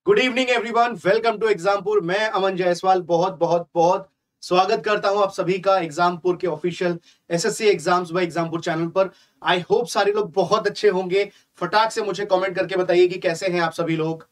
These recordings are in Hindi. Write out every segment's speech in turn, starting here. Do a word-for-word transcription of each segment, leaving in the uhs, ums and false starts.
Good evening everyone, welcome to Exampur. मैं अमन जायसवाल बहुत बहुत बहुत स्वागत करता हूं आप सभी का एग्जामपुर के official SSC exams by Exampur channel पर। आई होप सारे लोग बहुत अच्छे होंगे। फटाक से मुझे कमेंट करके बताइए कि कैसे हैं आप सभी लोग।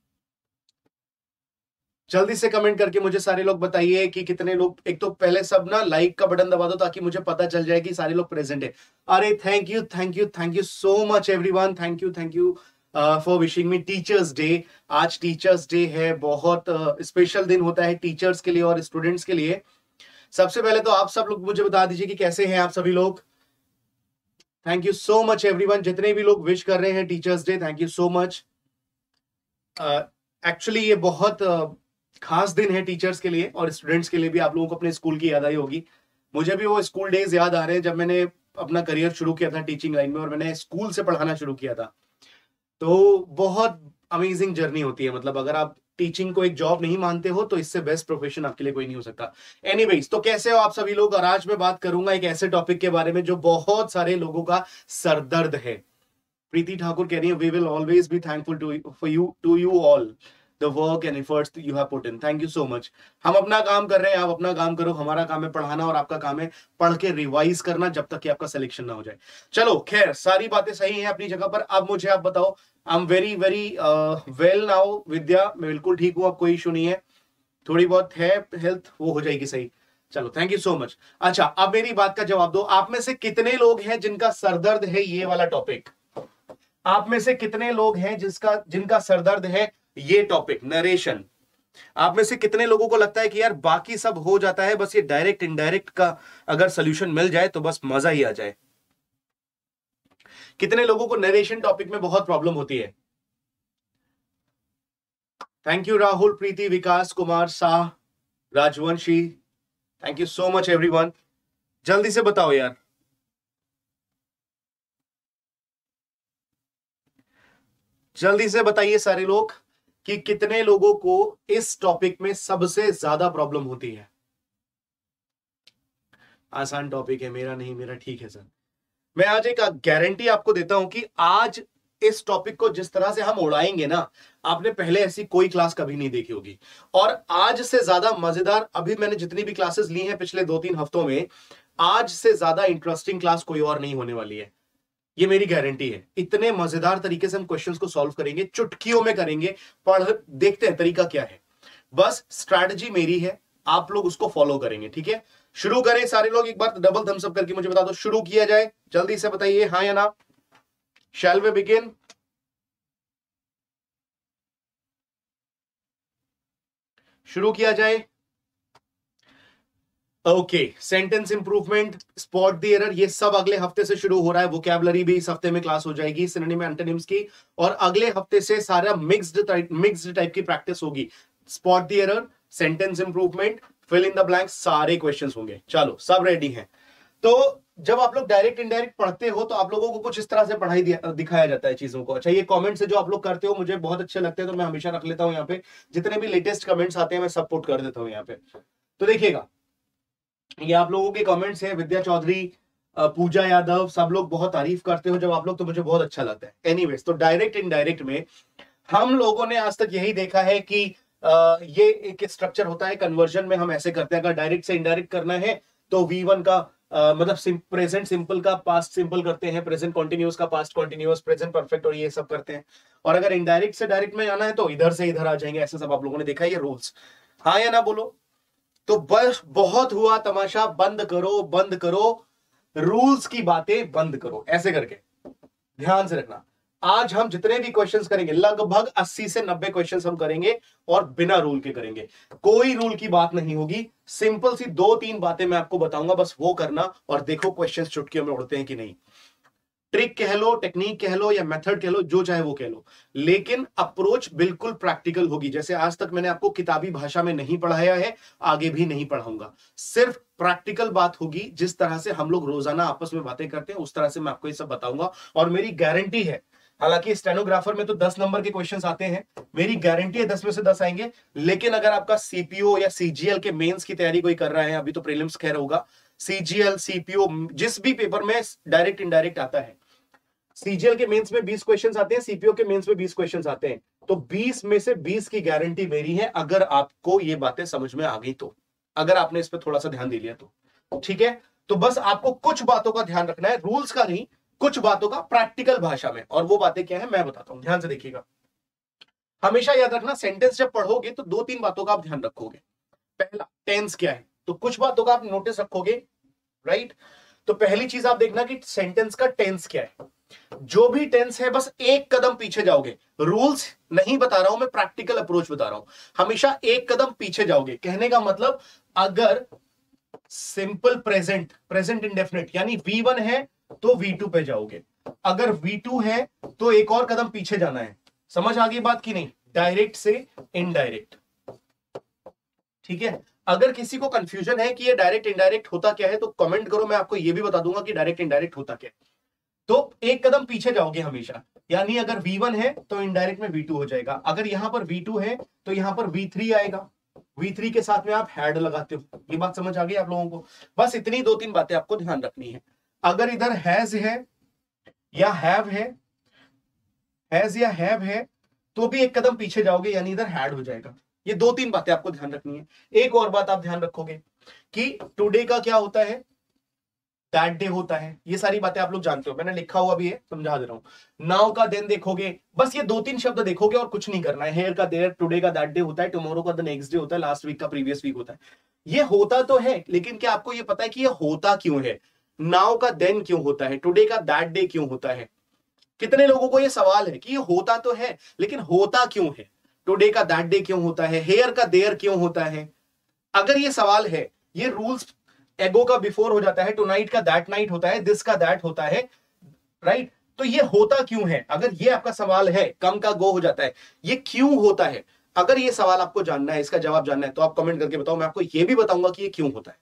जल्दी से कमेंट करके मुझे सारे लोग बताइए कि कितने लोग। एक तो पहले सब ना लाइक का बटन दबा दो ताकि मुझे पता चल जाए कि सारे लोग प्रेजेंट है। अरे thank you thank you thank you so much everyone, thank you thank you for wishing me teachers day. आज टीचर्स डे है, बहुत स्पेशल uh, दिन होता है टीचर्स के लिए और स्टूडेंट्स के लिए। सबसे पहले तो आप सब लोग मुझे बता दीजिए कि कैसे हैं आप सभी लोग। Thank you so much everyone, जितने भी लोग विश कर रहे हैं teachers day, thank you so much. Actually ये बहुत uh, खास दिन है टीचर्स के लिए और स्टूडेंट्स के लिए भी। आप लोगों को अपने स्कूल की याद आई होगी। मुझे भी वो स्कूल डेज याद आ रहे हैं जब मैंने अपना करियर शुरू किया था टीचिंग लाइन में और मैंने स्कूल से पढ़ाना शुरू किया था। तो बहुत अमेजिंग जर्नी होती है। मतलब अगर आप टीचिंग को एक जॉब नहीं मानते हो तो इससे बेस्ट प्रोफेशन आपके लिए कोई नहीं हो सकता। एनीवेज, तो कैसे हो आप सभी लोग। और आज मैं बात करूंगा एक ऐसे टॉपिक के बारे में जो बहुत सारे लोगों का सरदर्द है। प्रीति ठाकुर कह रही है, we will always be thankful to for you to you all the work and efforts you have put in. Thank you so much. हम अपना काम कर रहे हैं, आप अपना काम करो। हमारा काम है पढ़ाना और आपका काम है पढ़ के रिवाइज करना जब तक कि आपका सिलेक्शन ना हो जाए। चलो खैर, सारी बातें सही हैं अपनी जगह पर। अब मुझे आप बताओ, I am very very well now Vidya, मैं बिल्कुल ठीक हूं, अब कोई इशू नहीं है। थोड़ी बहुत है हेल्थ, वो हो जाएगी सही। चलो थैंक यू सो मच। अच्छा, अब मेरी बात का जवाब दो। आप में से कितने लोग हैं जिनका सरदर्द है ये वाला टॉपिक। आप में से कितने लोग हैं जिसका जिनका सरदर्द है ये टॉपिक, नरेशन। आप में से कितने लोगों को लगता है कि यार बाकी सब हो जाता है, बस ये डायरेक्ट इनडायरेक्ट का अगर सोल्यूशन मिल जाए तो बस मजा ही आ जाए। कितने लोगों को नरेशन टॉपिक में बहुत प्रॉब्लम होती है। Thank you Rahul, Preeti, Vikas Kumar Shah, Rajvanshi, thank you so much everyone. जल्दी से बताओ यार, जल्दी से बताइए सारे लोग कि कितने लोगों को इस टॉपिक में सबसे ज्यादा प्रॉब्लम होती है। आसान टॉपिक है, मेरा नहीं, मेरा ठीक है सर। मैं आज एक गारंटी आपको देता हूं कि आज इस टॉपिक को जिस तरह से हम उड़ाएंगे ना, आपने पहले ऐसी कोई क्लास कभी नहीं देखी होगी। और आज से ज्यादा मजेदार, अभी मैंने जितनी भी क्लासेस ली हैं पिछले दो तीन हफ्तों में, आज से ज्यादा इंटरेस्टिंग क्लास कोई और नहीं होने वाली है। ये मेरी गारंटी है। इतने मजेदार तरीके से हम क्वेश्चंस को सॉल्व करेंगे, चुटकियों में करेंगे। पढ़ देखते हैं तरीका क्या है। बस स्ट्रैटेजी मेरी है, आप लोग उसको फॉलो करेंगे, ठीक है। शुरू करें सारे लोग, एक बार डबल थम्स अप करके मुझे बता दो, शुरू किया जाए। जल्दी से बताइए हाँ या ना। Shall we begin. शुरू किया जाए। Okay, sentence improvement, spot the error, ये सब अगले हफ्ते से शुरू हो रहा है। वोकैबुलरी भी इस हफ्ते में क्लास हो जाएगी, सिनोनिम एंटोनिम्स की। और अगले हफ्ते से सारा मिक्स्ड टाइप मिक्स्ड टाइप की प्रैक्टिस होगी। Spot the error, sentence improvement, fill in the blanks, सारे क्वेश्चंस होंगे। चलो सब रेडी हैं। तो जब आप लोग डायरेक्ट इनडायरेक्ट पढ़ते हो तो आप लोगों को कुछ इस तरह से पढ़ाई दिखाया जाता है चीजों को। अच्छा, ये कमेंट से जो आप लोग करते हो मुझे बहुत अच्छे लगते हैं, तो मैं हमेशा रख लेता हूं यहाँ पे। जितने भी लेटेस्ट कमेंट्स आते हैं मैं सब पुट कर देता हूं यहाँ पे। तो देखिएगा, ये आप लोगों के कमेंट्स हैं। विद्या चौधरी, पूजा यादव, सब लोग बहुत तारीफ करते हो जब आप लोग, तो मुझे बहुत अच्छा लगता है। एनीवेज, तो डायरेक्ट इनडायरेक्ट में हम लोगों ने आज तक यही देखा है कि आ, ये एक स्ट्रक्चर होता है। कन्वर्जन में हम ऐसे करते हैं, अगर डायरेक्ट से इनडायरेक्ट करना है तो वी वन का आ, मतलब प्रेजेंट सिंपल का पास्ट सिंपल करते हैं, प्रेजेंट कॉन्टिन्यूअस का पास्ट कॉन्टिन्यूअस, प्रेजेंट परफेक्ट और ये सब करते हैं। और अगर इनडायरेक्ट से डायरेक्ट में आना है तो इधर से इधर आ जाएंगे। ऐसे सब आप लोगों ने देखा है ये रूल्स। हाँ या ना बोलो। तो बस बहुत हुआ तमाशा, बंद करो बंद करो, रूल्स की बातें बंद करो। ऐसे करके ध्यान से रखना। आज हम जितने भी क्वेश्चंस करेंगे, लगभग अस्सी से नब्बे क्वेश्चंस हम करेंगे और बिना रूल के करेंगे। कोई रूल की बात नहीं होगी। सिंपल सी दो तीन बातें मैं आपको बताऊंगा, बस वो करना और देखो क्वेश्चंस चुटकियों में उड़ते हैं कि नहीं। ट्रिक कह लो, टेक्निक कह लो या मेथड कह लो, जो चाहे वो कह लो, लेकिन अप्रोच बिल्कुल प्रैक्टिकल होगी। जैसे आज तक मैंने आपको किताबी भाषा में नहीं पढ़ाया है, आगे भी नहीं पढ़ाऊंगा। सिर्फ प्रैक्टिकल बात होगी। जिस तरह से हम लोग रोजाना आपस में बातें करते हैं उस तरह से मैं आपको ये सब बताऊंगा। और मेरी गारंटी है, हालांकि स्टेनोग्राफर में तो दस नंबर के क्वेश्चंस आते हैं, मेरी गारंटी है दस में से दस आएंगे। लेकिन अगर आपका सीपीओ या सीजीएल के मेंस की तैयारी कोई कर रहा है, अभी तो प्रीलिम्स खैर होगा, सीजीएल सीपीओ जिस भी पेपर में डायरेक्ट इनडायरेक्ट आता है, सीजीएल के मेंस में बीस क्वेश्चंस आते हैं, सीपीओ के मेंस में बीस क्वेश्चंस आते हैं, तो तो बीस में से बीस की गारंटी मेरी है, अगर आपको ये बातें समझ में आ गई तो, अगर आपने इस पर थोड़ा सा ध्यान दे लिया तो। ठीक है, तो बस आपको कुछ बातों का ध्यान रखना है, रूल्स का नहीं, कुछ बातों का प्रैक्टिकल भाषा में। और वो बातें क्या है मैं बताता हूं, ध्यान से देखिएगा। हमेशा याद रखना, सेंटेंस जब पढ़ोगे तो दो तीन बातों का आप ध्यान रखोगे। पहला, टेंस क्या है, तो कुछ बातों का आप नोटिस रखोगे, राइट। तो पहली चीज आप देखना कि सेंटेंस का टेंस क्या है। जो भी टेंस है बस एक कदम पीछे जाओगे, रूल्स नहीं बता रहा हूं मैं, प्रैक्टिकल अप्रोच बता रहा हूं। हमेशा एक कदम पीछे जाओगे, कहने का मतलब अगर सिंपल प्रेजेंट, प्रेजेंट इंडेफिनिट यानी वी वन है तो वी टू पे जाओगे, अगर वी टू है तो एक और कदम पीछे जाना है। समझ आ गई बात की नहीं, डायरेक्ट से इनडायरेक्ट। ठीक है, अगर किसी को कंफ्यूजन है कि ये डायरेक्ट इनडायरेक्ट होता क्या है तो कमेंट करो, मैं आपको ये भी बता दूंगा कि डायरेक्ट इनडायरेक्ट होता क्या है। तो एक कदम पीछे जाओगे हमेशा, यानी अगर वी वन है तो इनडायरेक्ट में वी टू हो जाएगा, अगर यहां पर वी टू है तो यहां पर वी थ्री आएगा, वी थ्री के साथ में आप हैड लगाते हो। ये बात समझ आ गई आप लोगों को? बस इतनी दो तीन बातें आपको ध्यान रखनी है। अगर इधर हैज है या हैव है, हैज या हैव है तो भी एक कदम पीछे जाओगे, यानी इधर हैड हो जाएगा। ये दो तीन बातें आपको ध्यान रखनी है। एक और बात आप ध्यान रखोगे कि टुडे का क्या होता है, दैट डे होता है। ये सारी बातें आप लोग जानते हो, मैंने लिखा हुआ भी है, समझा दे रहा हूं। नाउ का देन देखोगे, बस ये दो तीन शब्द देखोगे और कुछ नहीं करना है। हेयर का देयर, टुडे का दैट डे होता है, टुमारो का द नेक्स्ट डे होता है, लास्ट वीक का प्रीवियस वीक होता है। ये होता तो है, लेकिन क्या आपको ये पता है कि ये होता क्यों है? नाउ का देन क्यों होता है, टुडे का दैट डे क्यों होता है? कितने लोगों को ये सवाल है कि ये होता तो है लेकिन होता क्यों है? टुडे का दैट डे क्यों होता है, हेयर का देयर क्यों होता है? अगर ये सवाल है, ये रूल्स एगो का बिफोर हो जाता है, टुनाइट का दैट नाइट होता है, दिस का दैट होता है, राइट। तो ये होता क्यों है? अगर ये आपका सवाल है, कम का गो हो जाता है, ये क्यों होता है? अगर ये सवाल आपको जानना है, इसका जवाब जानना है तो आप कमेंट करके बताओ, मैं आपको ये भी बताऊंगा कि ये क्यों होता है।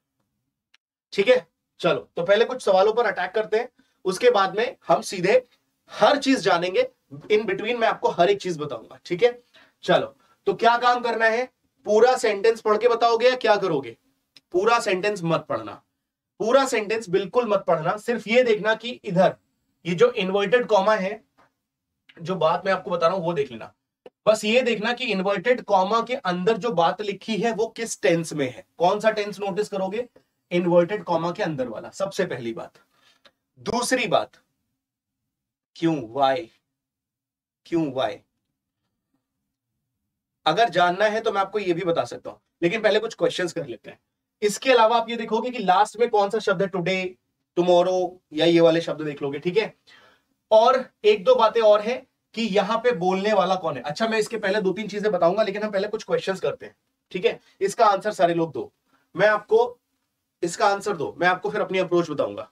ठीक है, चलो तो पहले कुछ सवालों पर अटैक करते हैं, उसके बाद में हम सीधे हर चीज जानेंगे, इन बिटवीन मैं आपको हर एक चीज बताऊंगा। ठीक है, चलो तो क्या काम करना है, पूरा सेंटेंस पढ़ के बताओगे या क्या करोगे? पूरा सेंटेंस मत पढ़ना, पूरा सेंटेंस बिल्कुल मत पढ़ना, सिर्फ ये देखना कि इधर ये जो इन्वर्टेड कॉमा है, जो बात मैं आपको बता रहा हूं वो देख लेना। बस ये देखना कि इन्वर्टेड कॉमा के अंदर जो बात लिखी है वो किस टेंस में है। कौन सा टेंस नोटिस करोगे? इन्वर्टेड कॉमा के अंदर वाला, सबसे पहली बात। दूसरी बात, क्यों, वाई, क्यों, वाई। अगर जानना है तो मैं आपको ये भी बता सकता हूं, लेकिन पहले कुछ क्वेश्चंस कर लेते हैं। इसके अलावा आप ये देखोगे कि लास्ट में कौन सा शब्द है, टुडे, टुमारो, या ये वाले शब्द देख लोगे। ठीक है, और एक दो बातें और है कि यहां पे बोलने वाला कौन है। अच्छा, मैं इसके पहले दो तीन चीजें बताऊंगा, लेकिन हम पहले कुछ क्वेश्चंस करते हैं। ठीक है, इसका आंसर सारे लोग दो, मैं आपको इसका आंसर दो, मैं आपको फिर अपनी अप्रोच बताऊंगा,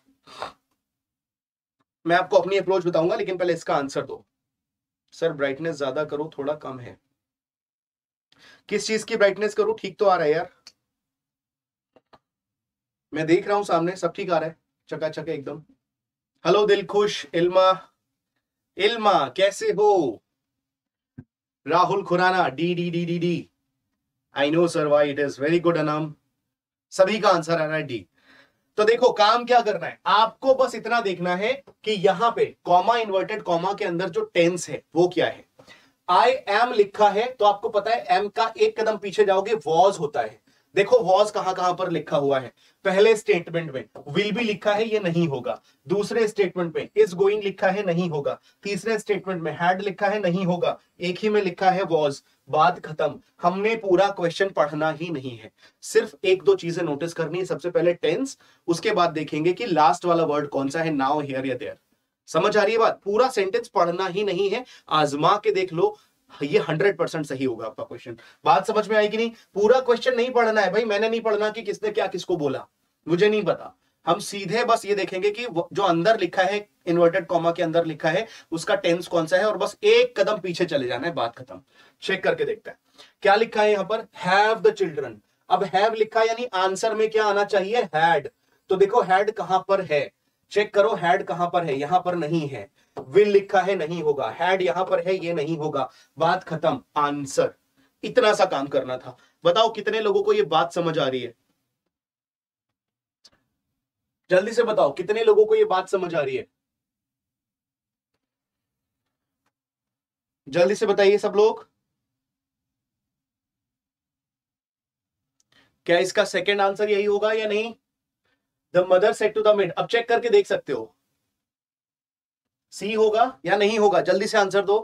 मैं आपको अपनी अप्रोच बताऊंगा, लेकिन पहले इसका आंसर दो। सर ब्राइटनेस ज्यादा करो, थोड़ा कम है। किस चीज की ब्राइटनेस करूं? ठीक तो आ रहा है यार, मैं देख रहा हूं सामने सब ठीक आ रहा है, चकाचक एकदम। हेलो दिलखुश, इल्मा, इल्मा कैसे हो? Rahul Khurana, D D D D D, I know sir why it is very good Anam, सभी का आंसर आ रहा है डी। तो देखो काम क्या करना है, आपको बस इतना देखना है कि यहां पे कॉमा, इन्वर्टेड कॉमा के अंदर जो टेंस है वो क्या है। आई एम लिखा है तो आपको पता है एम का एक कदम पीछे जाओगे, वॉज होता है। देखो वॉज कहां कहां पर लिखा हुआ है, पहले स्टेटमेंट में विल भी लिखा है, ये नहीं होगा। दूसरे स्टेटमेंट में इज गोइंग लिखा है, नहीं होगा। तीसरे स्टेटमेंट में हैड लिखा है, नहीं होगा। एक ही में लिखा है वॉज, बात खत्म। हमने पूरा क्वेश्चन पढ़ना ही नहीं है, सिर्फ एक दो चीजें नोटिस करनी है। सबसे पहले टेंस, उसके बाद देखेंगे कि लास्ट वाला वर्ड कौन सा है, नाउ, हियर या देयर। समझ आ रही है बात? पूरा सेंटेंस पढ़ना ही नहीं है, आजमा के देख लो, ये हंड्रेड परसेंट सही होगा आपका क्वेश्चन। बात समझ में आई कि नहीं? पूरा क्वेश्चन नहीं पढ़ना है भाई, मैंने नहीं पढ़ना कि किसने क्या किसको बोला, मुझे नहीं पता। हम सीधे बस ये देखेंगे कि जो अंदर लिखा है, इन्वर्टेड कॉमा के अंदर लिखा है, उसका टेंस कौन सा है, और बस एक कदम पीछे चले जाना है, बात खत्म। चेक करके देखते हैं क्या लिखा है यहां पर, हैव द चिल्ड्रन। अब हैव लिखा यानी आंसर में क्या आना चाहिए, हैड। तो देखो हैड कहां पर है, चेक करो हैड कहां पर है, यहां पर नहीं है। विल लिखा है, नहीं होगा। हैड यहां पर है, ये नहीं होगा। बात खत्म, आंसर। इतना सा काम करना था। बताओ कितने लोगों को ये बात समझ आ रही है? जल्दी से बताओ कितने लोगों को ये बात समझ आ रही है? जल्दी से बताइए सब लोग, क्या इसका सेकंड आंसर यही होगा या नहीं? The mother said to the maid, अब चेक करके देख सकते हो सी होगा या नहीं होगा, जल्दी से आंसर दो।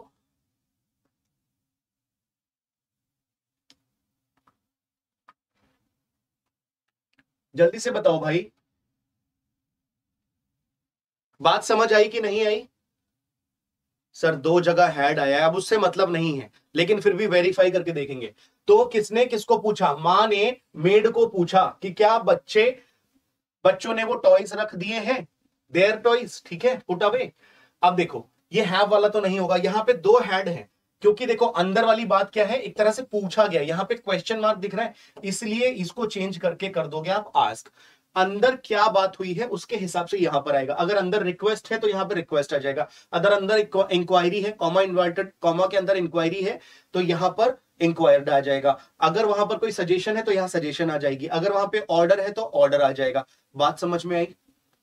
जल्दी से बताओ भाई, बात समझ आई कि नहीं आई? सर दो जगह हैड आया है, अब उससे मतलब नहीं है, लेकिन फिर भी वेरीफाई करके देखेंगे। तो किसने किसको पूछा? मां ने मेड को पूछा कि क्या बच्चे बच्चों ने वो टॉयज रख दिए हैं, देयर टॉयज, ठीक है, पुट अवे। अब देखो ये हैव वाला तो नहीं होगा, यहां पे दो हैड हैं, क्योंकि देखो अंदर वाली बात क्या है, एक तरह से पूछा गया, यहां पे क्वेश्चन मार्क दिख रहा है, इसलिए इसको चेंज करके कर दोगे आप आस्क। अंदर क्या बात हुई है उसके हिसाब से यहां पर आएगा, अगर अंदर रिक्वेस्ट है तो यहां पर रिक्वेस्ट आ जाएगा, अगर अंदर इंक्वायरी है, कॉमा इन्वर्टेड कॉमा के अंदर इंक्वायरी है तो यहां पर इंक्वायर्ड आ जाएगा, अगर वहां पर कोई सजेशन है तो यहां सजेशन आ जाएगी, अगर वहां पे ऑर्डर है तो ऑर्डर आ जाएगा। बात समझ में आई?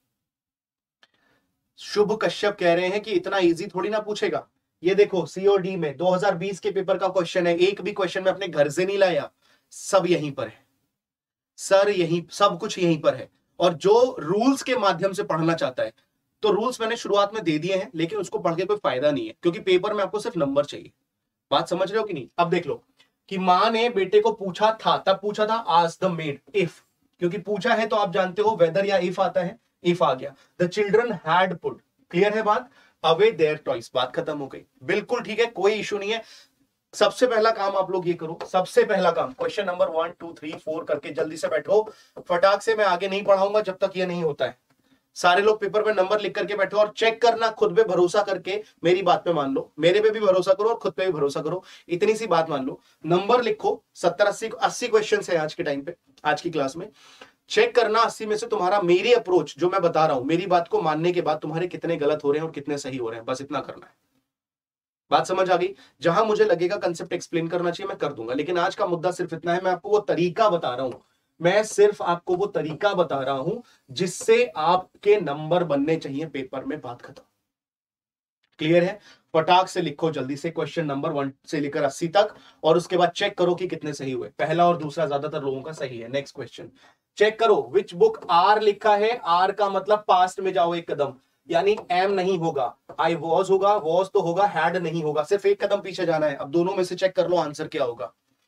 शुभ कश्यप कह रहे हैं कि इतना इजी थोड़ी ना पूछेगा। ये देखो सीओडी में दो हज़ार बीस के पेपर का क्वेश्चन है, एक भी क्वेश्चन में अपने घर से नहीं लाया, सब यहीं पर है सर, यहीं सब कुछ यहीं पर है। और जो रूल्स के माध्यम से पढ़ना चाहता है तो रूल्स मैंने शुरुआत में दे दिए हैं, लेकिन उसको पढ़ के कोई फायदा नहीं है, क्योंकि पेपर में आपको सिर्फ नंबर चाहिए। बात समझ रहे हो कि नहीं? अब देख लो कि मां ने बेटे को पूछा था, तब पूछा था आस्क द मेड इफ, क्योंकि पूछा है तो आप जानते हो वेदर या इफ आता है, इफ आ गया। The children had put, clear है बात, अवे देयर टॉयज, बात खत्म हो गई, बिल्कुल ठीक है, कोई इशू नहीं है। सबसे पहला काम आप लोग ये करो, सबसे पहला काम question number one two three four करके जल्दी से बैठो, फटाक से, मैं आगे नहीं पढ़ाऊंगा जब तक ये नहीं होता है। सारे लोग पेपर पे नंबर लिख करके बैठो और चेक करना, खुद पे भरोसा करके, मेरी बात पे मान लो, मेरे पे भी भरोसा करो और खुद पे भी भरोसा करो, इतनी सी बात मान लो। नंबर लिखो, सत्तर अस्सी अस्सी क्वेश्चन है आज के टाइम पे, आज की क्लास में। चेक करना अस्सी में से तुम्हारा, मेरी अप्रोच जो मैं बता रहा हूं, मेरी बात को मानने के बाद तुम्हारे कितने गलत हो रहे हैं और कितने सही हो रहे हैं, बस इतना करना है। बात समझ आ गई? जहां मुझे लगेगा कंसेप्ट एक्सप्लेन करना चाहिए मैं कर दूंगा, लेकिन आज का मुद्दा सिर्फ इतना है, मैं आपको वो तरीका बता रहा हूं, मैं सिर्फ आपको वो तरीका बता रहा हूं जिससे आपके नंबर बनने चाहिए पेपर में, बात खत्म। क्लियर है? फटाक से लिखो जल्दी से क्वेश्चन नंबर वन से लेकर अस्सी तक, और उसके बाद चेक करो कि कितने सही हुए। पहला और दूसरा ज्यादातर लोगों का सही है। नेक्स्ट क्वेश्चन चेक करो, विच बुक, आर लिखा है, आर का मतलब पास्ट में जाओ एक कदम, यानी एम नहीं होगा, आई वॉज होगा, वॉज तो होगा, हैड नहीं होगा, सिर्फ एक कदम पीछे जाना है। अब दोनों में से चेक कर लो आंसर क्या होगा।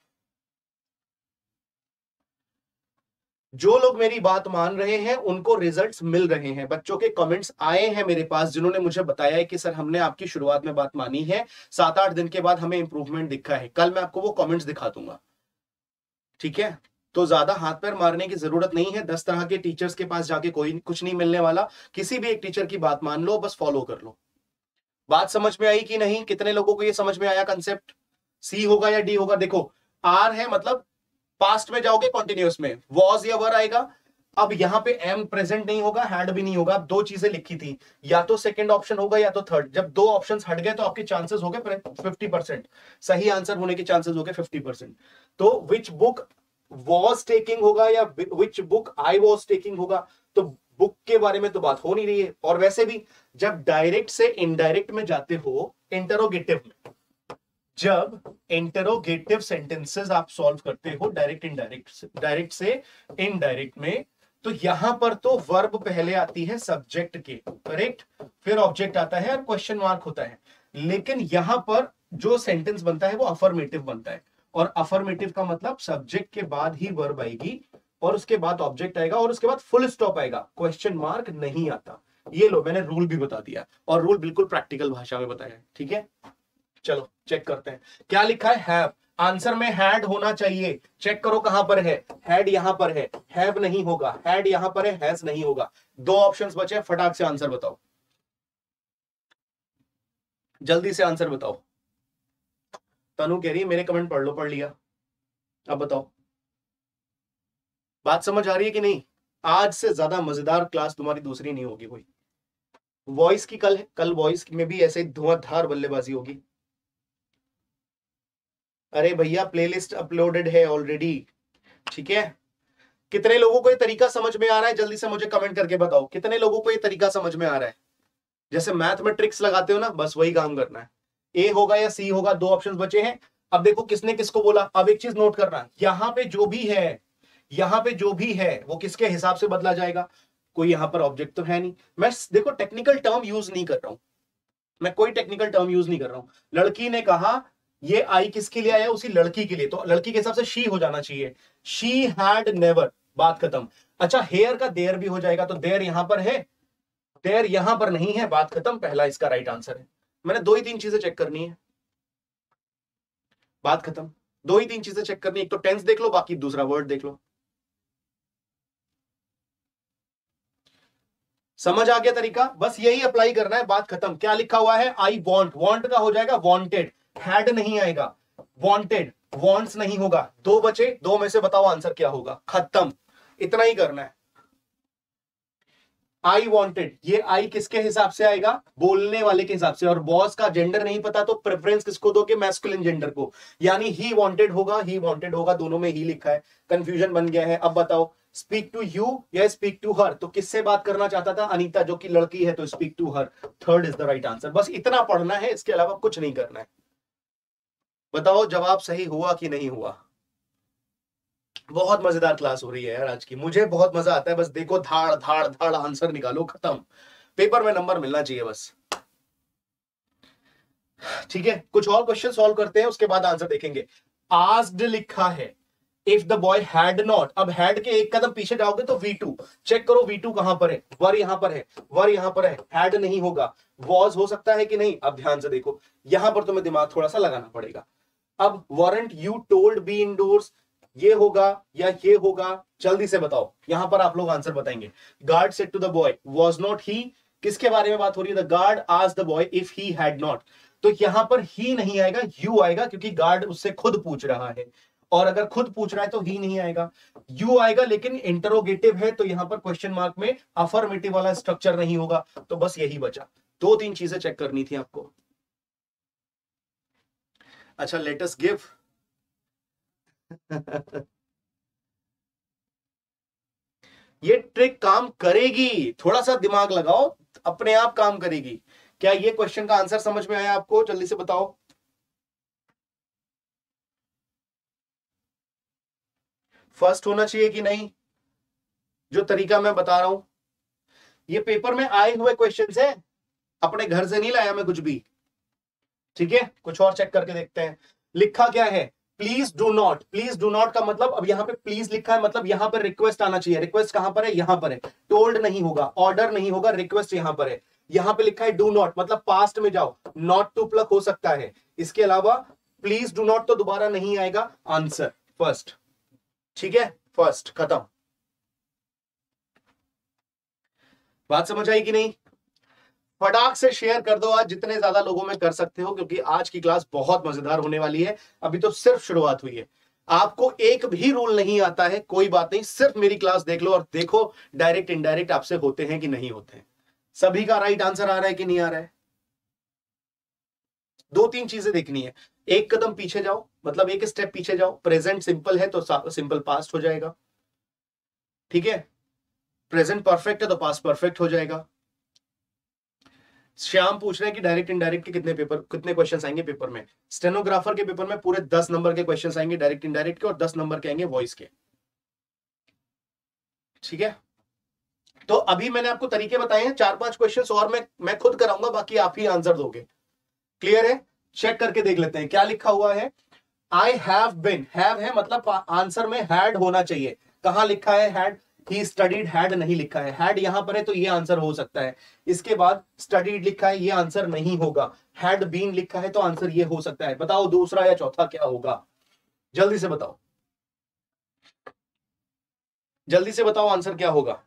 जो लोग मेरी बात मान रहे हैं उनको रिजल्ट्स मिल रहे हैं, बच्चों के कमेंट्स आए हैं मेरे पास जिन्होंने मुझे बताया है कि सर हमने आपकी शुरुआत में बात मानी है, सात आठ दिन के बाद हमें इंप्रूवमेंट दिखा है। कल मैं आपको वो कमेंट्स दिखा दूंगा, ठीक है? तो ज्यादा हाथ पैर मारने की जरूरत नहीं है, दस तरह के टीचर्स के पास जाके कोई कुछ नहीं मिलने वाला, किसी भी एक टीचर की बात मान लो, बस फॉलो कर लो। बात समझ में आई कि नहीं? कितने लोगों को ये समझ में आया कंसेप्ट? सी होगा या डी होगा? देखो आर है मतलब पास्ट में जाओगे कॉन्टिन्यूस में, वॉज या वर आएगा। अब यहां पे एम प्रेजेंट नहीं होगा, हैड भी नहीं होगा, दो चीजें लिखी थी, या तो सेकंड ऑप्शन होगा या तो थर्ड। जब दो ऑप्शंस हट गए तो आपके चांसेस हो गए फिफ्टी परसेंट, सही आंसर होने के चांसेस हो गए फिफ्टी परसेंट। तो विच बुक वॉज टेकिंग होगा या which book I was taking होगा, तो बुक के बारे में तो बात हो नहीं रही है। और वैसे भी जब डायरेक्ट से इनडायरेक्ट में जाते हो इंटरोगेटिव में, जब इंटरोगेटिव सेंटेंसेस आप सॉल्व करते हो डायरेक्ट इनडायरेक्ट डायरेक्ट से इनडायरेक्ट में, तो यहां पर तो वर्ब पहले आती है सब्जेक्ट के, करेक्ट, फिर ऑब्जेक्ट आता है और क्वेश्चन मार्क होता है। लेकिन यहां पर जो सेंटेंस बनता है वो अफर्मेटिव बनता है, और अफर्मेटिव का मतलब सब्जेक्ट के बाद ही वर्ब आएगी और उसके बाद ऑब्जेक्ट आएगा और उसके बाद फुल स्टॉप आएगा, क्वेश्चन मार्क नहीं आता। ये लो मैंने रूल भी बता दिया, और रूल बिल्कुल प्रैक्टिकल भाषा में बताया है, ठीक है? चलो चेक करते हैं क्या लिखा है। हैव, आंसर में हैड होना चाहिए, चेक करो कहां पर है, हैड यहां पर है, हैव नहीं होगा, हैड यहां पर है, हैज नहीं होगा। दो ऑप्शंस बचे, फटाक से आंसर बताओ, जल्दी से आंसर बताओ। तनु कह रही है मेरे कमेंट पढ़ लो, पढ़ लिया, अब बताओ बात समझ आ रही है कि नहीं? आज से ज्यादा मजेदार क्लास तुम्हारी दूसरी नहीं होगी कोई। वॉइस की कल है, कल वॉइस में भी ऐसे धुआंधार बल्लेबाजी होगी। अरे भैया प्लेलिस्ट अपलोडेड है ऑलरेडी, ठीक है? कितने लोगों को ये तरीका समझ में आ रहा है? जल्दी से मुझे कमेंट करके बताओ कितने लोगों को ये तरीका समझ में आ रहा है। जैसे मैथ में ट्रिक्स लगाते हो ना, बस वही काम करना है, ए होगा या सी होगा, दो ऑप्शंस बचे हैं। अब देखो किसने किसको बोला। अब एक चीज नोट करना, यहां पे जो भी है, यहां पे जो भी है वो किसके हिसाब से बदला जाएगा। कोई यहां पर ऑब्जेक्ट तो है नहीं। मैं देखो टेक्निकल टर्म यूज नहीं कर रहा हूं, मैं कोई टेक्निकल टर्म यूज नहीं कर रहा हूं। लड़की ने कहा ये आई किसके लिए आया, उसी लड़की के लिए, तो लड़की के हिसाब से शी हो जाना चाहिए। शी हैड नेवर, बात खत्म। अच्छा हेयर का देयर भी हो जाएगा, तो देयर यहां पर है, देयर यहां पर नहीं है, बात खत्म, पहला इसका राइट आंसर है। मैंने दो ही तीन चीजें चेक करनी है, बात खत्म। दो ही तीन चीजें चेक करनी है, एक तो टेंस देख लो, बाकी दूसरा वर्ड देख लो। समझ आ गया तरीका, बस यही अप्लाई करना है, बात खत्म। क्या लिखा हुआ है, आई वॉन्ट, वॉन्ट का हो जाएगा वॉन्टेड, हैड नहीं आएगा, वॉन्टेड, वॉन्ट्स नहीं होगा। दो बचे, दो में से बताओ आंसर क्या होगा, खत्म, इतना ही करना है। आई वॉन्टेड, ये आई किसके हिसाब से आएगा, बोलने वाले के हिसाब से। और बॉस का जेंडर नहीं पता तो प्रेफरेंस किसको दोगे, मैस्कुलिन जेंडर को, यानी ही वॉन्टेड होगा, ही वॉन्टेड होगा, दोनों में ही लिखा है, कंफ्यूजन बन गया है। अब बताओ स्पीक टू यू या स्पीक टू हर, तो किससे बात करना चाहता था, अनीता, जो कि लड़की है, तो speak to her, third is the right answer. बस इतना पढ़ना है, इसके अलावा कुछ नहीं करना है। बताओ जवाब सही हुआ कि नहीं हुआ। बहुत मजेदार क्लास हो रही है यार आज की, मुझे बहुत मजा आता है। बस देखो धाड़ धाड़ धाड़ आंसर निकालो, खत्म, पेपर में नंबर मिलना चाहिए बस। ठीक है, कुछ और क्वेश्चन सॉल्व करते हैं, उसके बाद आंसर देखेंगे। आस्क्ड लिखा है, if the boy had not, अब हैड के एक कदम पीछे जाओगे तो वी टू, चेक करो वी टू कहां पर है, वर यहां पर है, वर यहां पर है, हैड नहीं होगा, वॉज हो सकता है कि नहीं। अब ध्यान से देखो, यहां पर तुम्हें दिमाग थोड़ा सा लगाना पड़ेगा। अब warrant you told be indoors, ये होगा या ये होगा, जल्दी से बताओ, यहां पर आप लोग आंसर बताएंगे। Guard said to the boy, was not he, किसके बारे में बात हो रही है, the guard asked the boy if he had not, तो यहां पर ही नहीं आएगा, यू आएगा, क्योंकि गार्ड उससे खुद पूछ रहा है, और अगर खुद पूछ रहा है तो ही नहीं आएगा, यू आएगा। लेकिन इंटरोगेटिव है तो यहां पर क्वेश्चन मार्क में अफर्मेटिव वाला स्ट्रक्चर नहीं होगा, तो बस यही बचा। दो तीन चीजें चेक करनी थी आपको। अच्छा लेट अस गिव ये ट्रिक काम करेगी, थोड़ा सा दिमाग लगाओ, अपने आप काम करेगी। क्या ये क्वेश्चन का आंसर समझ में आया आपको, जल्दी से बताओ। फर्स्ट होना चाहिए कि नहीं, जो तरीका मैं बता रहा हूं, ये पेपर में आए हुए क्वेश्चंस है, अपने घर से नहीं लाया मैं कुछ भी। ठीक है, कुछ और चेक करके देखते हैं। लिखा क्या है, please do not, please do not का मतलब, अब यहां पे प्लीज लिखा है, मतलब यहां पर रिक्वेस्ट आना चाहिए। रिक्वेस्ट कहां पर है, यहां पर है, टोल्ड नहीं होगा, ऑर्डर नहीं होगा, रिक्वेस्ट यहां पर है। यहां पे लिखा है डू नॉट, मतलब पास्ट में जाओ, नॉट टू प्लग हो सकता है। इसके अलावा प्लीज डू नॉट तो दोबारा नहीं आएगा, आंसर फर्स्ट। ठीक है, फर्स्ट, खत्म। बात समझ आई कि नहीं। फटाक से शेयर कर दो आज, जितने ज्यादा लोगों में कर सकते हो, क्योंकि आज की क्लास बहुत मजेदार होने वाली है। अभी तो सिर्फ शुरुआत हुई है, आपको एक भी रूल नहीं आता है, कोई बात नहीं, सिर्फ मेरी क्लास देख लो और देखो डायरेक्ट इनडायरेक्ट आपसे होते हैं कि नहीं होते हैं। सभी का राइट आंसर आ रहा है कि नहीं आ रहा है। दो तीन चीजें देखनी है, एक कदम पीछे जाओ, मतलब एक स्टेप पीछे जाओ। प्रेजेंट सिंपल है तो सिंपल पास्ट हो जाएगा, ठीक है। प्रेजेंट परफेक्ट है तो पास्ट परफेक्ट हो जाएगा। श्याम पूछ रहे हैं कि डायरेक्ट इनडायरेक्ट के कितने पेपर, कितने क्वेश्चंस आएंगे पेपर में। स्टेनोग्राफर के पेपर में पूरे दस नंबर के क्वेश्चंस आएंगे डायरेक्ट इनडायरेक्ट के, और दस नंबर के आएंगे वॉइस के। ठीक है, तो अभी मैंने आपको तरीके बताए हैं, चार पांच क्वेश्चंस और मैं मैं खुद कराऊंगा, बाकी आप ही आंसर दोगे। क्लियर है, चेक करके देख लेते हैं क्या लिखा हुआ है। आई हैव बिन, हैव है मतलब आंसर में हैड होना चाहिए। कहां लिखा है हैड, ही स्टडीड, हैड नहीं लिखा है। हैड यहां पर है तो ये आंसर हो सकता है। इसके बाद स्टडीड लिखा है, ये आंसर नहीं होगा। हैड बीन लिखा है तो आंसर ये हो सकता है। बताओ दूसरा या चौथा क्या होगा, जल्दी से बताओ, जल्दी से बताओ आंसर क्या होगा।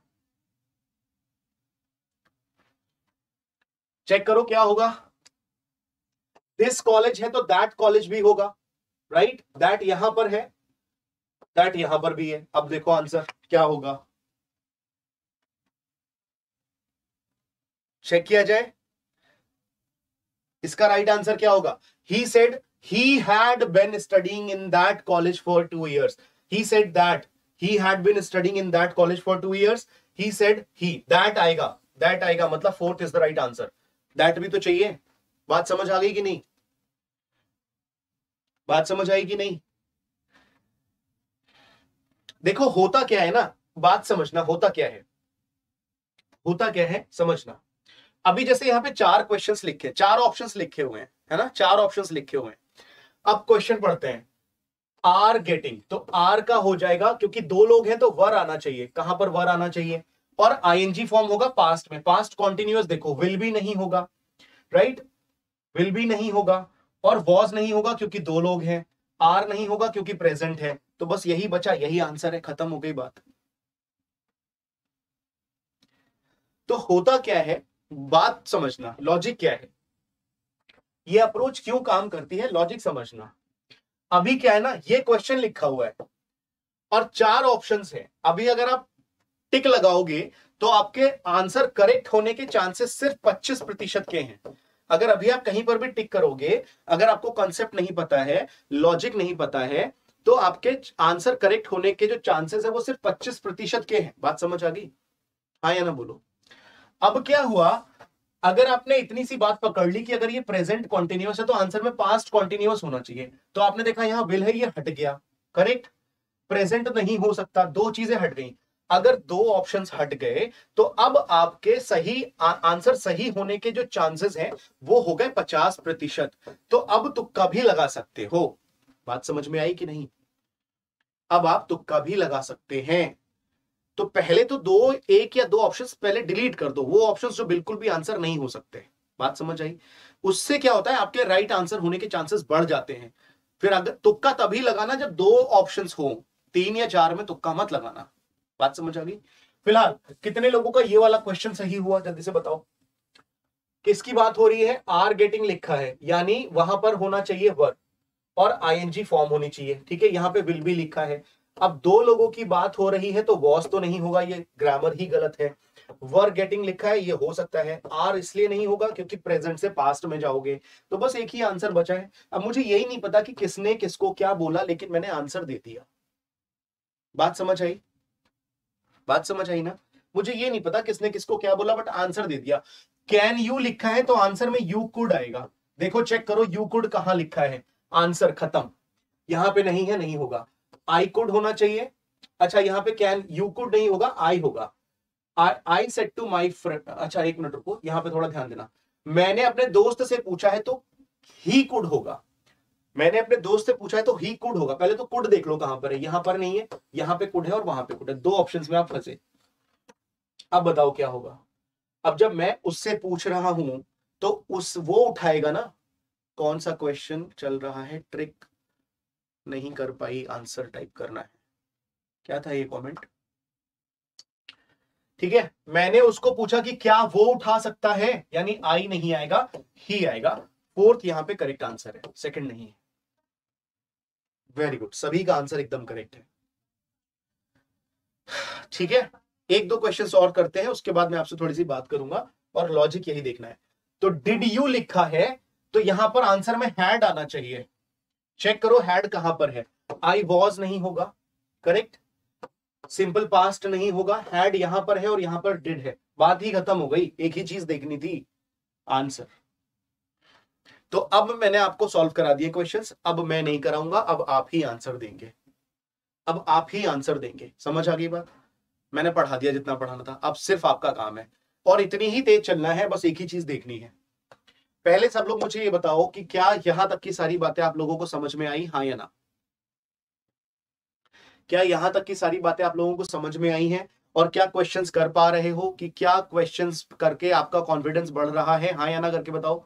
चेक करो क्या होगा। दिस कॉलेज है तो दैट कॉलेज भी होगा, राइट। दैट यहां पर है, दैट यहां पर भी है। अब देखो आंसर क्या होगा, चेक किया जाए। इसका राइट आंसर क्या होगा, he said he had been studying in that college for two years. He said that he had been studying in that college for two years. He said he, that आएगा, दैट आएगा, मतलब fourth is the right answer. That भी तो चाहिए। बात समझ आ गई कि नहीं। बात समझ आई कि नहीं? देखो होता क्या है ना, बात समझना, होता क्या है, होता क्या है समझना। अभी जैसे यहां पे चार क्वेश्चंस लिखे, चार ऑप्शंस लिखे हुए हैं, है ना, चार ऑप्शंस लिखे हुए हैं। अब क्वेश्चन पढ़ते हैं। आर गेटिंग, तो आर का हो जाएगा, क्योंकि दो लोग हैं तो वर आना चाहिए। कहां पर वर आना चाहिए? और आईएनजी फॉर्म होगा पास्ट में, पास्ट कॉन्टिन्यूअस देखो, विल भी नहीं होगा, राइट, विल भी नहीं होगा, और वॉज नहीं होगा क्योंकि दो लोग हैं, आर नहीं होगा क्योंकि प्रेजेंट है। तो बस यही बचा, यही आंसर है, खत्म हो गई बात। तो होता क्या है, बात समझना, लॉजिक क्या है, ये अप्रोच क्यों काम करती है, लॉजिक समझना। अभी क्या है ना, ये क्वेश्चन लिखा हुआ है और चार ऑप्शंस हैं। अभी अगर आप टिक लगाओगे तो आपके आंसर करेक्ट होने के चांसेस सिर्फ पच्चीस प्रतिशत के हैं। अगर अभी आप कहीं पर भी टिक करोगे, अगर आपको कॉन्सेप्ट नहीं पता है, लॉजिक नहीं पता है, तो आपके आंसर करेक्ट होने के जो चांसेस है वो सिर्फ पच्चीस प्रतिशत के हैं। बात समझ आ गई? हाँ या ना बोलो। अब क्या हुआ, अगर आपने इतनी सी बात पकड़ ली कि अगर ये प्रेजेंट कॉन्टिन्यूअस है तो आंसर में पास्ट कॉन्टिन्यूअस होना चाहिए, तो आपने देखा यहां विल है, ये हट गया, करेक्ट, प्रेजेंट नहीं हो सकता, दो चीजें हट गई। अगर दो ऑप्शंस हट गए तो अब आपके सही आ, आंसर सही होने के जो चांसेस हैं वो हो गए पचास प्रतिशत। तो अब तुक्का भी लगा सकते हो। बात समझ में आई कि नहीं? अब आप तुक्का भी लगा सकते हैं। तो पहले तो दो, एक या दो ऑप्शंस पहले डिलीट कर दो, वो ऑप्शंस जो बिल्कुल भी आंसर नहीं हो सकते। बात समझ आई? उससे क्या होता है, आपके राइट आंसर होने के चांसेस बढ़ जाते हैं। फिर अगर तुक्का तभी लगाना जब दो ऑप्शंस हो, तीन या चार में तुक्का मत लगाना। बात समझ आ गई? फिलहाल कितने लोगों का ये वाला क्वेश्चन सही हुआ, जल्दी से बताओ। किसकी बात हो रही है? आर गेटिंग लिखा है, यानी वहां पर होना चाहिए वर्ब और आईएनजी फॉर्म होनी चाहिए, ठीक है। यहां पे विल भी लिखा है। अब दो लोगों की बात हो रही है तो वॉस तो नहीं होगा, ये ग्रामर ही गलत है। वर गेटिंग लिखा है, ये हो सकता है। आर इसलिए नहीं होगा क्योंकि प्रेजेंट से पास्ट में जाओगे। तो बस एक ही आंसर बचा है। अब मुझे यही नहीं पता कि किसने किसको क्या बोला, लेकिन मैंने आंसर दे दिया। बात समझ आई? बात समझ आई ना? मुझे ये नहीं पता किसने किसको क्या बोला, बट आंसर दे दिया। कैन यू लिखा है तो आंसर में यू कुड आएगा। देखो चेक करो, यू कुड कहां लिखा है, आंसर खत्म। यहां पे नहीं है, नहीं होगा। आई कुड होना चाहिए। अच्छा यहां पे कैन, यू कुड नहीं होगा, आई होगा। I said to my friend, अच्छा एक मिनट रुको, यहां पे थोड़ा ध्यान देना। मैंने अपने दोस्त से पूछा है तो ही कुड होगा। मैंने अपने दोस्त से पूछा है तो ही कुड होगा। पहले तो कुड देख लो कहां पर है, यहां पर नहीं है, यहां पे कुड है और वहां पे कुड है, दो ऑप्शंस में आप फंसे। अब बताओ क्या होगा। अब जब मैं उससे पूछ रहा हूं तो उस वो उठाएगा ना, कौन सा क्वेश्चन चल रहा है, ट्रिक नहीं कर पाई, आंसर टाइप करना है। क्या था ये कमेंट? ठीक है, मैंने उसको पूछा कि क्या वो उठा सकता है, यानी आई नहीं आएगा, ही आएगा। फोर्थ यहां पे करेक्ट आंसर है, सेकंड नहीं है। वेरी गुड, सभी का आंसर एकदम करेक्ट है। ठीक है, एक दो क्वेश्चंस और करते हैं, उसके बाद मैं आपसे थोड़ी सी बात करूंगा, और लॉजिक यही देखना है। तो डिड यू लिखा है तो यहां पर आंसर में हैड आना चाहिए। चेक करो हैड कहां पर है, आई वॉज नहीं होगा, करेक्ट, सिंपल पास्ट नहीं होगा, हैड यहां पर है और यहां पर डिड है। बात ही खत्म हो गई, एक ही चीज देखनी थी, आंसर। तो अब मैंने आपको सॉल्व करा दिए क्वेश्चंस, अब मैं नहीं कराऊंगा, अब आप ही आंसर देंगे, अब आप ही आंसर देंगे। समझ आ गई बात? मैंने पढ़ा दिया जितना पढ़ाना था, अब सिर्फ आपका काम है, और इतनी ही तेज चलना है, बस एक ही चीज देखनी है। पहले सब लोग मुझे ये बताओ कि क्या यहां तक की सारी बातें आप लोगों को समझ में आई, हाँ या ना? क्या यहां तक की सारी बातें आप लोगों को समझ में आई हैं? और क्या क्वेश्चंस कर पा रहे हो, कि क्या क्वेश्चंस करके आपका कॉन्फिडेंस बढ़ रहा है, हाँ या ना करके बताओ।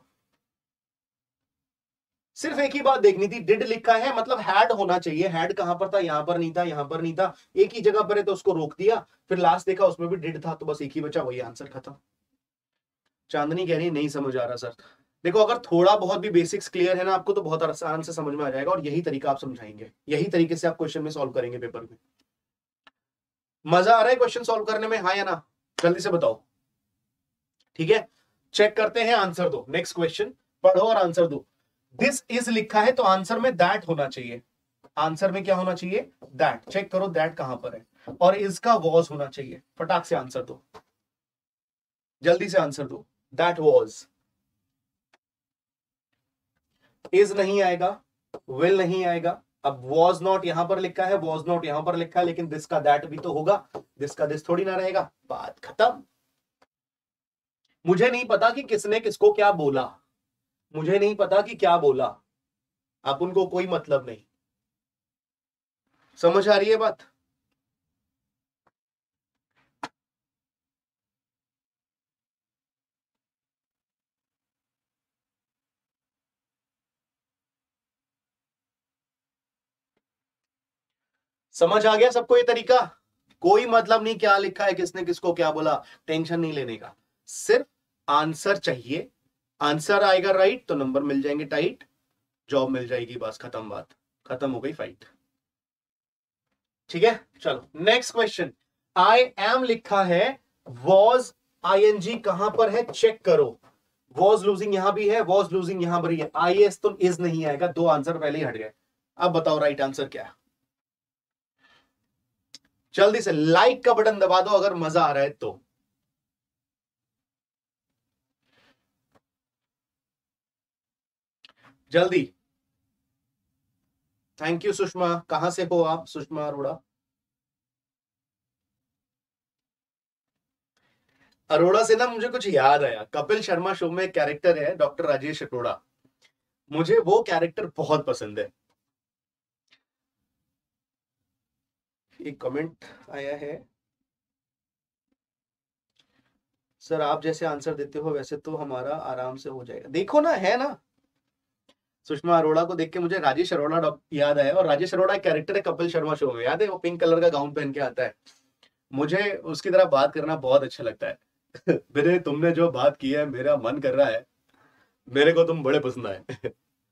सिर्फ एक ही बात देखनी थी, डिड लिखा है मतलब हैड होना चाहिए। हैड कहां पर था, यहां पर नहीं था, यहां पर नहीं था, एक ही जगह पर है तो उसको रोक दिया। फिर लास्ट देखा उसमें भी डिड था, तो बस एक ही बचा, वही आंसर, खत्म। चांदनी कह रही है नहीं समझ आ रहा सर। देखो अगर थोड़ा बहुत भी बेसिक्स क्लियर है ना आपको, तो बहुत आसान से समझ में आ जाएगा, और यही तरीका आप समझाएंगे, यही तरीके से आप क्वेश्चन में सॉल्व करेंगे पेपर में। मजा आ रहा है क्वेश्चन सॉल्व करने में, हाँ या ना? जल्दी से बताओ। ठीक है, चेक करते हैं, आंसर दो। नेक्स्ट क्वेश्चन पढ़ो और आंसर दो। दिस इज लिखा है तो आंसर में दैट होना चाहिए। आंसर में क्या होना चाहिए? दैट। चेक करो दैट कहां पर है, और इसका वॉज होना चाहिए। फटाक से आंसर दो, जल्दी से आंसर दो। दैट वॉज, इज नहीं आएगा, विल नहीं आएगा। अब वॉज नॉट यहां पर लिखा है, वॉज नॉट यहां पर लिखा है, लेकिन दिस का दैट भी तो होगा, दिस का दिस थोड़ी ना रहेगा। बात खत्म। मुझे नहीं पता कि किसने किसको क्या बोला, मुझे नहीं पता कि क्या बोला, आप उनको कोई मतलब नहीं। समझ आ रही है बात? समझ आ गया सबको ये तरीका? कोई मतलब नहीं क्या लिखा है, किसने किसको क्या बोला, टेंशन नहीं लेने का, सिर्फ आंसर चाहिए। आंसर आएगा राइट तो नंबर मिल जाएंगे टाइट, जॉब मिल जाएगी, बस खत्म बात, खत्म हो गई फाइट। ठीक है, चलो नेक्स्ट क्वेश्चन। आई एम लिखा है, वॉज आईएनजी कहां पर है चेक करो। वॉज लूजिंग यहां भी है, वॉज लूजिंग यहां पर ही है, आई एस तो इज नहीं आएगा, दो आंसर पहले ही हट गए। अब बताओ राइट आंसर क्या है? जल्दी से लाइक का बटन दबा दो अगर मजा आ रहा है तो। जल्दी। थैंक यू सुषमा, कहां से हो आप सुषमा अरोड़ा? अरोड़ा से ना मुझे कुछ याद आया, कपिल शर्मा शो में एक कैरेक्टर है डॉक्टर राजेश अरोड़ा, मुझे वो कैरेक्टर बहुत पसंद है। एक कमेंट आया है, सर आप जैसे आंसर देते हो वैसे तो हमारा आराम से हो जाएगा। देखो ना, है ना, सुषमा अरोड़ा को देख के मुझे राजेश अरोड़ा याद आया, और राजेश अरोड़ा एक कैरेक्टर है कपिल शर्मा शो में, याद है, वो पिंक कलर का गाउन पहन के आता है, मुझे उसकी तरह बात करना बहुत अच्छा लगता है। मेरे तुमने जो बात की है मेरा मन कर रहा है, मेरे को तुम बड़े पसंद आए।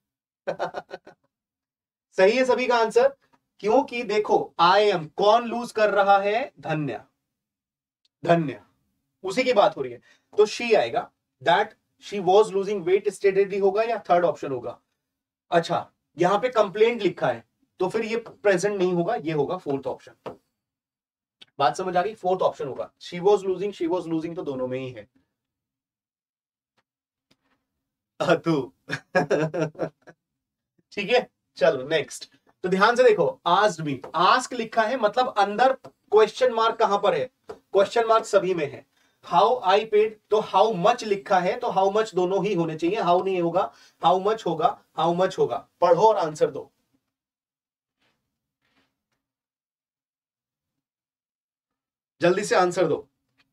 सही है सभी का आंसर, क्योंकि देखो आई एम कौन लूज कर रहा है, धन्य, धन्य, उसी की बात हो रही है, तो शी आएगा, that she was losing weight steadily होगा या थर्ड ऑप्शन होगा? अच्छा, यहां पे कंप्लेंट लिखा है तो फिर ये प्रेजेंट नहीं होगा, ये होगा फोर्थ ऑप्शन। बात समझ आ गई? फोर्थ ऑप्शन होगा, she was losing, she was losing तो दोनों में ही है। तू। ठीक है, चलो नेक्स्ट। तो ध्यान से देखो, आस्क्ड मी, आस्क लिखा है मतलब अंदर क्वेश्चन मार्क कहां पर है, क्वेश्चन मार्क सभी में है। हाउ आई पेड, तो हाउ मच लिखा है तो हाउ मच दोनों ही होने चाहिए, हाउ नहीं होगा, हाउ मच होगा, हाउ मच होगा। पढ़ो और आंसर दो, जल्दी से आंसर दो।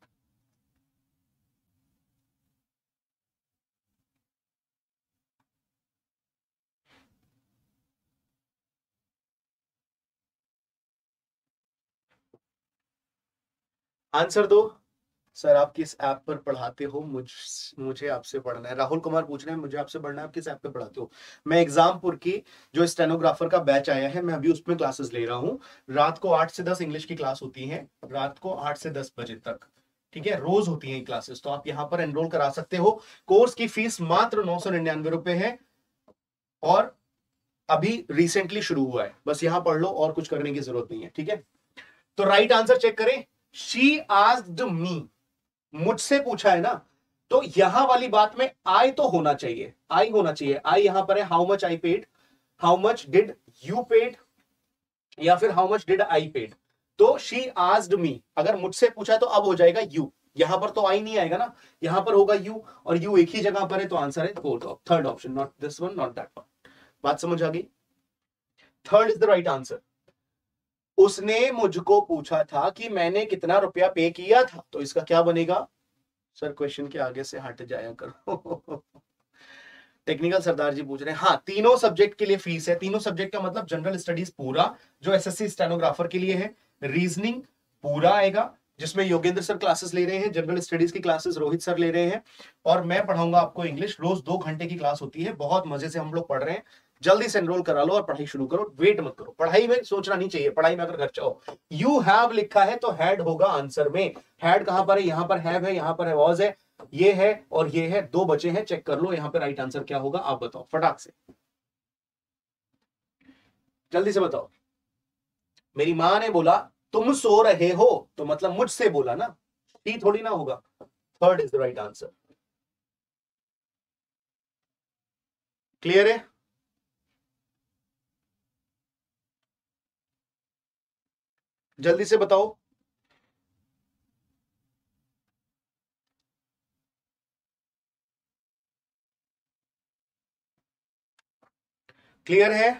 आंसर दो। सर आप किस ऐप पर पढ़ाते हो? मुझ मुझे आपसे पढ़ना है। राहुल कुमार पूछ रहे हैं मुझे आपसे पढ़ना है, आप किस ऐप पे पढ़ाते हो? मैं एग्जामपुर की जो स्टेनोग्राफर का बैच आया है, मैं अभी उसमें क्लासेस ले रहा हूँ। रात को आठ से दस इंग्लिश की क्लास होती है, रात को आठ से दस बजे तक, ठीक है, रोज होती है क्लासेस, तो आप यहाँ पर एनरोल करा सकते हो। कोर्स की फीस मात्र नौ सौ निन्यानवे रुपए है, और अभी रिसेंटली शुरू हुआ है, बस यहां पढ़ लो और कुछ करने की जरूरत नहीं है, ठीक है। तो राइट आंसर चेक करें, शी आस्क्ड मी, मुझसे पूछा है ना, तो यहां वाली बात में आई तो होना चाहिए, आई होना चाहिए, आई यहां पर है, how much I paid, how much did you paid, या फिर how much did I paid. तो शी आस्क्ड मी, अगर मुझसे पूछा है तो अब हो जाएगा यू, यहां पर तो आई नहीं आएगा ना, यहां पर होगा यू, और यू एक ही जगह पर है, तो आंसर है fourth, third option, not this one not that one. बात समझ आ गई? Third is the right answer. उसने मुझको पूछा था कि मैंने कितना रुपया पे किया था, तो इसका क्या बनेगा? सर क्वेश्चन के आगे से हट जाया करो। टेक्निकल सरदार जी पूछ रहे हैं, हाँ तीनों सब्जेक्ट के लिए फीस है, तीनों सब्जेक्ट का मतलब जनरल स्टडीज पूरा जो एसएससी स्टेनोग्राफर के लिए है, रीजनिंग पूरा आएगा जिसमें योगेंद्र सर क्लासेस ले रहे हैं, जनरल स्टडीज की क्लासेस रोहित सर ले रहे हैं, और मैं पढ़ाऊंगा आपको इंग्लिश, रोज दो घंटे की क्लास होती है, बहुत मजे से हम लोग पढ़ रहे हैं। जल्दी से एनरोल करा लो और पढ़ाई शुरू करो, वेट मत करो, पढ़ाई में सोचना नहीं चाहिए, पढ़ाई में अगर घर चाहो। यू हैव लिखा है तो हैड होगा आंसर में, हैड कहां पर है, यहां पर हैव है, यहां पर है वॉज है, ये है और ये है, दो बचे हैं, चेक कर लो यहां पे राइट आंसर क्या होगा, आप बताओ फटाक से, जल्दी से बताओ। मेरी मां ने बोला तुम सो रहे हो, तो मतलब मुझसे बोला ना, ही थोड़ी ना होगा। Third is the right answer. Clear है? जल्दी से बताओ। क्लियर है?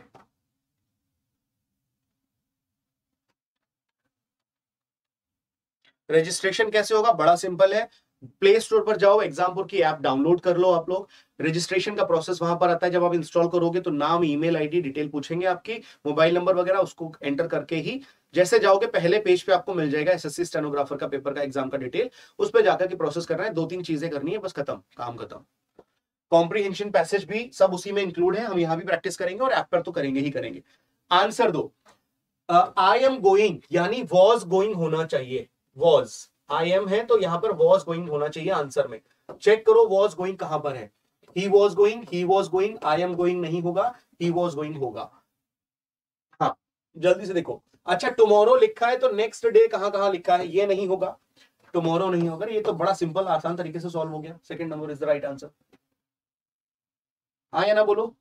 रजिस्ट्रेशन कैसे होगा? बड़ा सिंपल है। प्ले स्टोर पर जाओ, एग्जामपुर की ऐप डाउनलोड कर लो आप लोग। रजिस्ट्रेशन का प्रोसेस वहां पर आता है। जब आप इंस्टॉल करोगे तो नाम, ईमेल आईडी, डिटेल पूछेंगे आपकी, मोबाइल नंबर वगैरह, उसको एंटर करके ही जैसे जाओगे पहले पेज पे आपको मिल जाएगा एसएससी स्टेनोग्राफर का पेपर का एग्जाम का डिटेल। उस पर जाकर के प्रोसेस करना है, दो तीन चीजें करनी है, बस खत्म, काम खत्म। कॉम्प्रीहेंशन पैसेज भी सब उसी में इंक्लूड है, हम यहां भी प्रैक्टिस करेंगे और ऐप पर तो करेंगे ही करेंगे। आंसर दो। आई एम गोइंग यानी वॉज गोइंग होना चाहिए। वॉज, आई एम है तो यहां पर वॉज गोइंग होना चाहिए आंसर में। चेक करो वॉज गोइंग कहां पर है। He was going, he was going, I am going नहीं होगा, ही वॉज गोइंग होगा। हाँ, जल्दी से देखो। अच्छा, टुमारो लिखा है तो नेक्स्ट डे कहां कहां लिखा है? ये नहीं होगा, टुमारो नहीं होगा। ये तो बड़ा सिंपल आसान तरीके से सॉल्व हो गया। Second number is the right answer. हाँ या ना बोलो,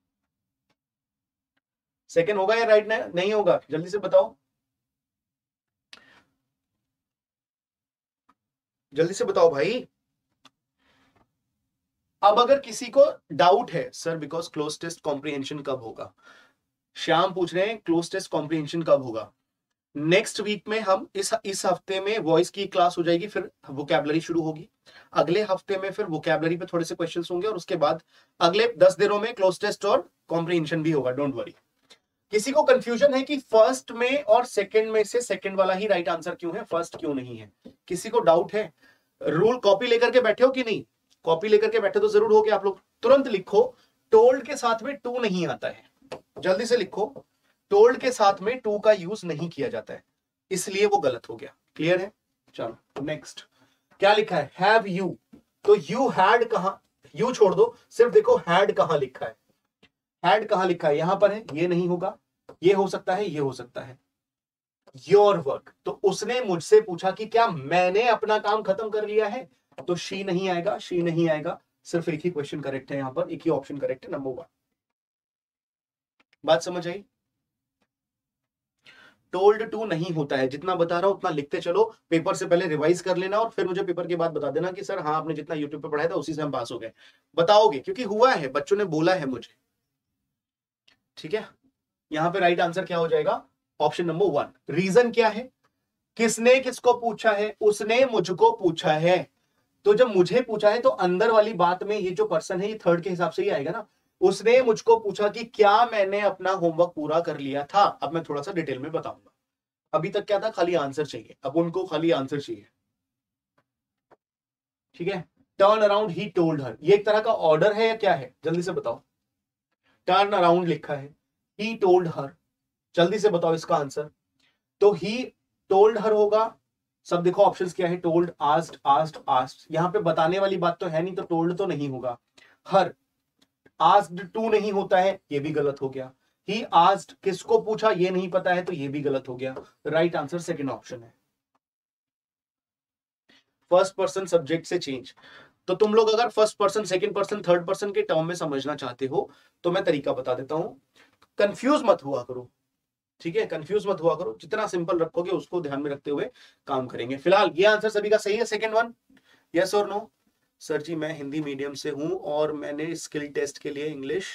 सेकंड होगा या राइट नहीं होगा? जल्दी से बताओ, जल्दी से बताओ भाई। अब अगर किसी को डाउट है sir because cloze test comprehension कब होगा, श्याम पूछ रहे हैं क्लोज टेस्ट कॉम्प्रिहेंशन कब होगा। नेक्स्ट वीक में हम इस इस हफ्ते में वॉइस की क्लास हो जाएगी, फिर वोकैबुलरी शुरू होगी। अगले हफ्ते में फिर वोकैबुलरी पे थोड़े से क्वेश्चंस होंगे और उसके बाद अगले दस दिनों में क्लोज टेस्ट और कॉम्प्रिहेंशन भी होगा, डोंट वरी। किसी को कंफ्यूजन है कि फर्स्ट में और सेकंड में से सेकंड वाला ही राइट आंसर क्यों है, फर्स्ट क्यों नहीं है? किसी को डाउट है? रूल कॉपी लेकर के बैठे हो कि नहीं? कॉपी लेकर के बैठे तो जरूर हो गया आप लोग। तुरंत लिखो, टोल्ड के साथ में टू नहीं आता है। जल्दी से लिखो, टोल्ड के साथ में टू का यूज नहीं किया जाता है, इसलिए वो गलत हो गया। क्लियर है? चलो नेक्स्ट। क्या लिखा है? हैव यू, तो यू हैड कहां, यू छोड़ दो, सिर्फ देखो हैड कहां लिखा है। हैड कहां लिखा है? यहां पर है, ये नहीं होगा, ये हो सकता है, ये हो सकता है। योर वर्क, तो उसने मुझसे पूछा कि क्या मैंने अपना काम खत्म कर लिया है, तो शी नहीं आएगा, शी नहीं आएगा। सिर्फ एक ही क्वेश्चन करेक्ट है यहां पर, एक ही ऑप्शन करेक्ट है, नंबर वन। बात समझ आई? टोल्ड टू नहीं होता है, जितना बता रहा हूं उतना लिखते चलो, पेपर से पहले रिवाइज कर लेना और फिर मुझे पेपर के बाद बता देना कि सर हाँ आपने जितना यूट्यूब पे पढ़ाया था उसी से हम पास हो गए। बताओगे, क्योंकि हुआ है, बच्चों ने बोला है मुझे। ठीक है, यहां पे राइट आंसर क्या हो जाएगा? Option number one. रीजन क्या है? किसने किसको पूछा है? उसने मुझको पूछा है। तो जब मुझे पूछा है तो अंदर वाली बात में ये जो पर्सन है ये थर्ड के हिसाब से ही आएगा ना। उसने मुझको पूछा कि क्या मैंने अपना होमवर्क पूरा कर लिया था। अब मैं थोड़ा सा डिटेल में बताऊंगा। अभी तक क्या था, खाली आंसर चाहिए, अब उनको खाली आंसर चाहिए। ठीक है, turn around he told her, ये एक तरह का ऑर्डर है या क्या है? जल्दी से बताओ। टर्न अराउंड लिखा है, ही टोल्ड हर, जल्दी से बताओ इसका आंसर। तो ही टोल्ड हर होगा। सब देखो ऑप्शंस क्या है, टोल्ड, आस्क्ड, आस्क्ड, आस्क्ड। यहां पे बताने वाली बात तो है नहीं, तो टोल्ड तो नहीं होगा। हर, आस्क्ड टू नहीं होता है, ये भी गलत हो गया। ही आस्क्ड, किसको पूछा ये नहीं पता है, तो ये भी गलत हो गया। राइट आंसर सेकंड ऑप्शन है, फर्स्ट पर्सन सब्जेक्ट से चेंज। तो तुम लोग अगर first person, second person, third person के टर्म में समझना चाहते हो तो मैं तरीका बता देता हूं। कंफ्यूज मत हुआ करो, ठीक है, कंफ्यूज मत हुआ करो, जितना सिंपल रखोगे उसको ध्यान में रखते हुए काम करेंगे। फिलहाल ये आंसर सभी का सही है, सेकंड वन, यस और नो? सर जी मैं हिंदी मीडियम से हूं और मैंने स्किल टेस्ट के लिए इंग्लिश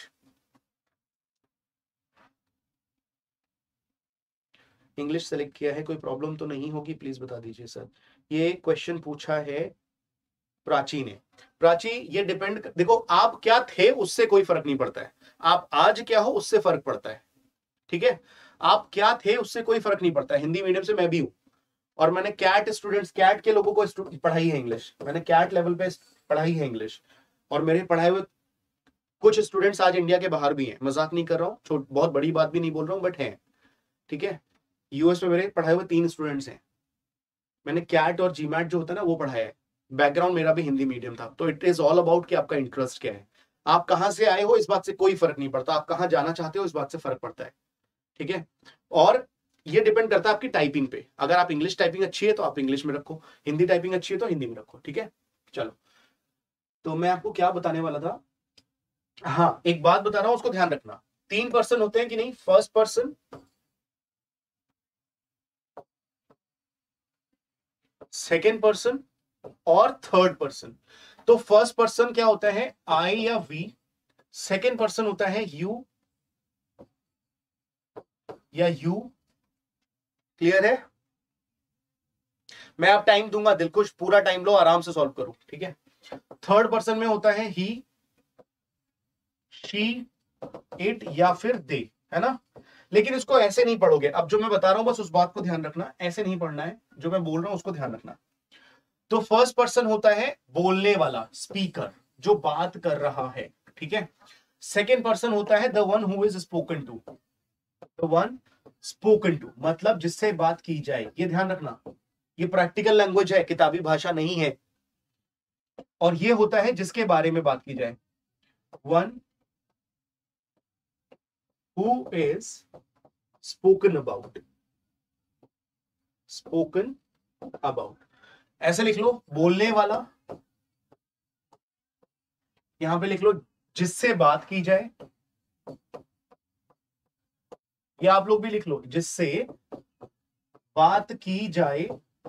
इंग्लिश सेलेक्ट किया है, कोई प्रॉब्लम तो नहीं होगी, प्लीज बता दीजिए सर। ये क्वेश्चन पूछा है प्राची ने। प्राची ये डिपेंड, देखो आप क्या थे उससे कोई फर्क नहीं पड़ता है, आप आज क्या हो उससे फर्क पड़ता है। ठीक है, आप क्या थे उससे कोई फर्क नहीं पड़ता है। हिंदी मीडियम से मैं भी हूं और मैंने कैट स्टूडेंट्स, कैट के लोगों को पढ़ाई है इंग्लिश, मैंने कैट लेवल पे पढ़ाई है इंग्लिश। और मेरे पढ़ाए हुए कुछ स्टूडेंट्स आज इंडिया के बाहर भी हैं, मजाक नहीं कर रहा हूँ, छोट बहुत बड़ी बात भी नहीं बोल रहा हूँ, बट हैं। ठीक है, यूएस में मेरे पढ़ाए हुए तीन स्टूडेंट्स हैं, मैंने कैट और जीमैट जो होता है ना वो पढ़ाया है। बैकग्राउंड मेरा भी हिंदी मीडियम था, तो इट इज ऑल अबाउट कि आपका इंटरेस्ट क्या है, आप कहां से आए हो इस बात से कोई फर्क नहीं पड़ता, आप कहां जाना चाहते हो इस बात से फर्क पड़ता है। ठीक है, और ये डिपेंड करता है आपकी टाइपिंग पे, अगर आप इंग्लिश टाइपिंग अच्छी है तो आप इंग्लिश में रखो, हिंदी टाइपिंग अच्छी है तो हिंदी में रखो। ठीक है, चलो तो मैं आपको क्या बताने वाला था, हाँ एक बात बता रहा हूं उसको ध्यान रखना। तीन पर्सन होते हैं कि नहीं, फर्स्ट पर्सन, सेकेंड पर्सन और थर्ड पर्सन। तो फर्स्ट पर्सन क्या होता है, आई या वी, सेकेंड पर्सन होता है यू या यू। क्लियर है? मैं अब टाइम दूंगा, दिलखुश पूरा टाइम लो, आराम से सॉल्व करो, ठीक है। थर्ड पर्सन में होता है ही, शी, इट या फिर दे, है ना। लेकिन इसको ऐसे नहीं पढ़ोगे, अब जो मैं बता रहा हूं बस उस बात को ध्यान रखना, ऐसे नहीं पढ़ना है, जो मैं बोल रहा हूं उसको ध्यान रखना। तो फर्स्ट पर्सन होता है बोलने वाला, स्पीकर, जो बात कर रहा है, ठीक है। सेकेंड पर्सन होता है the one who is spoken to, the one spoken to, मतलब जिससे बात की जाए। ये ध्यान रखना, ये प्रैक्टिकल लैंग्वेज है, किताबी भाषा नहीं है। और ये होता है जिसके बारे में बात की जाए, one who is spoken about, spoken about। ऐसे लिख लो, बोलने वाला, यहां पे लिख लो जिससे बात की जाए, या आप लोग भी लिख लो जिससे बात की जाए,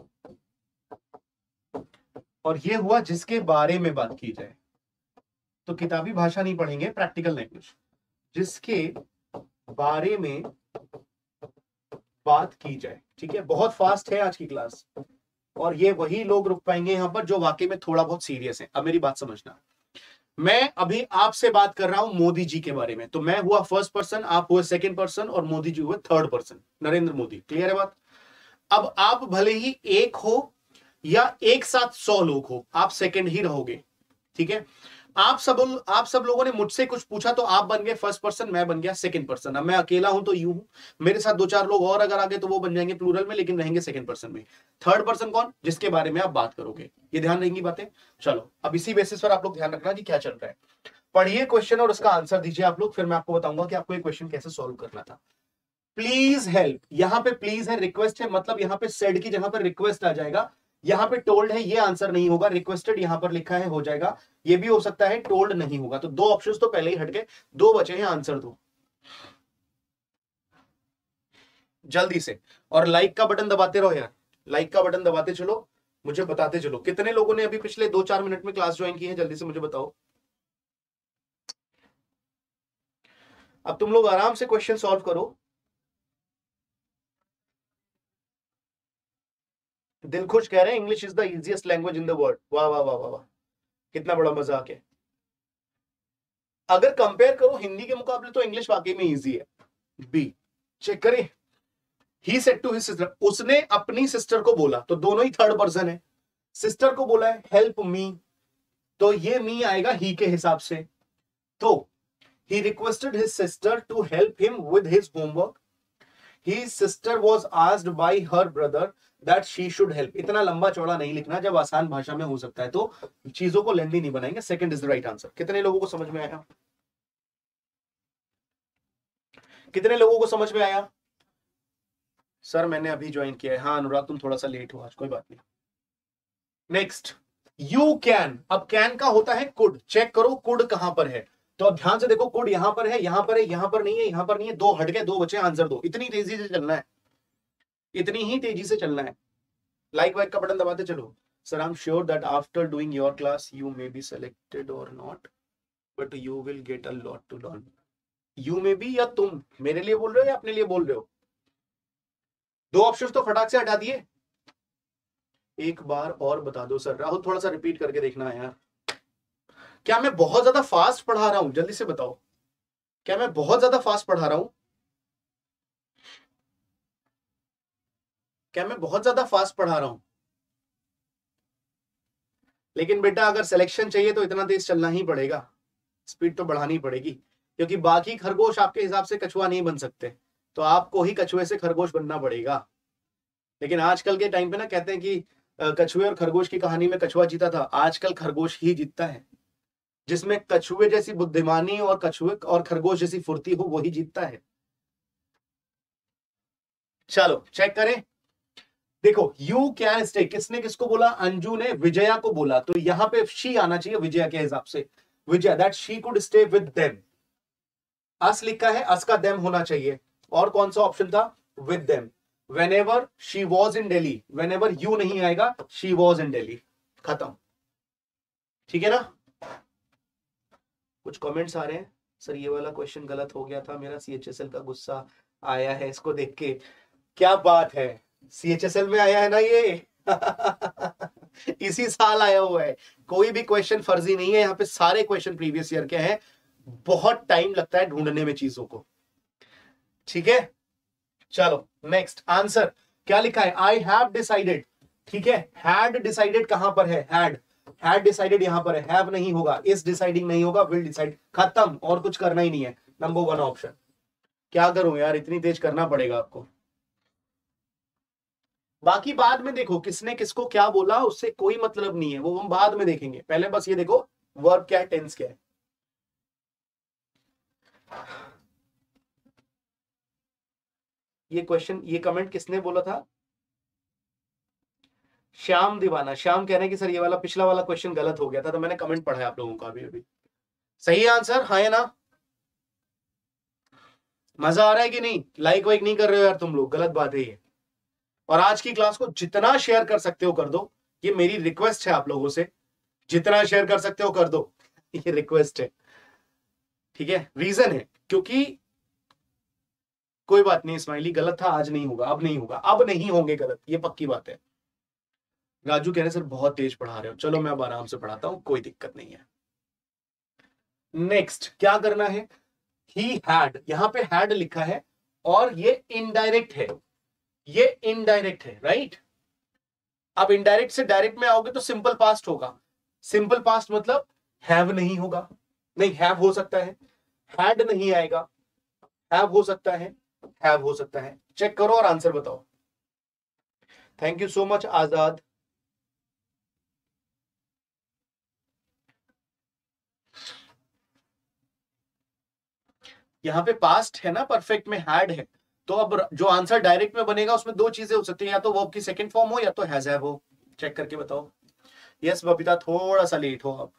और ये हुआ जिसके बारे में बात की जाए। तो किताबी भाषा नहीं पढ़ेंगे, प्रैक्टिकल लैंग्वेज, जिसके बारे में बात की जाए, ठीक है। बहुत फास्ट है आज की क्लास, और ये वही लोग रुक पाएंगे यहां पर जो वाकई में थोड़ा बहुत सीरियस है। अब मेरी बात समझना, मैं अभी आपसे बात कर रहा हूं मोदी जी के बारे में, तो मैं हुआ फर्स्ट पर्सन, आप हुए सेकंड पर्सन, और मोदी जी हुए third person, Narendra Modi. Clear है बात? अब आप भले ही एक हो या एक साथ सौ लोग हो, आप सेकंड ही रहोगे, ठीक है। आप सब आप सब लोगों ने मुझसे कुछ पूछा तो आप बन गए फर्स्ट पर्सन, मैं बन गया सेकंड पर्सन। अब मैं अकेला हूं तो यू हूं, मेरे साथ दो चार लोग और अगर आगे तो वो बन जाएंगे प्लूरल में, लेकिन रहेंगे सेकंड पर्सन में। थर्ड पर्सन कौन? जिसके बारे में आप बात करोगे। ये ध्यान रहेंगी बातें। चलो अब इसी बेसिस पर आप लोग ध्यान रखना कि क्या चल रहा है। पढ़िए क्वेश्चन और उसका आंसर दीजिए आप लोग, फिर मैं आपको बताऊंगा कि आपको ये क्वेश्चन कैसे सॉल्व करना था। प्लीज हेल्प, यहां पे प्लीज है, रिक्वेस्ट है, मतलब यहां पे सेड की जगह पर रिक्वेस्ट आ जाएगा। यहां पे टोल्ड है, ये आंसर नहीं होगा, रिक्वेस्टेड यहां पर लिखा है, हो जाएगा। ये भी हो सकता है टोल्ड नहीं होगा, तो दो ऑप्शंस तो पहले ही हट गए, दो बचे हैं, आंसर दो जल्दी से। और लाइक का बटन दबाते रहो यार, लाइक का बटन दबाते चलो, मुझे बताते चलो कितने लोगों ने अभी पिछले दो चार मिनट में क्लास ज्वाइन की है, जल्दी से मुझे बताओ। अब तुम लोग आराम से क्वेश्चन सॉल्व करो। दिलखुश कह रहे हैं English is the easiest language in the world. वाह वाह वाह वाह वाह, कितना बड़ा मजाक है। अगर कंपेयर करो हिंदी के मुकाबले तो इंग्लिश वाकई में इजी है। बी चेक करें, he said to his sister, उसने अपनी सिस्टर को बोला, तो दोनों ही थर्ड पर्सन है। सिस्टर को बोला है हेल्प मी, तो ये मी आएगा ही के हिसाब से। तो he requested his sister to help him with his homework, his sister was asked by her brother that she should help। इतना लंबा चौड़ा नहीं लिखना, जब आसान भाषा में हो सकता है तो चीजों को लेंदी नहीं बनाएंगे। Second is the right answer. कितने लोगों को समझ में आया? कितने लोगों को समझ में आया? सर मैंने अभी ज्वाइन किया है। हाँ अनुराग तुम थोड़ा सा लेट हो आज, कोई बात नहीं। नेक्स्ट यू कैन, अब कैन का होता है कुड। चेक करो कुड कहां पर है, तो अब ध्यान से देखो, कुड यहां पर है, यहां पर है, यहां पर नहीं है, यहां पर नहीं है, दो हट गए, दो बचे, आंसर दो। इतनी तेजी से चलना है, इतनी ही तेजी से चलना है। लाइक वाइक का बटन दबाते चलो। Sir I am sure that after doing your class you may be selected और not, but you will get a lot to learn. You may be, या तुम मेरे लिए बोल रहे हो या अपने लिए बोल रहे हो? दो ऑप्शंस तो फटाक से हटा दिए। एक बार और बता दो सर। राहुल थोड़ा सा रिपीट करके देखना है यार। क्या मैं बहुत ज्यादा फास्ट पढ़ा रहा हूं? जल्दी से बताओ, क्या मैं बहुत ज्यादा फास्ट पढ़ा रहा हूं? क्या मैं बहुत ज्यादा फास्ट पढ़ा रहा हूं? लेकिन बेटा अगर सिलेक्शन चाहिए तो इतना तेज चलना ही पड़ेगा, स्पीड तो बढ़ानी पड़ेगी, क्योंकि बाकी खरगोश आपके हिसाब से कछुआ नहीं बन सकते, तो आपको ही कछुए से खरगोश बनना पड़ेगा। लेकिन आजकल के टाइम पे ना कहते हैं कि कछुए और खरगोश की कहानी में कछुआ जीता था, आजकल खरगोश ही जीतता है। जिसमें कछुए जैसी बुद्धिमानी और कछुए और खरगोश जैसी फुर्ती हो वही जीतता है। चलो चेक करें, देखो यू कैन स्टे, किसने किसको बोला? अंजू ने विजया को बोला, तो यहां पे शी आना चाहिए विजया के हिसाब से। Vijaya that she could stay with them, as लिखा है, अस का देम होना चाहिए। और कौन सा ऑप्शन था? With them. Whenever she was in Delhi, whenever you नहीं आएगा, शी वॉज इन दिल्ली, खत्म। ठीक है ना? कुछ कमेंट्स आ रहे हैं, सर ये वाला क्वेश्चन गलत हो गया था मेरा, सीएचएसएल का गुस्सा आया है इसको देख के। क्या बात है, सीएचएसएल में आया है ना ये इसी साल आया हुआ है। कोई भी क्वेश्चन फर्जी नहीं है, यहाँ पे सारे क्वेश्चन प्रीवियस ईयर के हैं। बहुत टाइम लगता है ढूंढने में चीजों को। ठीक है, चलो नेक्स्ट आंसर क्या लिखा है, आई हैव डिसाइडेड। ठीक है, हैड डिसाइडेड कहां पर है, हैड हैड डिसाइडेड यहां पर है, हैव नहीं होगा, इस डिसाइडिंग नहीं होगा, विल डिसाइड, खत्म, और कुछ करना ही नहीं है। Number one option. क्या करूं यार, इतनी तेज करना पड़ेगा आपको। बाकी बाद में देखो किसने किसको क्या बोला, उससे कोई मतलब नहीं है, वो हम बाद में देखेंगे। पहले बस ये देखो वर्ब क्या है, टेंस क्या है। ये क्वेश्चन, ये कमेंट किसने बोला था, श्याम दीवाना। श्याम कह रहे हैं कि सर ये वाला पिछला वाला क्वेश्चन गलत हो गया था, तो मैंने कमेंट पढ़ा है आप लोगों का अभी अभी। सही आंसर हाँ है ना? मजा आ रहा है कि नहीं? लाइक वाइक नहीं कर रहे हो यार तुम लोग, गलत बात है ये। और आज की क्लास को जितना शेयर कर सकते हो कर दो, ये मेरी रिक्वेस्ट है आप लोगों से, जितना शेयर कर सकते हो कर दो, ये रिक्वेस्ट है। ठीक है, रीजन है क्योंकि कोई बात नहीं, स्माइली गलत था, आज नहीं होगा, अब नहीं होगा, अब नहीं होंगे गलत, ये पक्की बात है। राजू कह रहे सर बहुत तेज पढ़ा रहे हो, चलो मैं अब आराम से पढ़ाता हूं, कोई दिक्कत नहीं है। नेक्स्ट क्या करना है, ही हैड, यहां पे हैड लिखा है और ये इनडायरेक्ट है, ये इनडायरेक्ट है, राइट। अब इनडायरेक्ट से डायरेक्ट में आओगे तो सिंपल पास्ट होगा, सिंपल पास्ट मतलब हैव नहीं होगा, नहीं हैव हो सकता है, हैड नहीं आएगा, हैव हो सकता है, हैव हो सकता है। चेक करो और आंसर बताओ। Thank you so much Azad. यहां पे पास्ट है ना, परफेक्ट में हैड है, तो अब जो आंसर डायरेक्ट में बनेगा उसमें दो चीजें हो सकती है, या तो वर्ब की सेकंड फॉर्म हो या तो हैज हैव हो। चेक करके बताओ। यस बबीता, थोड़ा सा लेट हो अब।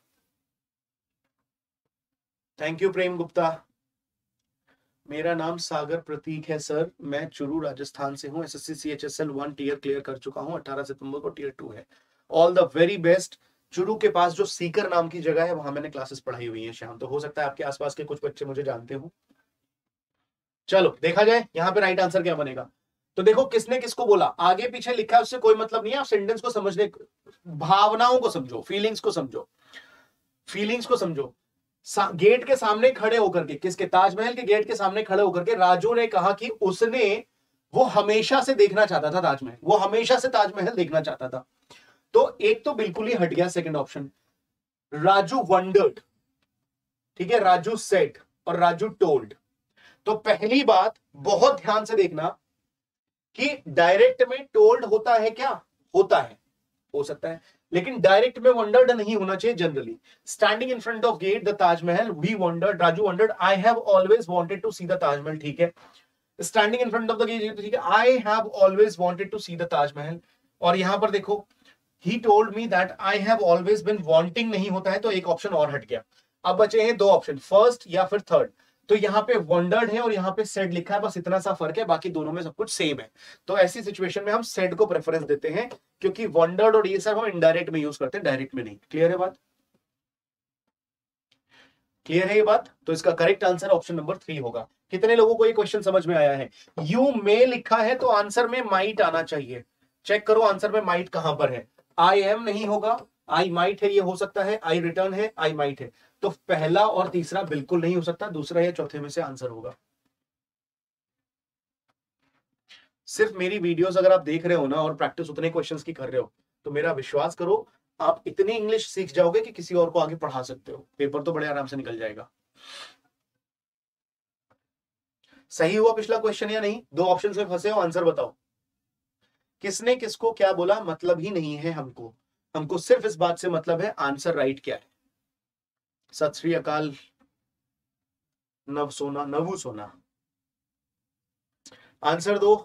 Thank you Prem Gupta. मेरा नाम सागर प्रतीक है सर, मैं चुरू राजस्थान से हूँ, SSC CHSL one tier clear कर चुका हूँ, अठारह सितंबर को टीयर टू है। All the very best. Churu के पास जो सीकर नाम की जगह है वहां मैंने क्लासेस पढ़ाई हुई है शाम, तो हो सकता है आपके आसपास के कुछ बच्चे मुझे जानते हो। चलो देखा जाए यहाँ पे राइट आंसर क्या बनेगा। तो देखो किसने किसको बोला, आगे पीछे लिखा है उससे कोई मतलब नहीं है, आप सेंटेंस को समझने, भावनाओं को समझो, फीलिंग्स को समझो, फीलिंग्स को समझो। गेट के सामने खड़े होकर के, किसके, ताजमहल के गेट के सामने खड़े होकर के राजू ने कहा कि उसने, वो हमेशा से देखना चाहता था ताजमहल, वो हमेशा से ताजमहल देखना चाहता था। तो एक तो बिल्कुल ही हट गया सेकंड ऑप्शन, राजू वंडर्ड। ठीक है, राजू सेड और राजू टोल्ड। तो पहली बात बहुत ध्यान से देखना कि डायरेक्ट में टोल्ड होता है क्या, होता है, हो सकता है, लेकिन डायरेक्ट में वंडर्ड नहीं होना चाहिए generally. Standing in front of gate the Taj Mahal, we wondered, Raju wondered, I have always wanted to see the Taj Mahal. ठीक है, standing in front of the gate, ठीक है, I have always wanted to see the Taj Mahal. और यहां पर देखो, he told me that I have always been wanting नहीं होता है, तो एक ऑप्शन और हट गया। अब बचे हैं दो ऑप्शन, फर्स्ट या फिर थर्ड। तो यहाँ पे वंडर्ड है और यहाँ पे सेड लिखा है, बस इतना सा फर्क है, बाकी दोनों में सब कुछ सेम है। तो ऐसी सिचुएशन में हम सेड को प्रेफरेंस देते हैं, क्योंकि वंडर्ड और ये सब हम इनडायरेक्ट में यूज करते हैं, डायरेक्ट में नहीं। क्लियर है बात, क्लियर है ये बात। तो इसका correct answer option number three होगा। कितने लोगों को ये क्वेश्चन समझ में आया है? यू मे लिखा है तो आंसर में माइट आना चाहिए। चेक करो आंसर में माइट कहां पर है, आई एम नहीं होगा, आई माइट है, ये हो सकता है, आई रिटर्न है, आई माइट है। तो पहला और तीसरा बिल्कुल नहीं हो सकता, दूसरा या चौथे में से आंसर होगा। सिर्फ मेरी वीडियोस अगर आप देख रहे हो ना और प्रैक्टिस उतने क्वेश्चंस की कर रहे हो, तो मेरा विश्वास करो आप इतनी इंग्लिश सीख जाओगे कि किसी और को आगे पढ़ा सकते हो, पेपर तो बड़े आराम से निकल जाएगा। सही हुआ पिछला क्वेश्चन या नहीं? दो ऑप्शन में फंसे हो, आंसर बताओ। किसने किसको क्या बोला मतलब ही नहीं है हमको, हमको सिर्फ इस बात से मतलब है आंसर राइट क्या है। सत श्री अकाल नव सोना, नवू सोना, आंसर दो।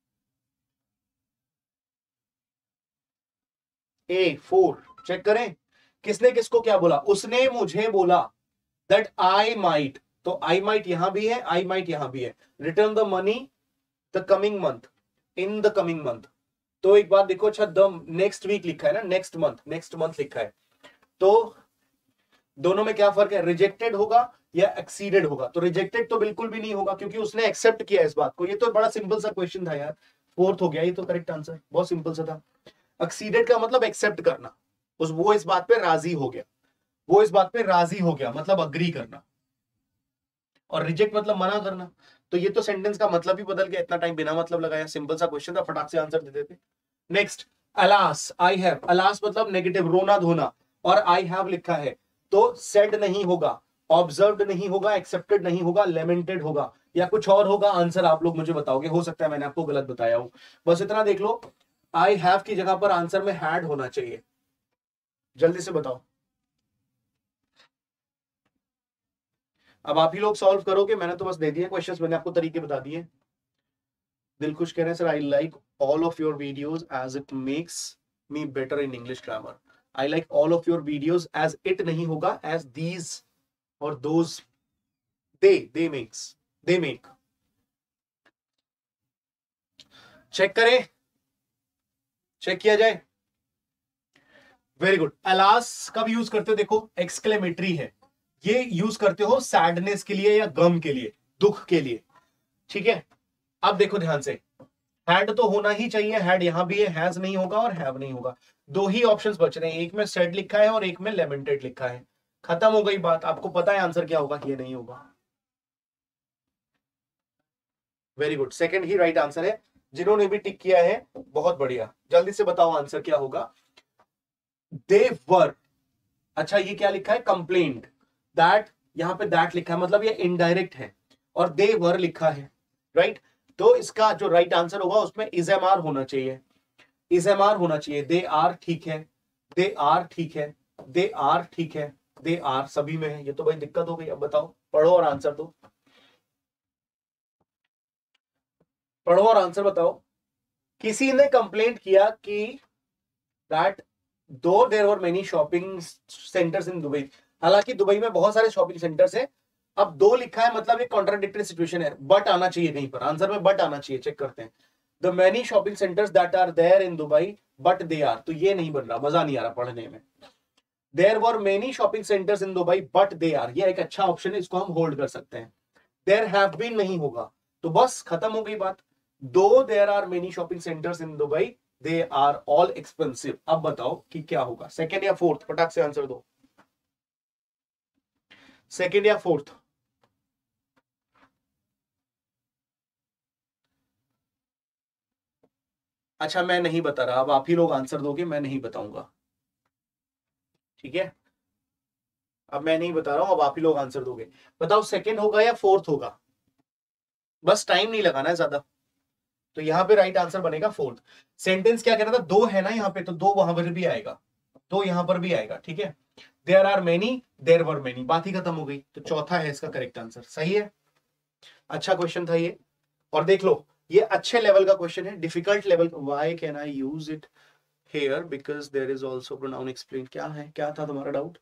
ए फोर, चेक करें किसने किसको क्या बोला। उसने मुझे बोला दैट आई माइट, तो आई माइट यहां भी है, आई माइट यहां भी है। Return the money the coming month, in the coming month. तो एक बार देखो, अच्छा द नेक्स्ट वीक लिखा है ना, नेक्स्ट मंथ, नेक्स्ट मंथ लिखा है, तो दोनों में क्या फर्क है? रिजेक्टेड होगा या एक्सीडेड होगा? तो रिजेक्टेड तो बिल्कुल भी नहीं होगा क्योंकि उसने एक्सेप्ट किया इस बात को। ये तो बड़ा सिंपल सा क्वेश्चन था यार, फोर्थ हो गया, ये तो करेक्ट आंसर, बहुत सिंपल सा था। एक्सीडेड का मतलब एक्सेप्ट करना, उस वो इस बात पे राजी हो गया, वो इस बात पे राजी हो गया मतलब अग्री करना, और रिजेक्ट मतलब मना करना। तो ये तो सेंटेंस का मतलब ही बदल गया, इतना टाइम बिना मतलब लगाया, सिंपल सा क्वेश्चन था, फटाक से आंसर दे देते। Next, alas, I have, alas मतलब नेगेटिव, रोना धोना, और आई हैव लिखा है तो सेड नहीं होगा, ऑब्जर्व्ड नहीं होगा, एक्सेप्टेड नहीं होगा, लेमेंटेड होगा, या कुछ और होगा। आंसर आप लोग मुझे बताओगे, हो सकता है मैंने आपको गलत बताया हूं, बस इतना देख लो। आई हैव की जगह पर आंसर में हैड होना चाहिए, जल्दी से बताओ। अब आप ही लोग सॉल्व करोगे, मैंने तो बस दे दिए क्वेश्चंस, मैंने आपको तरीके बता दिए। दिलखुश कह रहे हैं sir, I like all of your videos as it makes me better in English grammar. I like all of your videos, as it नहीं होगा, एज दीज और those, they they makes, they make. Check करें, चेक किया जाए। Very good. अलास कब यूज करते हो? देखो एक्सक्लेमेटरी है, ये यूज करते हो सैडनेस के लिए या गम के लिए, दुख के लिए, ठीक है। अब देखो ध्यान से, हैड तो होना ही चाहिए, हैड यहां भी है, हैज नहीं होगा और हैव नहीं होगा। दो ही ऑप्शंस बच रहे हैं, एक में सेड लिखा है और एक में लेमेंटेड लिखा है। खत्म हो गई बात, आपको पता है आंसर क्या होगा, ये नहीं होगा। वेरी गुड, सेकंड ही राइट आंसर है। जिन्होंने भी टिक किया है बहुत बढ़िया, जल्दी से बताओ आंसर क्या होगा। दे वर, अच्छा ये क्या लिखा है? कंप्लेंट, दैट, यहां पे दैट लिखा है मतलब ये इनडायरेक्ट है, और दे वर लिखा है, राइट। तो इसका जो राइट आंसर होगा उसमें इज एम आर होना चाहिए, इज एम आर होना चाहिए। दे आर ठीक है, दे आर ठीक है, दे आर ठीक है, दे आर सभी में है। ये तो भाई दिक्कत हो गई। अब बताओ, पढ़ो और आंसर दो, पढ़ो और आंसर बताओ। किसी ने कंप्लेंट किया कि that though there were many shopping centres in Dubai, हालांकि दुबई में बहुत सारे शॉपिंग सेंटर्स हैं। अब दो लिखा है मतलब एक कॉन्ट्राडिक्टरी सिचुएशन है, बट आना चाहिए कहीं पर, आंसर में बट आना चाहिए। चेक करते हैं, the many shopping centres that are there in Dubai but they are, तो ये नहीं बन रहा, मजा नहीं आ रहा पढ़ने में। There were many shopping centres in Dubai but they are, ये एक अच्छा ऑप्शन है, इसको हम होल्ड कर सकते हैं। देयर हैव बीन नहीं होगा, तो बस खत्म हो गई बात। Though there are many shopping centres in Dubai, they are all expensive. अब बताओ कि क्या होगा, सेकंड या फोर्थ? फटाक से आंसर दो, सेकंड या फोर्थ? अच्छा मैं नहीं बता रहा, अब आप ही लोग आंसर दोगे, मैं नहीं बताऊंगा, ठीक है। अब मैं नहीं बता रहा हूं, अब आप ही लोग आंसर दोगे। बताओ सेकंड होगा या फोर्थ होगा? बस टाइम नहीं लगाना है ज्यादा। तो यहां पे राइट आंसर बनेगा फोर्थ। सेंटेंस क्या कह रहा था? दो है ना यहाँ पे, तो दो वहां पर भी आएगा, दो यहां पर भी आएगा, ठीक है। There are many, there were many, बात ही खत्म हो गई। तो चौथा है इसका करेक्ट आंसर, सही है। अच्छा क्वेश्चन था ये, और देख लो ये अच्छे लेवल का क्वेश्चन है, difficult level. Why can I use it here because there is also pronoun explain. क्या है, क्या था तुम्हारा डाउट?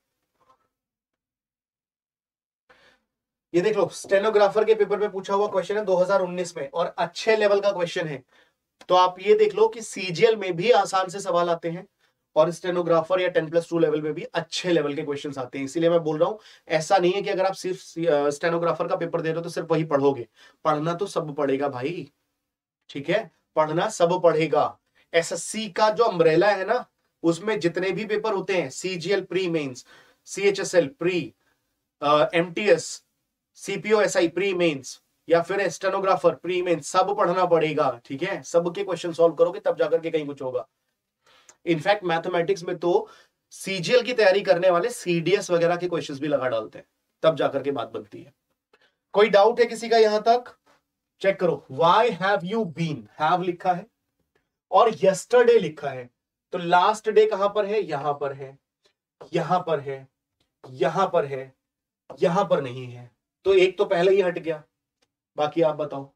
ये देख लो, स्टेनोग्राफर के पेपर में पूछा हुआ क्वेश्चन है दो हज़ार उन्नीस में, और अच्छे लेवल का क्वेश्चन है। तो आप ये देख लो कि सीजीएल में भी आसान से सवाल आते हैं, और स्टेनोग्राफर या टेन प्लस टू लेवल में भी अच्छे लेवल के क्वेश्चंस आते हैं। इसीलिए मैं बोल रहा हूं, ऐसा नहीं है कि अगर आप सिर्फ स्टेनोग्राफर का पेपर दे रहे हो तो सिर्फ वही पढ़ोगे, पढ़ना तो सब पड़ेगा भाई, ठीक है, पढ़ना सब पढ़ेगा। एसएससी का जो अम्ब्रेला है ना, उसमें जितने भी पेपर होते हैं, CGL pre mains, CHSL pre, MTS, CPO SI pre mains, या फिर स्टेनोग्राफर प्री मेंस, सब पढ़ना पड़ेगा, ठीक है। सबके क्वेश्चन सॉल्व करोगे तब जाकर के कहीं कुछ होगा। इनफैक्ट मैथमेटिक्स में तो सीजीएल की तैयारी करने वाले सीडीएस वगैरह के क्वेश्चंस भी लगा डालते हैं, तब जाकर के बात बनती है। कोई डाउट है किसी का यहां तक? चेक करो, why have you been, have लिखा है और यस्टरडे लिखा है, तो लास्ट डे कहां पर है? यहां पर है, यहां पर है, यहां पर है, यहां पर नहीं है, तो एक तो पहले ही हट गया। बाकी आप बताओ,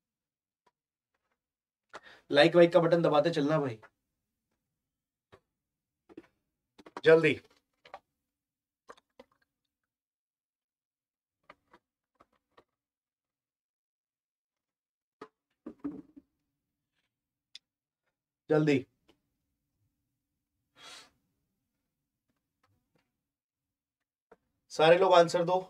लाइक वाइक का बटन दबाते चलना भाई, जल्दी। जल्दी। सारे लोग आंसर दो।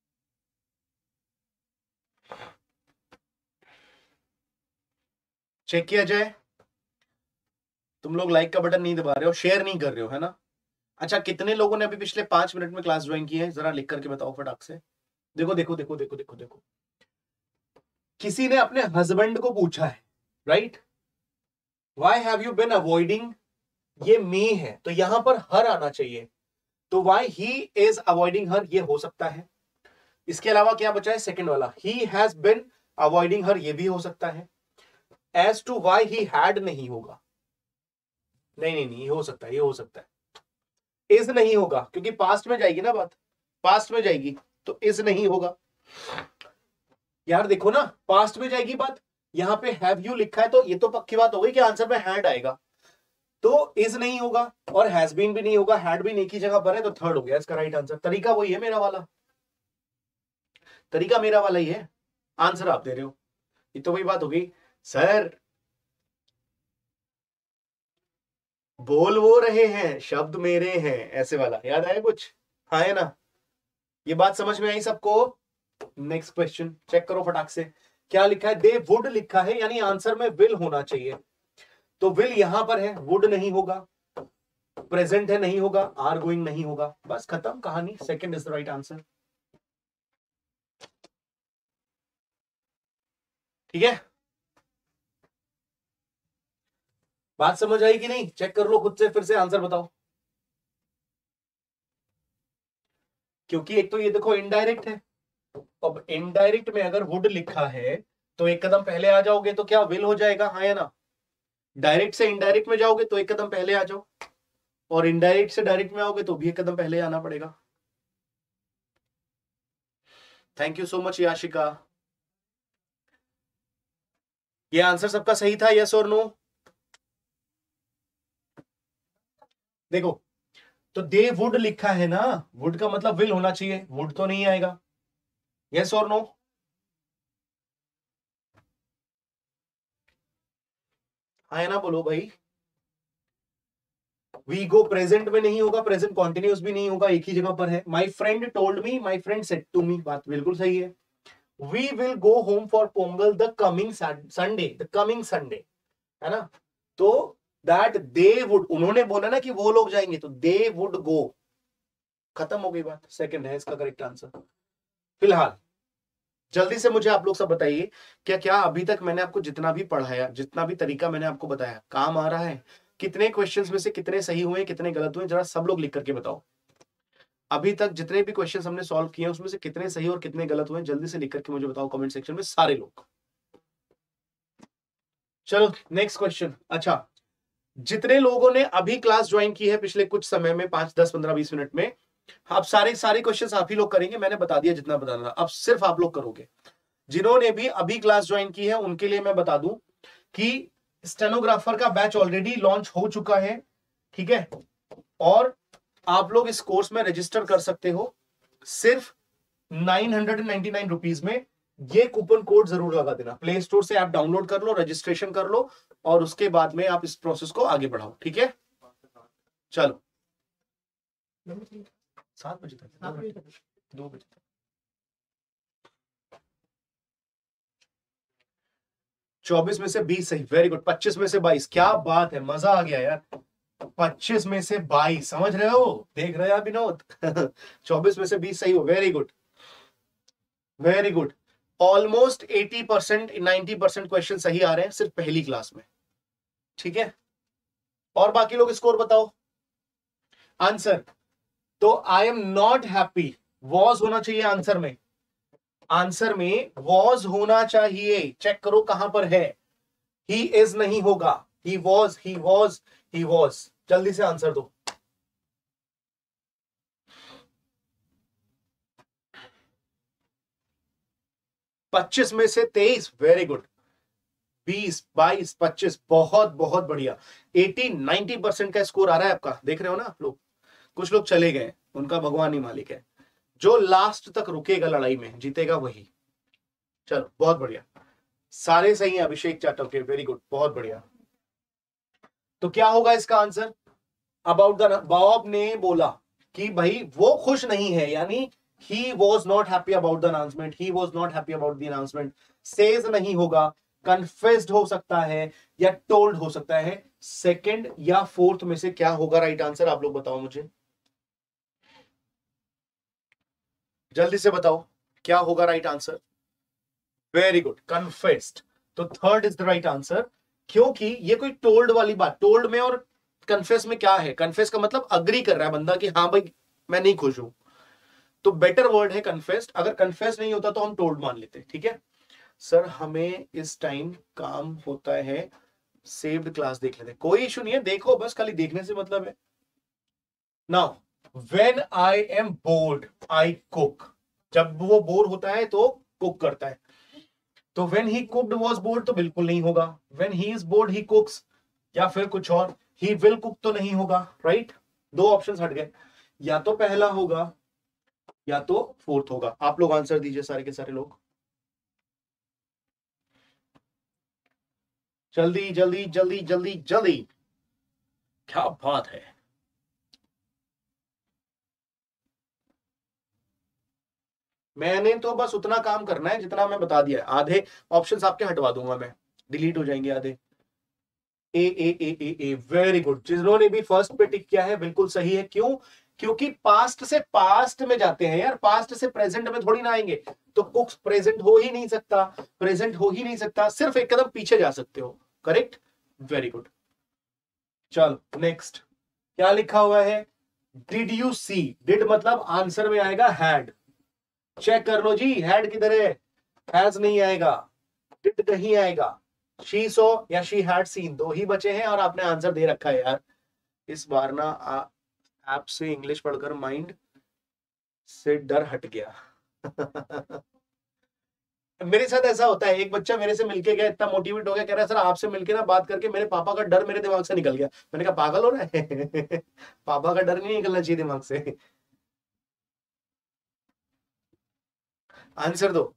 चेक किया जाए। तुम लोग लाइक का बटन नहीं दबा रहे हो, शेयर नहीं कर रहे हो, है ना? अच्छा, कितने लोगों ने अभी पिछले पांच मिनट में क्लास ज्वाइन की है? जरा लिख करके बताओ फटाक से। देखो देखो देखो देखो देखो देखो, किसी ने अपने हस्बैंड को पूछा है, right, why have you been avoiding, ये मी है तो यहां पर हर आना चाहिए, तो why he is avoiding her ये हो सकता है। इसके अलावा क्या बचा है? सेकंड वाला, he has been avoiding her, ये भी हो सकता है। As to why he had नहीं होगा, नहीं नहीं नहीं, ये हो सकता है, ये हो सकता है। इज नहीं होगा क्योंकि पास्ट में जाएगी ना बात, पास्ट में जाएगी तो इज नहीं होगा। यार देखो ना, पास्ट में जाएगी बात, यहां पे हैव यू लिखा है तो ये तो पक्की बात हो गई कि आंसर में हैड आएगा, तो इज नहीं होगा और हैज बीन भी नहीं होगा, हैड भी नहीं की जगह पर है, तो थर्ड हो गया इसका राइट आंसर। तरीका वही है मेरा वाला, तरीका मेरा वाला ही है, आंसर आप दे रहे हो, ये तो वही बात हो गई। सर बोल वो रहे हैं, शब्द मेरे हैं, ऐसे वाला याद आया कुछ? हाँ है ना? ये बात समझ में आई सबको? नेक्स्ट क्वेश्चन चेक करो फटाक से, क्या लिखा है? दे वुड लिखा है, यानी आंसर में विल होना चाहिए, तो विल यहां पर है, वुड नहीं होगा, प्रेजेंट है नहीं होगा, आर गोइंग नहीं होगा, बस खत्म कहानी। Second is the right answer. ठीक है, बात समझ आई कि नहीं? चेक कर लो खुद से, फिर से आंसर बताओ। क्योंकि एक तो ये देखो इनडायरेक्ट है, अब इनडायरेक्ट में अगर वुड लिखा है तो एक कदम पहले आ जाओगे तो क्या विल हो जाएगा, हाँ या ना? डायरेक्ट से इनडायरेक्ट में जाओगे तो एक कदम पहले आ जाओ, और इनडायरेक्ट से डायरेक्ट में आओगे तो भी एक कदम पहले आना पड़ेगा। Thank you so much Yashika. ये आंसर सबका सही था, यस और नो? देखो, तो दे वुड लिखा है ना, वुड का मतलब विल होना चाहिए, वुड तो नहीं आएगा, यस और नो? हाँ ना, बोलो भाई। वी गो प्रेजेंट में नहीं होगा, प्रेजेंट कॉन्टिन्यूस भी नहीं होगा, एक ही जगह पर है। My friend told me, my friend said to me, बात बिल्कुल सही है। We will go home for Pongal the coming Sunday, the coming Sunday, है ना? तो दैट दे वुड, उन्होंने बोला ना कि वो लोग जाएंगे, तो दे वुड गो, खत्म हो गई बात। सेकंड है इसका करेक्ट आंसर। फिलहाल जल्दी से मुझे आप लोग सब बताइए, क्या क्या अभी तक मैंने आपको जितना भी पढ़ाया, जितना भी तरीका मैंने आपको बताया, काम आ रहा है? कितने क्वेश्चंस में से कितने सही हुए, कितने गलत हुए, जरा सब लोग लिख करके बताओ। अभी तक जितने भी क्वेश्चंस हमने सॉल्व किए उसमें से कितने सही और कितने गलत हुए, जल्दी से लिख करके मुझे बताओ कमेंट सेक्शन में सारे लोग। चलो नेक्स्ट क्वेश्चन। अच्छा, जितने लोगों ने अभी क्लास ज्वाइन की है पिछले कुछ समय में, पांच दस पंद्रह बीस मिनट में, आप सारे सारे क्वेश्चंस आप ही लोग करेंगे, मैंने बता दिया जितना बताना था, अब सिर्फ आप लोग करोगे। जिन्होंने भी अभी क्लास ज्वाइन की है उनके लिए मैं बता दूं कि स्टेनोग्राफर का बैच ऑलरेडी लॉन्च हो चुका है, ठीक है, और आप लोग इस कोर्स में रजिस्टर कर सकते हो सिर्फ nine hundred ninety nine rupees में। ये कूपन कोड जरूर लगा देना, प्ले स्टोर से ऐप डाउनलोड कर लो, रजिस्ट्रेशन कर लो, और उसके बाद में आप इस प्रोसेस को आगे बढ़ाओ, ठीक है? चलो सात बजे तक, दो बजे तक, चौबीस में से बीस सही, वेरी गुड। पच्चीस में से बाईस, क्या बात है, मजा आ गया यार। पच्चीस में से बाईस, समझ रहे हो, देख रहे हो विनोद? चौबीस में से बीस सही हो, very good very good. Almost अस्सी परसेंट नब्बे परसेंट क्वेश्चन सही आ रहे हैं सिर्फ पहली क्लास में, ठीक है? और बाकी लोग स्कोर बताओ। आंसर तो I am not happy, was होना चाहिए आंसर में, आंसर में वॉज होना चाहिए, चेक करो कहां पर है। ही इज नहीं होगा, he was he was he was. जल्दी से आंसर दो। पच्चीस में से तेईस, वेरी गुड। बीस बाईस पच्चीस, बहुत बहुत बढ़िया। अस्सी नब्बे परसेंट का स्कोर आ रहा है आपका, देख रहे हो ना आप लोग? कुछ लोग चले गए, उनका भगवान ही मालिक है, जो लास्ट तक रुकेगा लड़ाई में जीतेगा वही। चलो बहुत बढ़िया, सारे सही हैं अभिषेक चाटव के, वेरी गुड, बहुत बढ़िया। तो क्या होगा इसका आंसर? अबाउट द, बॉब ने बोला कि भाई वो खुश नहीं है, यानी he was not happy about the announcement, he was not happy about the announcement. Says नहीं होगा, कन्फेस्ड हो सकता है या टोल्ड हो सकता है। सेकंड या फोर्थ में से क्या होगा राइट आंसर? आप लोग बताओ मुझे, जल्दी से बताओ क्या होगा right answer. Very good, confessed. तो third is the right answer, क्योंकि ये कोई टोल्ड वाली बात, टोल्ड में और कन्फेस में क्या है? कन्फेस का मतलब अग्री कर रहा है बंदा कि हाँ भाई मैं नहीं खुश हूं, तो बेटर वर्ड है कन्फेस्ड। अगर कन्फेस नहीं होता तो हम टोल्ड मान लेते, ठीक है। सर हमें इस टाइम काम होता है, सेव्ड क्लास देख लेते, कोई इशू नहीं है, देखो बस, खाली देखने से मतलब है। Now when I am bored I cook, जब वो बोर होता है तो कुक करता है। तो when he cooked was bored तो बिल्कुल नहीं होगा। When he is bored he cooks, या फिर कुछ और, ही विल कुक तो नहीं होगा, राइट। दो ऑप्शंस हट गए, या तो पहला होगा या तो फोर्थ होगा। आप लोग आंसर दीजिए सारे के सारे लोग, जल्दी जल्दी जल्दी जल्दी जल्दी। क्या बात है, मैंने तो बस उतना काम करना है जितना मैं बता दिया है। आधे ऑप्शंस आपके हटवा दूंगा मैं, डिलीट हो जाएंगे आधे। ए ए ए ए ए वेरी गुड, जिन्होंने भी फर्स्ट पे टिक किया है बिल्कुल सही है। क्यों? क्योंकि पास्ट से पास्ट में जाते हैं यार, पास्ट से प्रेजेंट में थोड़ी ना आएंगे। तो कुक्स प्रेजेंट हो ही नहीं सकता, प्रेजेंट हो ही नहीं सकता, सिर्फ एक कदम पीछे जा सकते हो। Correct, very good. चलो नेक्स्ट, क्या लिखा हुआ है? डिड यू सी, डिड मतलब आंसर में आएगा हैड, चेक कर लो जी, हैड किधर है? हैज नहीं आएगा, डिड नहीं आएगा। शी सो या शी हैड सीन, दो ही बचे हैं और आपने आंसर दे रखा है यार। इस बार ना ऐप से इंग्लिश पढ़कर माइंड से डर हट गया। मेरे साथ ऐसा होता है, एक बच्चा मेरे से मिलके गया, इतना मोटिवेट हो गया, कह रहा है सर आपसे मिलके ना बात करके मेरे पापा का डर मेरे दिमाग से निकल गया। मैंने कहा पागल हो रहा है? पापा का डर नहीं निकलना चाहिए दिमाग से। आंसर दो,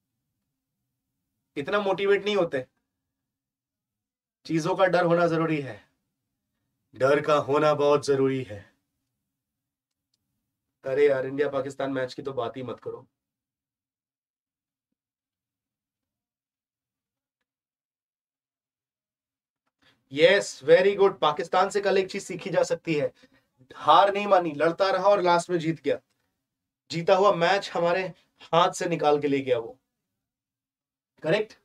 इतना मोटिवेट नहीं होते, चीजों का डर होना जरूरी है, डर का होना बहुत जरूरी है। अरे यार इंडिया पाकिस्तान मैच की तो बात ही मत करो। यस वेरी गुड, पाकिस्तान से कल एक चीज सीखी जा सकती है, हार नहीं मानी, लड़ता रहा और लास्ट में जीत गया। जीता हुआ मैच हमारे हाथ से निकाल के ले गया वो। करेक्ट,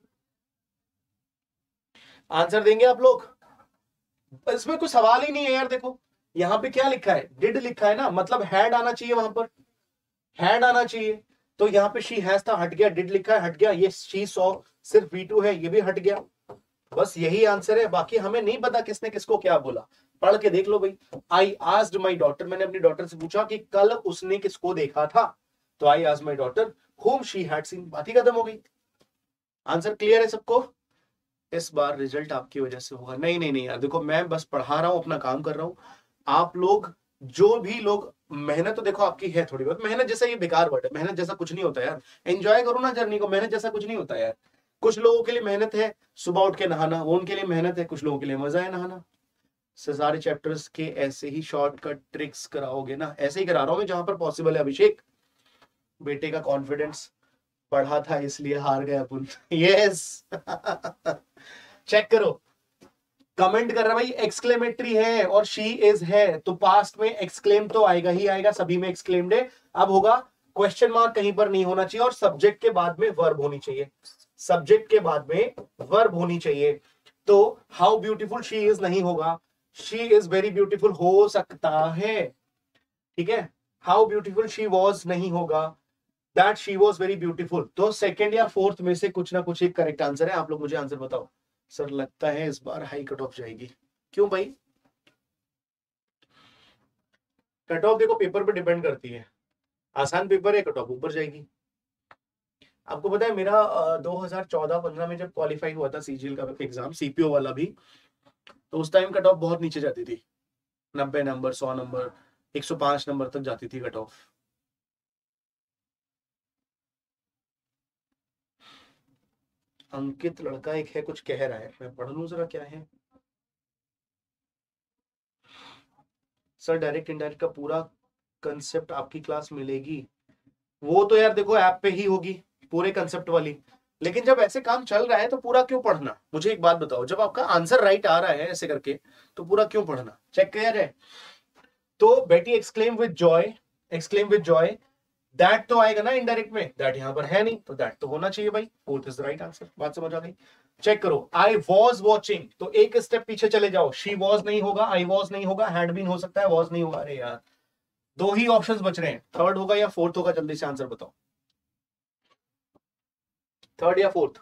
आंसर देंगे आप लोग? इसमें कोई सवाल ही नहीं है यार। देखो यहां पे क्या लिखा है, डिड लिखा है ना, मतलब हैड आना चाहिए, वहां पर हैड आना चाहिए। तो यहाँ पे शी हैज था, हट गया, डिड लिखा है हट गया, ये शी सॉ सिर्फ वी टू है, ये भी हट गया। बस यही आंसर है, बाकी हमें नहीं पता किसने किसको क्या बोला। पढ़ के देख लो भाई। आई आस्क्ड माई डॉटर, मैंने अपनी डॉटर से पूछा कि कल उसने किसको देखा था, तो I asked my daughter whom she had seen, बात ही खत्म हो गई। आंसर क्लियर है सबको? इस बार रिजल्ट आपकी वजह से होगा। नहीं नहीं नहीं यार, देखो मैं बस पढ़ा रहा हूं, अपना काम कर रहा हूं। आप लोग, जो भी लोग, मेहनत तो देखो आपकी है थोड़ी बहुत, मेहनत जैसा ये बेकार वर्ड है, मेहनत जैसा कुछ नहीं होता यार। एंजॉय करो ना जर्नी को, मेहनत जैसा कुछ नहीं होता यार। कुछ लोगों के लिए मेहनत है सुबह उठ के नहाना, वो उनके लिए मेहनत है, कुछ लोगों के लिए मजा है नहाना। से सारे चैप्टर्स के ऐसे ही शॉर्टकट ट्रिक्स कराओगे ना, ऐसे ही करा रहा हूं मैं जहां पर पॉसिबल है। अभिषेक, बेटे का कॉन्फिडेंस बढ़ा था इसलिए हार गए अपन। यस। चेक करो, कमेंट कर रहा भाई एक्सक्लेमेटरी है और शी इज है, तो पास्ट में एक्सक्लेम तो आएगा ही आएगा, सभी में एक्सक्लेम्ड है। अब होगा क्वेश्चन मार्क कहीं पर नहीं होना चाहिए और सब्जेक्ट के बाद में वर्ब होनी चाहिए, सब्जेक्ट के बाद में वर्ब होनी चाहिए। तो हाउ ब्यूटीफुल शी इज नहीं होगा, शी इज वेरी ब्यूटीफुल हो सकता है, ठीक है। हाउ ब्यूटीफुल शी वॉज नहीं होगा, that she was very beautiful. तो सेकेंड या फोर्थ में से कुछ ना कुछ एक करेक्ट आंसर है। आप लोग मुझे आंसर बताओ। सर लगता है इस बार हाई कट ऑफ जाएगी। क्यों भाई? कट ऑफ देखो पेपर पे डिपेंड करती है, आसान पेपर है कट ऑफ ऊपर जाएगी। आपको पता है मेरा दो हज़ार चौदह पंद्रह में जब क्वालिफाई हुआ था सीजीएल का एग्जाम, सीपीओ वाला भी, तो उस टाइम कट ऑफ बहुत नीचे जाती थी, नब्बे नंबर, सौ नंबर, एक सौ पांच नंबर तक जाती थी कट ऑफ। अंकित लड़का एक है, कुछ कह रहा है, मैं पढ़ लूं जरा क्या है। सर डायरेक्ट इनडायरेक्ट का पूरा कंसेप्ट आपकी क्लास मिलेगी? वो तो यार देखो ऐप पे ही होगी पूरे कंसेप्ट वाली, लेकिन जब ऐसे काम चल रहा है तो पूरा क्यों पढ़ना? मुझे एक बात बताओ, जब आपका आंसर राइट आ रहा है ऐसे करके तो पूरा क्यों पढ़ना? चेक किया जाए तो बेटी exclaim with joy, exclaim with joy, that तो आएगा ना इनडायरेक्ट में, दैट यहां पर है नहीं तो दैट तो होना चाहिए भाई, fourth is the right answer. बात समझ आ गई? चेक करो, आई वॉज वॉचिंग, तो एक स्टेप पीछे चले जाओ, शी वॉज नहीं होगा, आई वॉज नहीं होगा, हैड बीन हो सकता है, वॉज नहीं होगा। अरे यार दो ही ऑप्शंस बच रहे हैं, थर्ड होगा या फोर्थ होगा? जल्दी से आंसर बताओ, थर्ड या फोर्थ?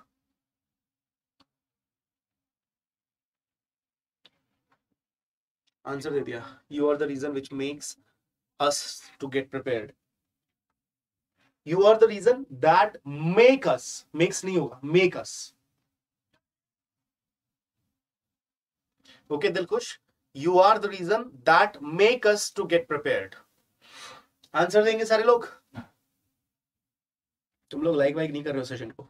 आंसर दे दिया, you are the reason which makes us to get prepared. You are the reason that make us, makes नहीं होगा, make us. Okay Dilkhush, you are the reason that make us to get prepared. Answer देंगे सारे लोग? तुम लोग लाइक वाइक नहीं कर रहे हो सेशन को।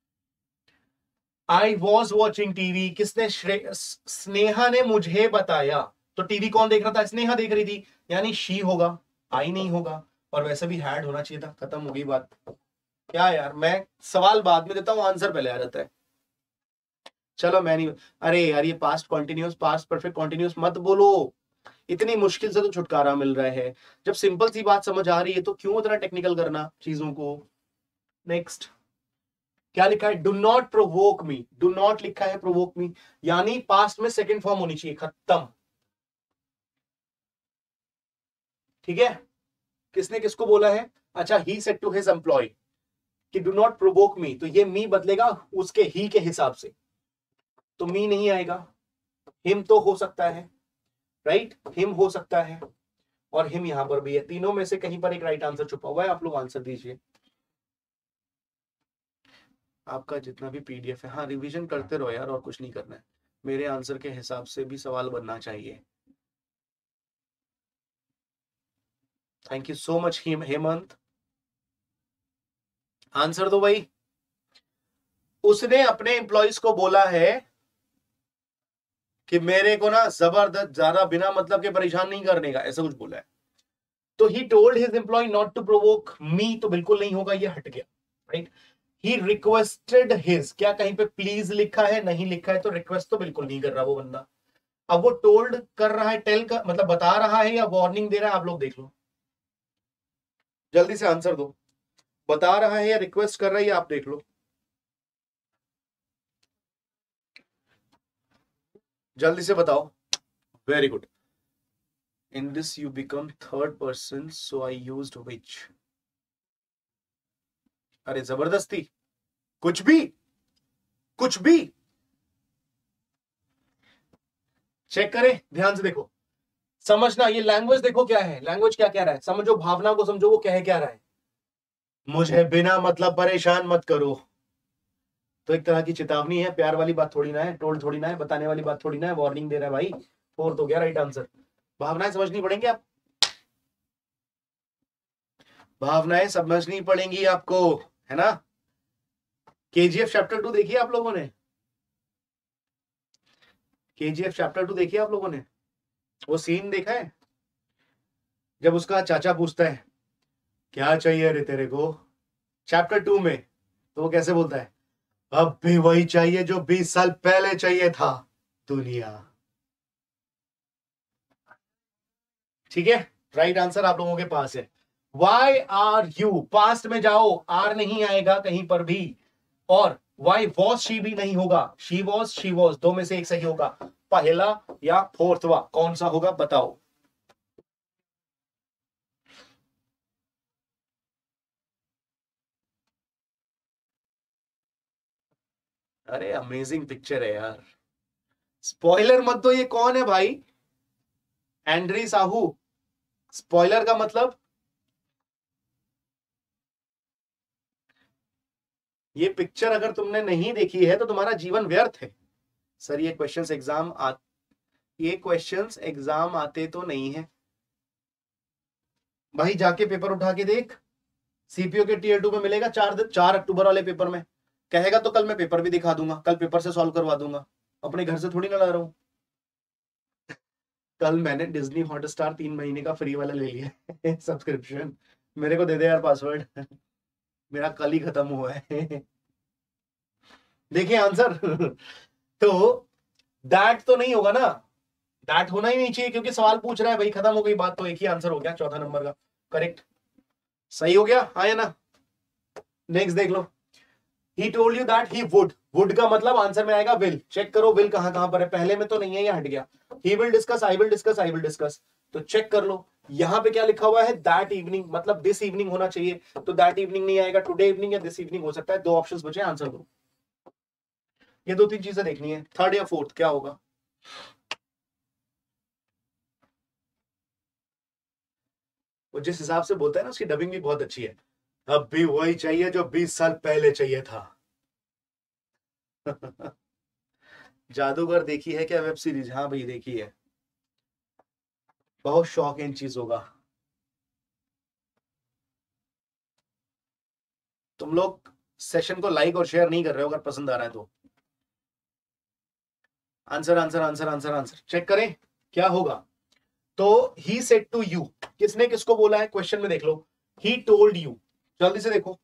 आई वॉज वॉचिंग टीवी, किसने? स्नेहा ने मुझे बताया, तो टीवी कौन देख रहा था? स्नेहा देख रही थी, यानी शी होगा, आई नहीं होगा, और वैसे भी हैड होना चाहिए था। खत्म हो गई बात। क्या यार, मैं सवाल बाद में देता हूं, आंसर पहले आ जाता है। चलो मैं नहीं, अरे यार ये past continuous, past perfect continuous मत बोलो, इतनी मुश्किल से तो छुटकारा मिल रहा है। जब सिंपल सी बात समझ आ रही है तो क्यों इतना टेक्निकल करना चीजों को। नेक्स्ट क्या लिखा है? Do not provoke me, do not लिखा है, प्रोवोक मी, यानी पास्ट में सेकंड फॉर्म होनी चाहिए, खत्म। ठीक है, किसने किसको बोला है? अच्छा, he said to his employ कि डू नॉट प्रोवोक मी, तो ये मी बदलेगा उसके ही के हिसाब से, तो मी नहीं आएगा, हिम तो हो सकता है, राइट, हिम हो सकता है, और हिम यहां पर भी है। तीनों में से कहीं पर एक राइट आंसर छुपा हुआ है, आप लोग आंसर दीजिए। आपका जितना भी पीडीएफ है, हाँ रिवीजन करते रहो यार, और कुछ नहीं करना है, मेरे आंसर के हिसाब से भी सवाल बनना चाहिए। Thank you so much Hemant, answer दो भाई। उसने अपने एम्प्लॉइज को बोला है कि मेरे को ना जबरदस्त ज्यादा बिना मतलब के परेशान नहीं करने का, ऐसा कुछ बोला है। तो he told his employ not to provoke me, तो बिल्कुल नहीं होगा, ये हट गया, राइट। ही रिक्वेस्टेड हिज, क्या कहीं पे प्लीज लिखा है? नहीं लिखा है, तो रिक्वेस्ट तो बिल्कुल नहीं कर रहा वो बंदा। अब वो टोल्ड कर रहा है, टेल का मतलब बता रहा है या वार्निंग दे रहा है? आप लोग देख लो, जल्दी से आंसर दो, बता रहा है या रिक्वेस्ट कर रहा है, आप देख लो, जल्दी से बताओ। Very good, in this you become third person, so I used which. अरे जबरदस्ती, कुछ भी, कुछ भी चेक करें, ध्यान से देखो, समझना, ये लैंग्वेज देखो क्या है, लैंग्वेज क्या कह रहा है, समझो, भावना को समझो, वो कह क्या रहा है, मुझे बिना मतलब परेशान मत करो। तो एक तरह की चेतावनी है, प्यार वाली बात थोड़ी ना है, टोल थोड़ी ना है, बताने वाली बात थोड़ी ना है, वार्निंग दे रहा है भाई। फोर्थ हो गया राइट आंसर। भावनाएं समझनी पड़ेंगी, आप भावनाएं समझनी पड़ेंगी आपको, है ना। केजीएफ चैप्टर टू देखिए आप लोगों ने, केजीएफ चैप्टर टू देखिए आप लोगों ने, वो सीन देखा है जब उसका चाचा पूछता है क्या चाहिए रे तेरे को, चैप्टर टू में, तो वो कैसे बोलता है, अब भी वही चाहिए जो बीस साल पहले चाहिए था, दुनिया। ठीक है, राइट आंसर आप लोगों के पास है। वाई आर यू, पास्ट में जाओ, आर नहीं आएगा कहीं पर भी, और वाई वॉज शी भी नहीं होगा, शी वॉज शी वॉज, दो में से एक सही होगा, पहला या फोर्थवा, कौन सा होगा बताओ। अरे अमेजिंग पिक्चर है यार, स्पॉइलर मत दो, ये कौन है भाई? एंड्री साहू, स्पॉइलर का मतलब, ये पिक्चर अगर तुमने नहीं देखी है तो तुम्हारा जीवन व्यर्थ है। सर ये क्वेश्चंस एग्जाम आ ये क्वेश्चंस एग्जाम आते तो नहीं है भाई, जाके पेपर उठा के देख, सीपीओ के टीयर टू में मिलेगा, चार चार अक्टूबर वाले पेपर में। कहेगा तो कल मैं पेपर भी दिखा दूंगा, कल पेपर से सॉल्व करवा दूंगा, अपने घर से थोड़ी ना ला रहा हूं। कल मैंने डिज्नी हॉटस्टार तीन महीने का फ्री वाला ले लिया सब्सक्रिप्शन। मेरे को दे दे यार पासवर्ड मेरा कल ही खत्म हुआ है देखिए आंसर तो दैट तो नहीं होगा ना, दैट होना ही नहीं चाहिए क्योंकि सवाल पूछ रहा है भाई, खत्म हो गई बात, तो एक ही आंसर हो गया चौथा नंबर का करेक्ट। सही हो गया हाँ या ना। नेक्स्ट देख लो, he told you that he would, would का मतलब आंसर में आएगा विल। चेक करो विल कहां कहां पर है, पहले में तो नहीं है, ये हट गया। He will discuss, I will discuss, I will discuss, तो चेक कर लो यहां पे क्या लिखा हुआ है, दैट इवनिंग, मतलब दिस इवनिंग होना चाहिए, तो दैट इवनिंग नहीं आएगा, टुडे इवनिंग या दिस इवनिंग हो सकता है। दो ऑप्शंस बचे, आंसर दो। ये दो तीन चीजें देखनी है, थर्ड या फोर्थ क्या होगा। वो जिस हिसाब से बोलता है ना उसकी डबिंग भी बहुत अच्छी है, अब भी वही चाहिए जो बीस साल पहले चाहिए था जादूगर देखी है क्या वेब सीरीज? हाँ भाई देखी है, बहुत शौक इन चीजों का। तुम लोग सेशन को लाइक और शेयर नहीं कर रहे हो, अगर पसंद आ रहा है तो। Answer answer answer answer answer check करें क्या होगा। तो ही सेड टू यू, किसने किसको बोला है क्वेश्चन में देख लो। ही टोल्ड यू, जल्दी से देखो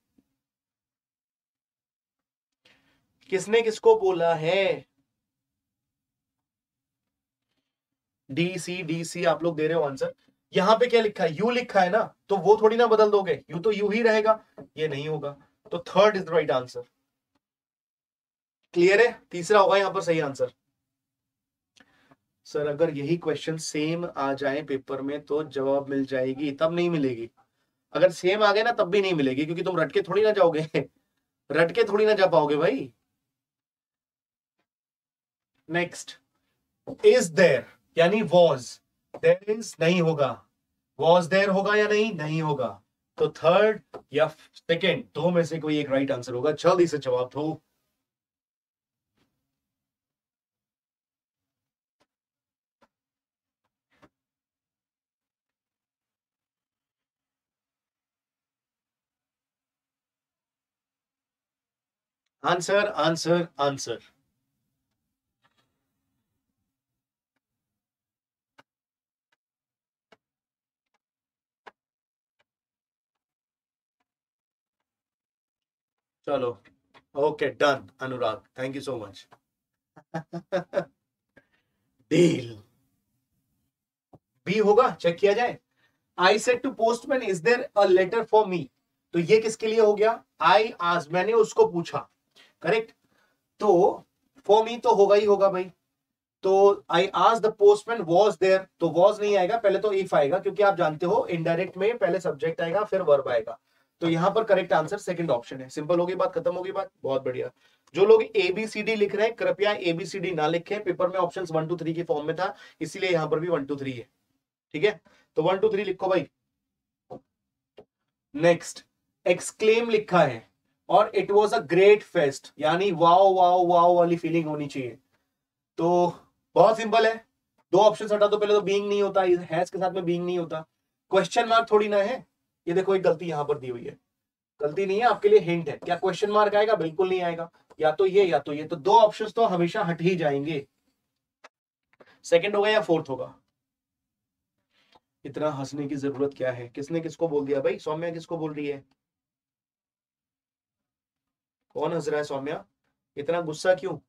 किसने किसको बोला है। डी सी डी सी आप लोग दे रहे हो आंसर। यहां पे क्या लिखा है, यू लिखा है ना, तो वो थोड़ी ना बदल दोगे, यू तो यू ही रहेगा, ये नहीं होगा, तो third is the right answer. Clear है, तीसरा होगा यहां पर सही आंसर। सर अगर यही क्वेश्चन सेम आ जाए पेपर में तो जवाब मिल जाएगी, तब नहीं मिलेगी। अगर सेम आ गए ना तब भी नहीं मिलेगी, क्योंकि तुम रट के थोड़ी ना जाओगे रट के थोड़ी ना जा पाओगे भाई। नेक्स्ट, इज देयर यानी वॉज, देयर इज नहीं होगा, वॉज देयर होगा या नहीं, नहीं होगा, तो थर्ड या सेकेंड दो में से कोई एक राइट आंसर होगा, जल्दी से जवाब दो। Answer answer answer. चलो okay done Anurag, thank you so much deal. B होगा, चेक किया जाए। I said to postman is there a letter for me, तो ये किसके लिए हो गया, आई आज, मैंने उसको पूछा, करेक्ट, तो फॉर मी तो होगा ही होगा भाई, तो आई आज द पोस्टमैन वॉज देयर, तो वॉज नहीं आएगा, पहले तो इफ आएगा, क्योंकि आप जानते हो इनडायरेक्ट में पहले सब्जेक्ट आएगा फिर वर्ब आएगा, तो यहां पर करेक्ट आंसर सेकंड ऑप्शन है। सिंपल होगी बात, खत्म होगी बात, बहुत बढ़िया। जो लोग एबीसीडी लिख रहे हैं कृपया एबीसीडी ना लिखें, पेपर में ऑप्शन वन टू थ्री की फॉर्म में था, इसीलिए यहां पर भी वन टू थ्री है, ठीक है, तो वन टू थ्री लिखो भाई। नेक्स्ट, एक्सक्लेम लिखा है और it was a great fest, यानी वाओ वाओ वाओ वाली फीलिंग होनी चाहिए, तो बहुत सिंपल है, दो ऑप्शन हटा दो, पहले तो बीइंग नहीं होता, हैज के साथ में बीइंग नहीं होता, क्वेश्चन मार्क थोड़ी ना है, ये देखो एक गलती यहां पर दी हुई है, गलती नहीं है, आपके लिए हिंट है, क्या क्वेश्चन मार्क आएगा, बिल्कुल नहीं आएगा, या तो ये या तो ये, तो दो ऑप्शंस तो हमेशा हट ही जाएंगे। सेकंड होगा या फोर्थ होगा। इतना हंसने की जरूरत क्या है, किसने किसको बोल दिया भाई, सौम्या किसको बोल रही है, कौन हंस रहा है सौम्या, इतना गुस्सा क्यों।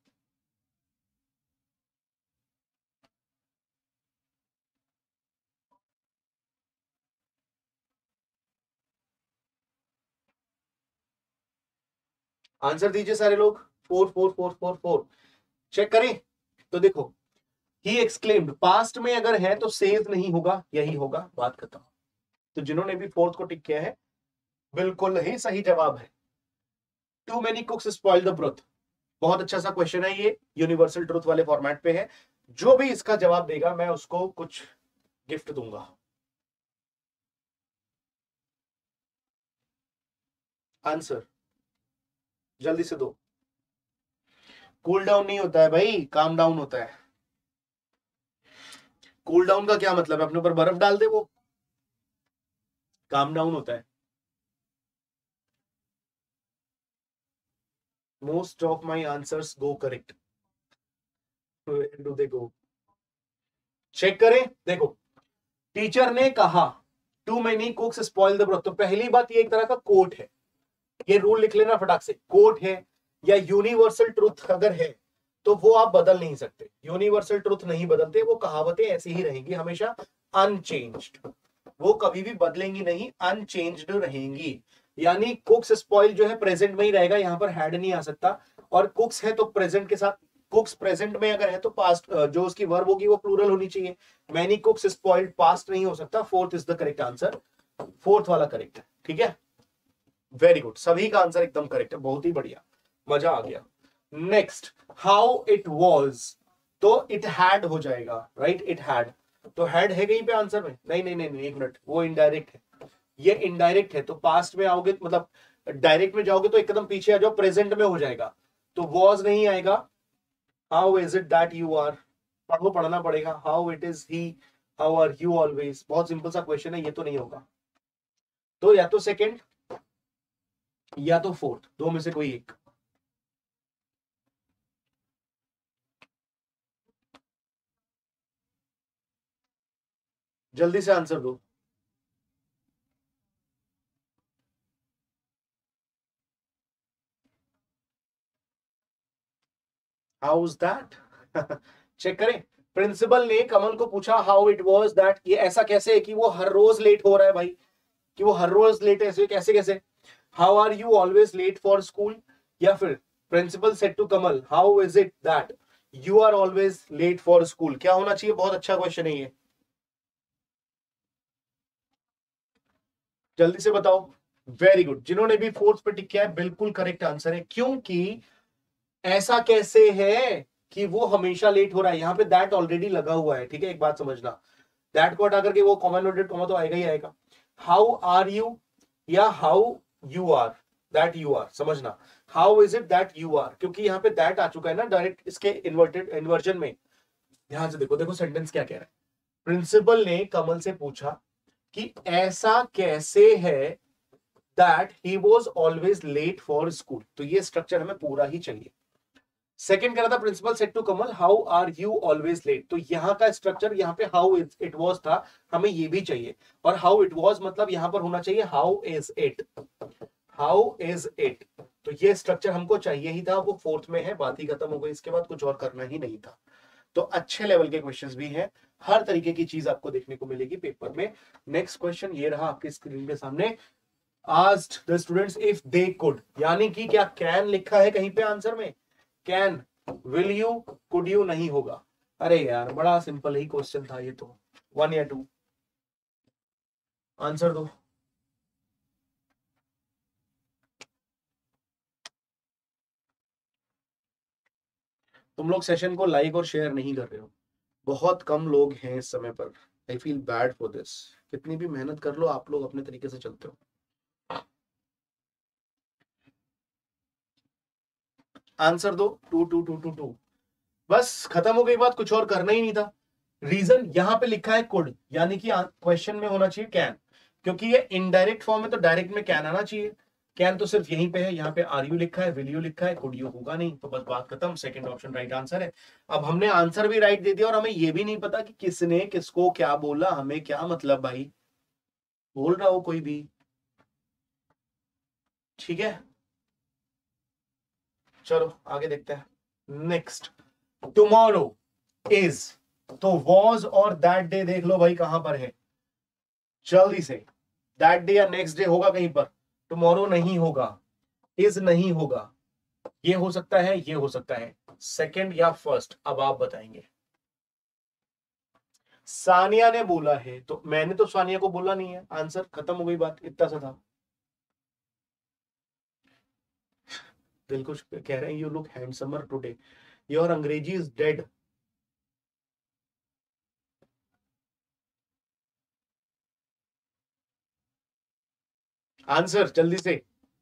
आंसर दीजिए सारे लोग, four four four four four, check करें तो देखो, ही एक्सक्लेम्ड पास्ट में अगर है तो सेज नहीं होगा, यही होगा, बात खत्म। तो जिन्होंने भी फोर्थ को टिक किया है बिल्कुल ही सही जवाब है, too many cooks spoil the broth. बहुत अच्छा सा क्वेश्चन है ये, यूनिवर्सल ट्रूथ वाले फॉर्मेट पे है, जो भी इसका जवाब देगा मैं उसको कुछ गिफ्ट दूंगा। आंसर जल्दी से दो। कूल डाउन नहीं होता है भाई, काम डाउन होता है। कूल डाउन का क्या मतलब है, अपने ऊपर बर्फ डाल दे वो, काम डाउन होता है। Most of my answers go correct, where do they go? Check करें, देखो टीचर ने कहा too many cooks spoil the broth, तो पहली बात ये एक तरह का कोट है, ये रूल लिख लेना फटाक से, कोट है या यूनिवर्सल ट्रुथ अगर है तो वो आप बदल नहीं सकते, यूनिवर्सल ट्रुथ नहीं बदलते, वो कहावतें ऐसी ही रहेंगी हमेशा अनचेंज्ड, वो कभी भी बदलेंगी नहीं, अनचेंज्ड रहेंगी। यानी कुक्स स्पॉइल जो है प्रेजेंट में ही रहेगा, यहां पर हैड नहीं आ सकता, और कुक्स है तो प्रेजेंट के साथ, कुक्स प्रेजेंट में अगर है तो पास्ट जो उसकी वर्ब होगी वो प्लूरल होनी चाहिए, मैनी कुक्स स्पॉइल्ड पास्ट नहीं हो सकता, fourth is the correct answer, fourth वाला करेक्ट है, ठीक है, वेरी गुड, सभी का आंसर एकदम करेक्ट है, बहुत ही बढ़िया, मजा आ गया। नेक्स्ट, हाउ इट वॉज, तो इट हैड हो जाएगा, राइट, इट हैड, तो हैड है कहीं पे आंसर में, नहीं नहीं नहीं, नहीं एक मिनट, वो इनडायरेक्ट है, ये इनडायरेक्ट है, तो पास्ट में आओगे मतलब डायरेक्ट में जाओगे तो एकदम पीछे आ जाओ, प्रेजेंट में हो जाएगा, तो वॉज नहीं आएगा, how is it that you are, पढ़ो, पढ़ना पड़ेगा, how it is he, how are you always, बहुत सिंपल सा क्वेश्चन है, ये तो नहीं होगा, तो या तो सेकंड या तो फोर्थ, दो में से कोई एक। जल्दी से आंसर दो। हाउ इज दैट, चेक करें, प्रिंसिपल ने कमल को पूछा हाउ इट वाज दैट, ये ऐसा कैसे है कि वो हर रोज लेट हो रहा है भाई, कि वो हर रोज लेट है, ऐसे कैसे कैसे, how are you always late for school, या फिर principal said to Kamal how is it that you are always late for school, क्या होना चाहिए, बहुत अच्छा क्वेश्चन है ये, जल्दी से बताओ। वेरी गुड, जिन्होंने भी फोर्थ पे टिक किया है बिल्कुल करेक्ट आंसर है, क्योंकि ऐसा कैसे है कि वो हमेशा लेट हो रहा है, यहां पे दैट ऑलरेडी लगा हुआ है, ठीक है, एक बात समझना, दैट को हटा करके वो कॉमन नोटेड कॉमा तो आएगा ही आएगा, हाउ आर यू या how you are, that you are, समझना, how is it that you are, क्योंकि यहाँ पे दैट आ चुका है ना डायरेक्ट इसके इन्वर्टेड इन्वर्जन में, ध्यान से देखो, देखो सेंटेंस क्या कह रहा है, प्रिंसिपल ने कमल से पूछा कि ऐसा कैसे है that he was always late for school, तो ये स्ट्रक्चर हमें पूरा ही चाहिए। सेकंड कह रहा था principal said to Kamal how are you always late, तो यहाँ का स्ट्रक्चर यहाँ पे हाउ इट वाज था, हमें ये भी चाहिए, और हाउ इट वाज मतलब यहाँ पर होना चाहिए how is it, how is it, तो ये स्ट्रक्चर हमको चाहिए ही था, वो फोर्थ में है, बात ही खत्म हो गई, इसके बाद कुछ और करना ही नहीं था। तो अच्छे लेवल के क्वेश्चंस भी हैं, हर तरीके की चीज आपको देखने को मिलेगी पेपर में। नेक्स्ट क्वेश्चन ये रहा आपके स्क्रीन के सामने, asked the students if they could, यानी कि क्या कैन लिखा है कहीं पे आंसर में, can, will you, could you नहीं होगा, अरे यार बड़ा सिंपल ही क्वेश्चन था ये तो, वन या टू, आंसर दो। तुम लोग सेशन को लाइक और शेयर नहीं कर रहे हो, बहुत कम लोग हैं इस समय पर, I feel bad for this, कितनी भी मेहनत कर लो आप लोग अपने तरीके से चलते हो। आंसर दो, two two two two two, बस खत्म हो गई बात, कुछ और करना ही नहीं था। रीजन यहां पे लिखा है कुड, यानी कि क्वेश्चन में होना चाहिए कैन, क्योंकि ये इनडायरेक्ट फॉर्म है तो डायरेक्ट में कैन आना चाहिए, कैन तो सिर्फ यहीं पे है, यहाँ पे आर यू लिखा है, विल यू लिखा है, कुड यू होगा नहीं, तो बस बात खत्म, सेकंड ऑप्शन राइट आंसर है। अब हमने आंसर भी राइट दे दिया और हमें ये भी नहीं पता कि किसने किसको क्या बोला, हमें क्या मतलब भाई, बोल रहा हो कोई भी, ठीक है, चलो आगे देखते हैं। नेक्स्ट, टुमारो इज, तो वॉज और दैट डे देख लो भाई कहां पर है, जल्दी से, दैट डे या नेक्स्ट डे होगा कहीं पर, टुमारो नहीं होगा, इज नहीं होगा, ये हो सकता है, ये हो सकता है, सेकंड या फर्स्ट, अब आप बताएंगे। सानिया ने बोला है, तो मैंने तो सानिया को बोला नहीं है, आंसर खत्म हो गई बात, इतना सा था। दिल कुछ कह रहे हैं, you look handsomer today, your Angrezi is dead, answer जल्दी से,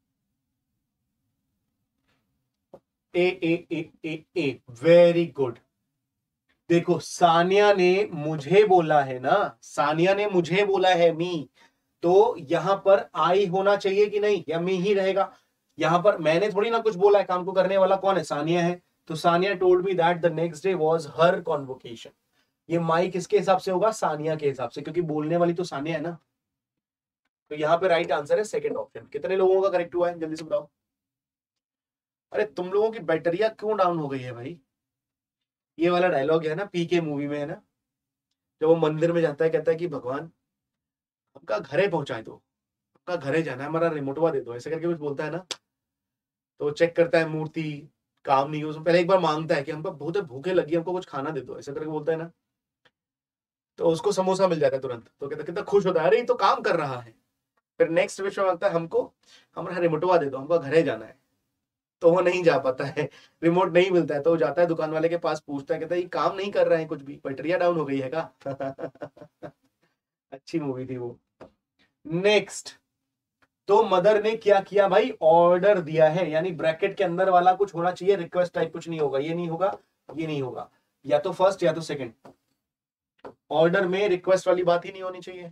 ए ए ए ए ए, वेरी गुड, देखो सानिया ने मुझे बोला है ना, सानिया ने मुझे बोला है मी, तो यहां पर आई होना चाहिए कि नहीं, या मी ही रहेगा, यहां पर मैंने थोड़ी ना कुछ बोला है, काम को करने वाला कौन है, सानिया है, तो Sania told me that the next day was her convocation, ये माई किसके हिसाब से होगा? सानिया के हिसाब से, क्योंकि बोलने वाली तो सानिया है ना। तो यहाँ पे राइट आंसर है सेकंड ऑप्शन। कितने लोगों का करेक्ट हुआ है जल्दी से बताओ। अरे तुम लोगों की बैटरिया क्यों डाउन हो गई है भाई? ये वाला डायलॉग है ना पीके मूवी में, है ना, जब वो मंदिर में जाता है, कहता है कि भगवान हमका घरे पहुंचाए दो, हमका घरे जाना है, हमारा रिमोटवा दे दो, ऐसे करके कुछ बोलता है ना। तो वो चेक करता है मूर्ति काम नहीं है, उसमें पहले एक बार मांगता है कि हमको बहुत भूखे लगी, हमको कुछ खाना दे दो, ऐसे करके बोलता है ना। तो उसको समोसा मिल जाता है तुरंत, तो कहता कितना खुश होता है, अरे ये तो काम कर रहा है। फिर नेक्स्ट विश में मांगता है हमको हमारा रिमोटवा दे दो, हमको घरे जाना है। तो वो नहीं जा पाता है, रिमोट नहीं मिलता है, तो वो जाता है दुकान वाले के पास, पूछता है, कहता है ये काम नहीं कर रहे हैं कुछ भी, बैटरिया डाउन हो गई है क्या? अच्छी मूवी थी वो। नेक्स्ट, तो मदर ने क्या किया भाई? ऑर्डर दिया है, यानी ब्रैकेट के अंदर वाला कुछ होना चाहिए, रिक्वेस्ट टाइप कुछ नहीं होगा, ये नहीं होगा, ये नहीं होगा, या तो फर्स्ट या तो सेकंड। ऑर्डर में रिक्वेस्ट वाली बात ही नहीं होनी चाहिए।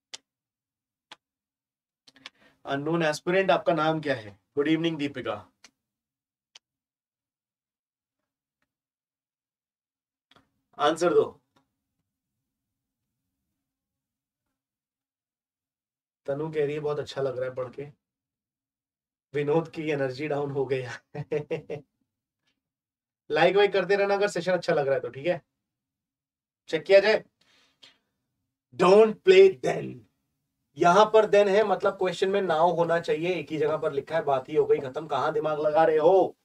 अननोन एस्पिरेंट, आपका नाम क्या है? Good evening Deepika. आंसर दो। तनु कह रही है बहुत अच्छा लग रहा है पढ़ के। विनोद की एनर्जी डाउन हो गया। लाइक वाइक करते रहना अगर सेशन अच्छा लग रहा है तो, ठीक है, चेक किया जाए। डोंट प्ले देन, यहां पर देन है मतलब क्वेश्चन में नाउ होना चाहिए, एक ही जगह पर लिखा है, बात ही हो गई खत्म, कहां दिमाग लगा रहे हो?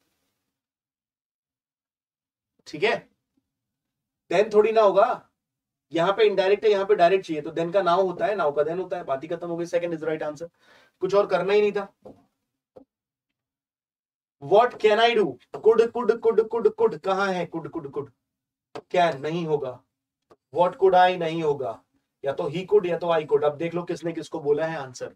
ठीक है, देन थोड़ी ना होगा, यहाँ पे इनडायरेक्ट है, यहाँ पे डायरेक्ट चाहिए, तो देन का नाउ होता है, नाउ का देन होता है, बात ही खत्म हो गई। सेकंड इज राइट आंसर, कुछ और करना ही नहीं था। What can I do? Could could could could could कहां है? कुड कुड कुड कैन नहीं होगा, व्हाट कुड आई नहीं होगा, या तो ही कुड या तो आई कुड। अब देख लो किसने किसको बोला है आंसर।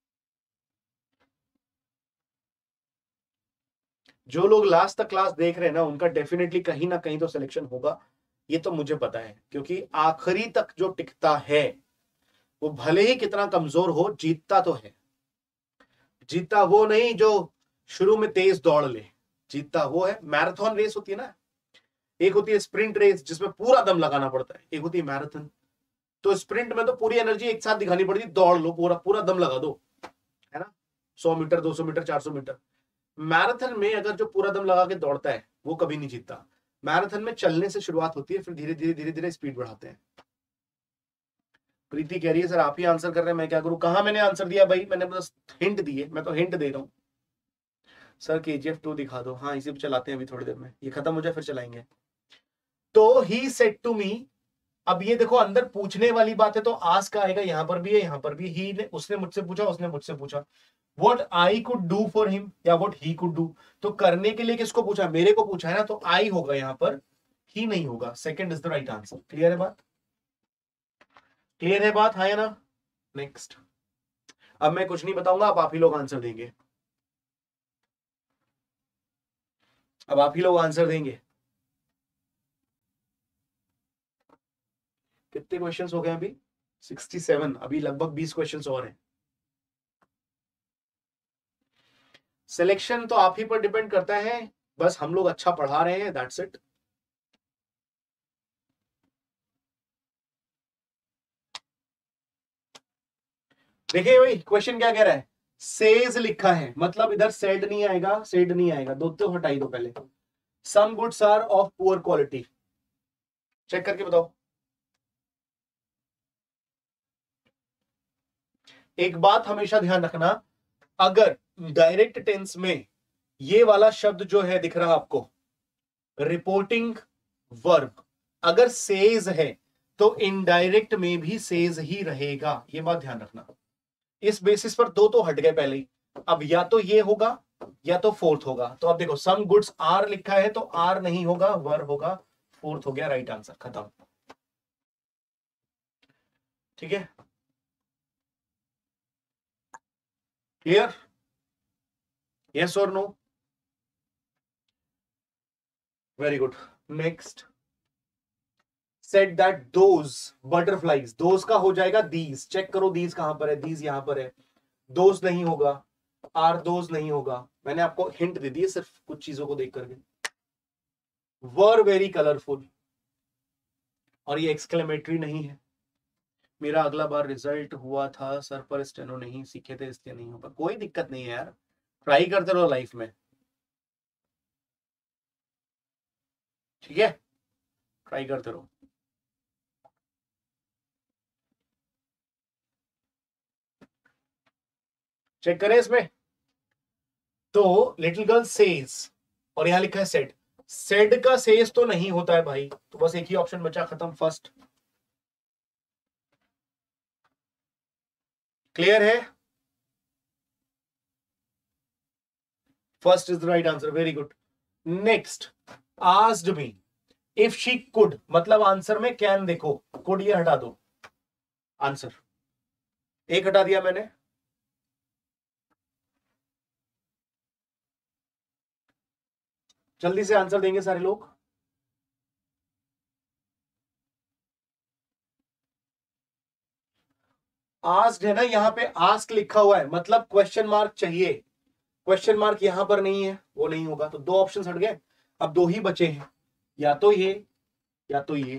जो लोग लास्ट तक क्लास देख रहे हैं ना, उनका डेफिनेटली कहीं ना कहीं तो सिलेक्शन होगा, ये तो मुझे पता है, क्योंकि आखिरी तक जो टिकता है वो भले ही कितना कमजोर हो, जीतता तो है। जीतता वो नहीं जो शुरू में तेज दौड़ ले, जीतता वो है। मैराथन रेस होती है ना, एक होती है स्प्रिंट रेस जिसमें पूरा दम लगाना पड़ता है, एक होती है मैराथन। तो स्प्रिंट में तो पूरी एनर्जी एक साथ दिखानी पड़ती है, दौड़ लो, पूरा पूरा दम लगा दो, है ना, सौ मीटर, दो सौ मीटर, चार सौ मीटर। मैराथन में अगर जो पूरा दम लगा के दौड़ता है वो कभी नहीं जीतता। मैराथन में चलने से शुरुआत होती है, फिर धीरे धीरे धीरे धीरे स्पीड बढ़ाते हैं। प्रीति कह रही है सर आप ही आंसर कर रहे हैं, मैं क्या करूं? कहां मैंने आंसर दिया भाई? मैंने बस हिंट दिए, मैं तो हिंट दे रहा हूं। सर के जी एफ टू दिखा दो। हाँ इसी पे चलाते हैं अभी थोड़ी देर में, ये खत्म हो जाए फिर चलाएंगे। तो ही सेड टू मी, अब ये देखो अंदर पूछने वाली बात है, तो आस्क आएगा, यहां पर भी है, यहां पर भी। ही ने, उसने मुझसे पूछा, उसने मुझसे पूछा। What I could do for him या what he could do, तो करने के लिए किसको पूछा? मेरे को पूछा है ना, तो आई होगा यहां पर, ही नहीं होगा। Second is the right answer. Clear है बात? क्लियर है बात, हाँ या ना? नेक्स्ट, अब मैं कुछ नहीं बताऊंगा, अब आप ही लोग आंसर देंगे, अब आप ही लोग आंसर देंगे। कितने क्वेश्चंस हो गए अभी? सिक्सटी सेवन, अभी लगभग बीस क्वेश्चंस और हैं। सिलेक्शन तो आप ही पर डिपेंड करता है, बस हम लोग अच्छा पढ़ा रहे हैं, दैट्स इट। देखिए भाई क्वेश्चन क्या कह रहा है, सेज लिखा है, मतलब इधर सेड नहीं आएगा, सेड नहीं आएगा, दो तो हटाई दो पहले। Some goods are of poor quality, check करके बताओ। एक बात हमेशा ध्यान रखना, अगर डायरेक्ट टेंस में ये वाला शब्द जो है दिख रहा आपको, रिपोर्टिंग वर्ब, अगर सेज है तो इनडायरेक्ट में भी सेज ही रहेगा, ये बात ध्यान रखना। इस बेसिस पर दो तो हट गए पहले ही, अब या तो ये होगा या तो फोर्थ होगा। तो अब देखो सम गुड्स आर लिखा है, तो आर नहीं होगा, वर होगा, फोर्थ हो गया राइट आंसर, खत्म। ठीक है, क्लियर? यस और no? Very good. Next, said that those butterflies, those का हो जाएगा दीज, चेक करो दीज कहां पर है, दीज यहां पर है, दोज नहीं होगा, आर दोज नहीं होगा, मैंने आपको हिंट दे दी सिर्फ कुछ चीजों को देख करके। वर वेरी कलरफुल, और ये एक्सक्लेमेटरी नहीं है। मेरा अगला बार रिजल्ट हुआ था सर पर स्टेनो नहीं सीखे थे इसलिए नहीं हो पाया। कोई दिक्कत नहीं है यार, ट्राई करते रहो लाइफ में, ठीक है, ट्राई करते रहो। चेक करें इसमें। तो लिटिल गर्ल सेज और यहां लिखा है सेड। सेड का सेज तो नहीं होता है भाई, तो बस एक ही ऑप्शन बचा, खत्म, फर्स्ट। क्लियर है? First is the right answer, very good. Next, asked me if she could, मतलब आंसर में कैन देखो, कुड ये हटा दो, आंसर एक हटा दिया मैंने। जल्दी से आंसर देंगे सारे लोग। आस्क्ड है ना, यहां पे आस्क लिखा हुआ है, मतलब क्वेश्चन मार्क चाहिए। क्वेश्चन मार्क यहां पर नहीं है, वो नहीं होगा, तो दो ऑप्शन हट गए। अब दो ही बचे हैं, या तो ये या तो ये।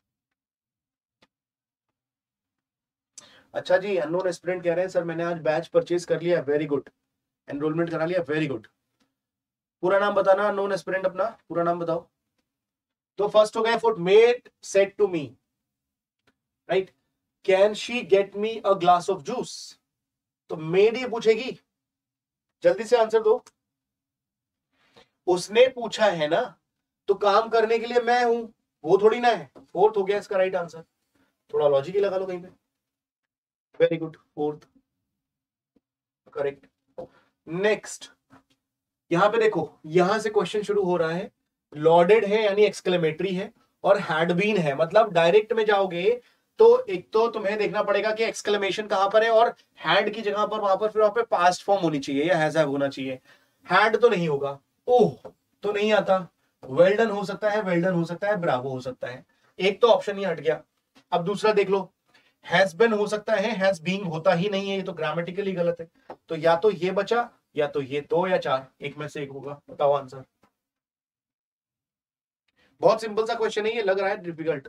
अच्छा जी, अननोन एस्पिरेंट कह रहे हैं सर मैंने आज बैच परचेज कर लिया, वेरी गुड। एनरोलमेंट करा लिया, वेरी गुड। पूरा नाम बताना अननोन एस्पिरेंट, अपना पूरा नाम बताओ। तो फर्स्ट हो गया फुट maid said to me, right, can she get me a glass of juice. तो मेड ये पूछेगी, जल्दी से आंसर दो। उसने पूछा है ना, तो काम करने के लिए मैं हूं, वो थोड़ी ना है। फोर्थ हो गया इसका राइट आंसर। थोड़ा लॉजिक ही लगा लो कहीं पे, very good, fourth correct. Next, यहां पे देखो, यहां से क्वेश्चन शुरू हो रहा है, लॉर्डेड है यानी एक्सक्लेमेटरी है, और हैड बीन है, मतलब डायरेक्ट में जाओगे तो एक तो तुम्हें देखना पड़ेगा कि एक्सक्लेमेशन कहां पर है, और हैड की जगह पर वहां पर फिर वहां पे पास्ट फॉर्म होनी चाहिए या हैज हैव होना चाहिए। हैड तो नहीं होगा, ओह तो नहीं आता, वेल डन हो सकता है, वेल डन हो सकता है, ब्रावो हो सकता है, एक तो ऑप्शन ही हट गया। अब दूसरा देख लो, हैज बिन हो सकता है, हैज बीइंग होता ही नहीं है, ये तो ग्रामेटिकली गलत है। तो या तो ये बचा या तो ये, दो या चार, एक में से एक होगा, बताओ आंसर। बहुत सिंपल सा क्वेश्चन है ये, लग रहा है डिफिकल्ट।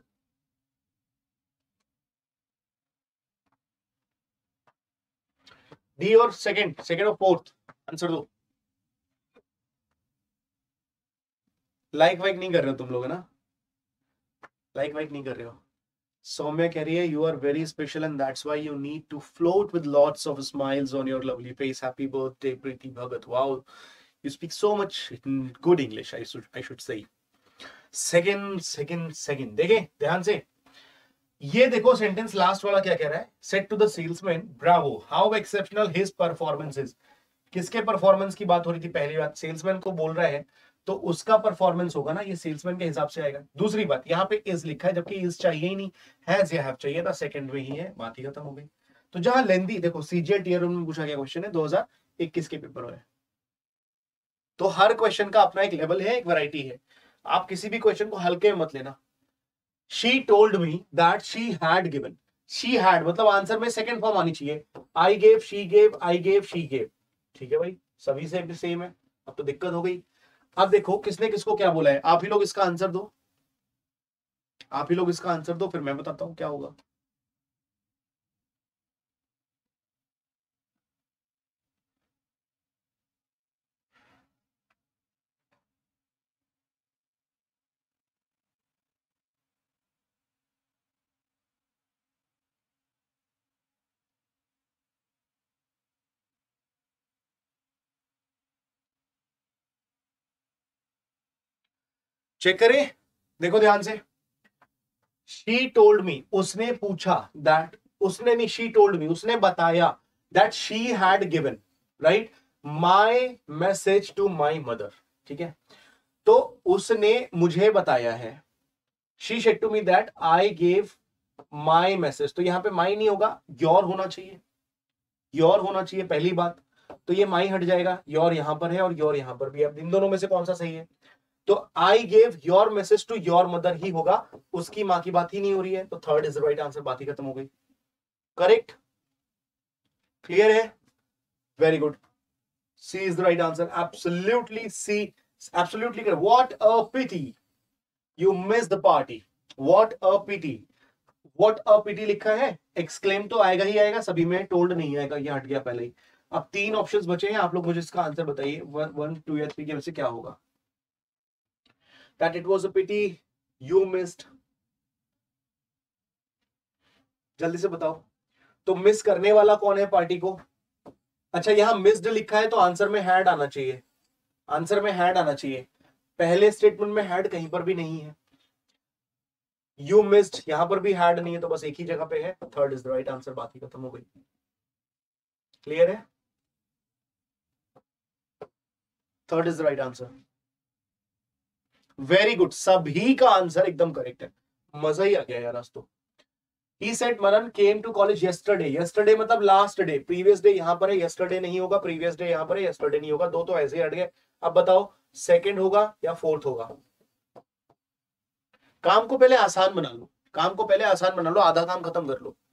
डी और सेकंड, सेकंड और फोर्थ, आंसर दो। लाइक वाइक नहीं कर रहे हो तुम लोग, है ना, लाइक वाइक नहीं कर रहे हो। सौम्या कह रही है you are very special and that's why you need to float with lots of smiles on your lovely face. Happy birthday Preeti Bhagat, wow you speak so much good English, I should I should say. Second second second देखें ध्यान से, ये देखो सेंटेंस लास्ट वाला क्या कह रहा है, said to the salesman bravo how exceptional his performance is. किसके परफॉर्मेंस की बात हो रही थी, पहली बात सेल्समैन को बोल रहा है, तो उसका परफॉर्मेंस होगा ना, ये सेल्समैन के हिसाब से आएगा। दूसरी बात, यहाँ पे इज लिखा है जबकि इज चाहिए ही नहीं, हैज या हैव चाहिए था, सेकंड में ही है, बात ही खत्म हो गई। तो जहां लेंदी, देखो सीजीएल टीयर में पूछा गया क्वेश्चन है दो हज़ार इक्कीस के पेपर में, तो हर क्वेश्चन का अपना एक लेवल है, एक वैरायटी है, आप किसी भी क्वेश्चन को हल्के में मत लेना। She told me that she had given, she had मतलब आंसर में सेकंड फॉर्म आनी चाहिए, I gave, she gave, I gave, she gave, ठीक है भाई, सभी से भी सेम है, अब तो दिक्कत हो गई। अब देखो किसने किसको क्या बोला है, आप ही लोग इसका आंसर दो, आप ही लोग इसका आंसर दो, फिर मैं बताता हूं क्या होगा। चेक करें, देखो ध्यान से, शी टोल्ड मी, उसने पूछा, दैट, उसने नहीं, शी टोल्ड मी, उसने बताया, that she had given, right, my message to my mother, ठीक है, तो उसने मुझे बताया है, she said to me that I gave my message, तो यहां पे माई नहीं होगा, योर होना चाहिए, योर होना चाहिए पहली बात, तो ये माई हट जाएगा, योर यहां पर है और योर यहां पर भी है, अब इन दोनों में से कौन सा सही है, तो I gave your message to your mother ही होगा, उसकी मां की बात ही नहीं हो रही है, तो third is the right answer, बात ही खत्म हो गई, करेक्ट, क्लियर है, very good, C is the right answer, absolutely C, absolutely correct, what a pity you miss the party, what a pity, what a pity लिखा है, एक्सक्लेम तो आएगा ही आएगा सभी में, टोल्ड नहीं आएगा, ये हट गया पहले ही। अब तीन ऑप्शंस बचे हैं, आप लोग मुझे इसका आंसर बताइए, वन वन टू या थ्री के में से क्या होगा। That it was a pity you missed, जल्दी से बताओ। तो मिस करने वाला कौन है पार्टी को? अच्छा यहां मिस्ड लिखा है तो आंसर में हैड आना चाहिए, आंसर में हैड आना चाहिए, पहले स्टेटमेंट में हैड कहीं पर भी नहीं है। यू मिस्ड यहां पर भी हैड नहीं है, तो बस एक ही जगह पे है, third is the right answer, बात ही खत्म हो गई। क्लियर है? Third is the right answer. Very good, सभी का आंसर एकदम करेक्ट है, मजा ही आ गया यार आज तो। He said Manan came to college yesterday, yesterday मतलब लास्ट डे, प्रीवियस डे यहां पर है, yesterday नहीं होगा, प्रीवियस डे यहां पर है, yesterday नहीं होगा, दो तो ऐसे ही हट गए। अब बताओ सेकंड होगा या फोर्थ होगा? काम को पहले आसान बना लो, काम को पहले आसान बना लो, आधा काम खत्म कर लो।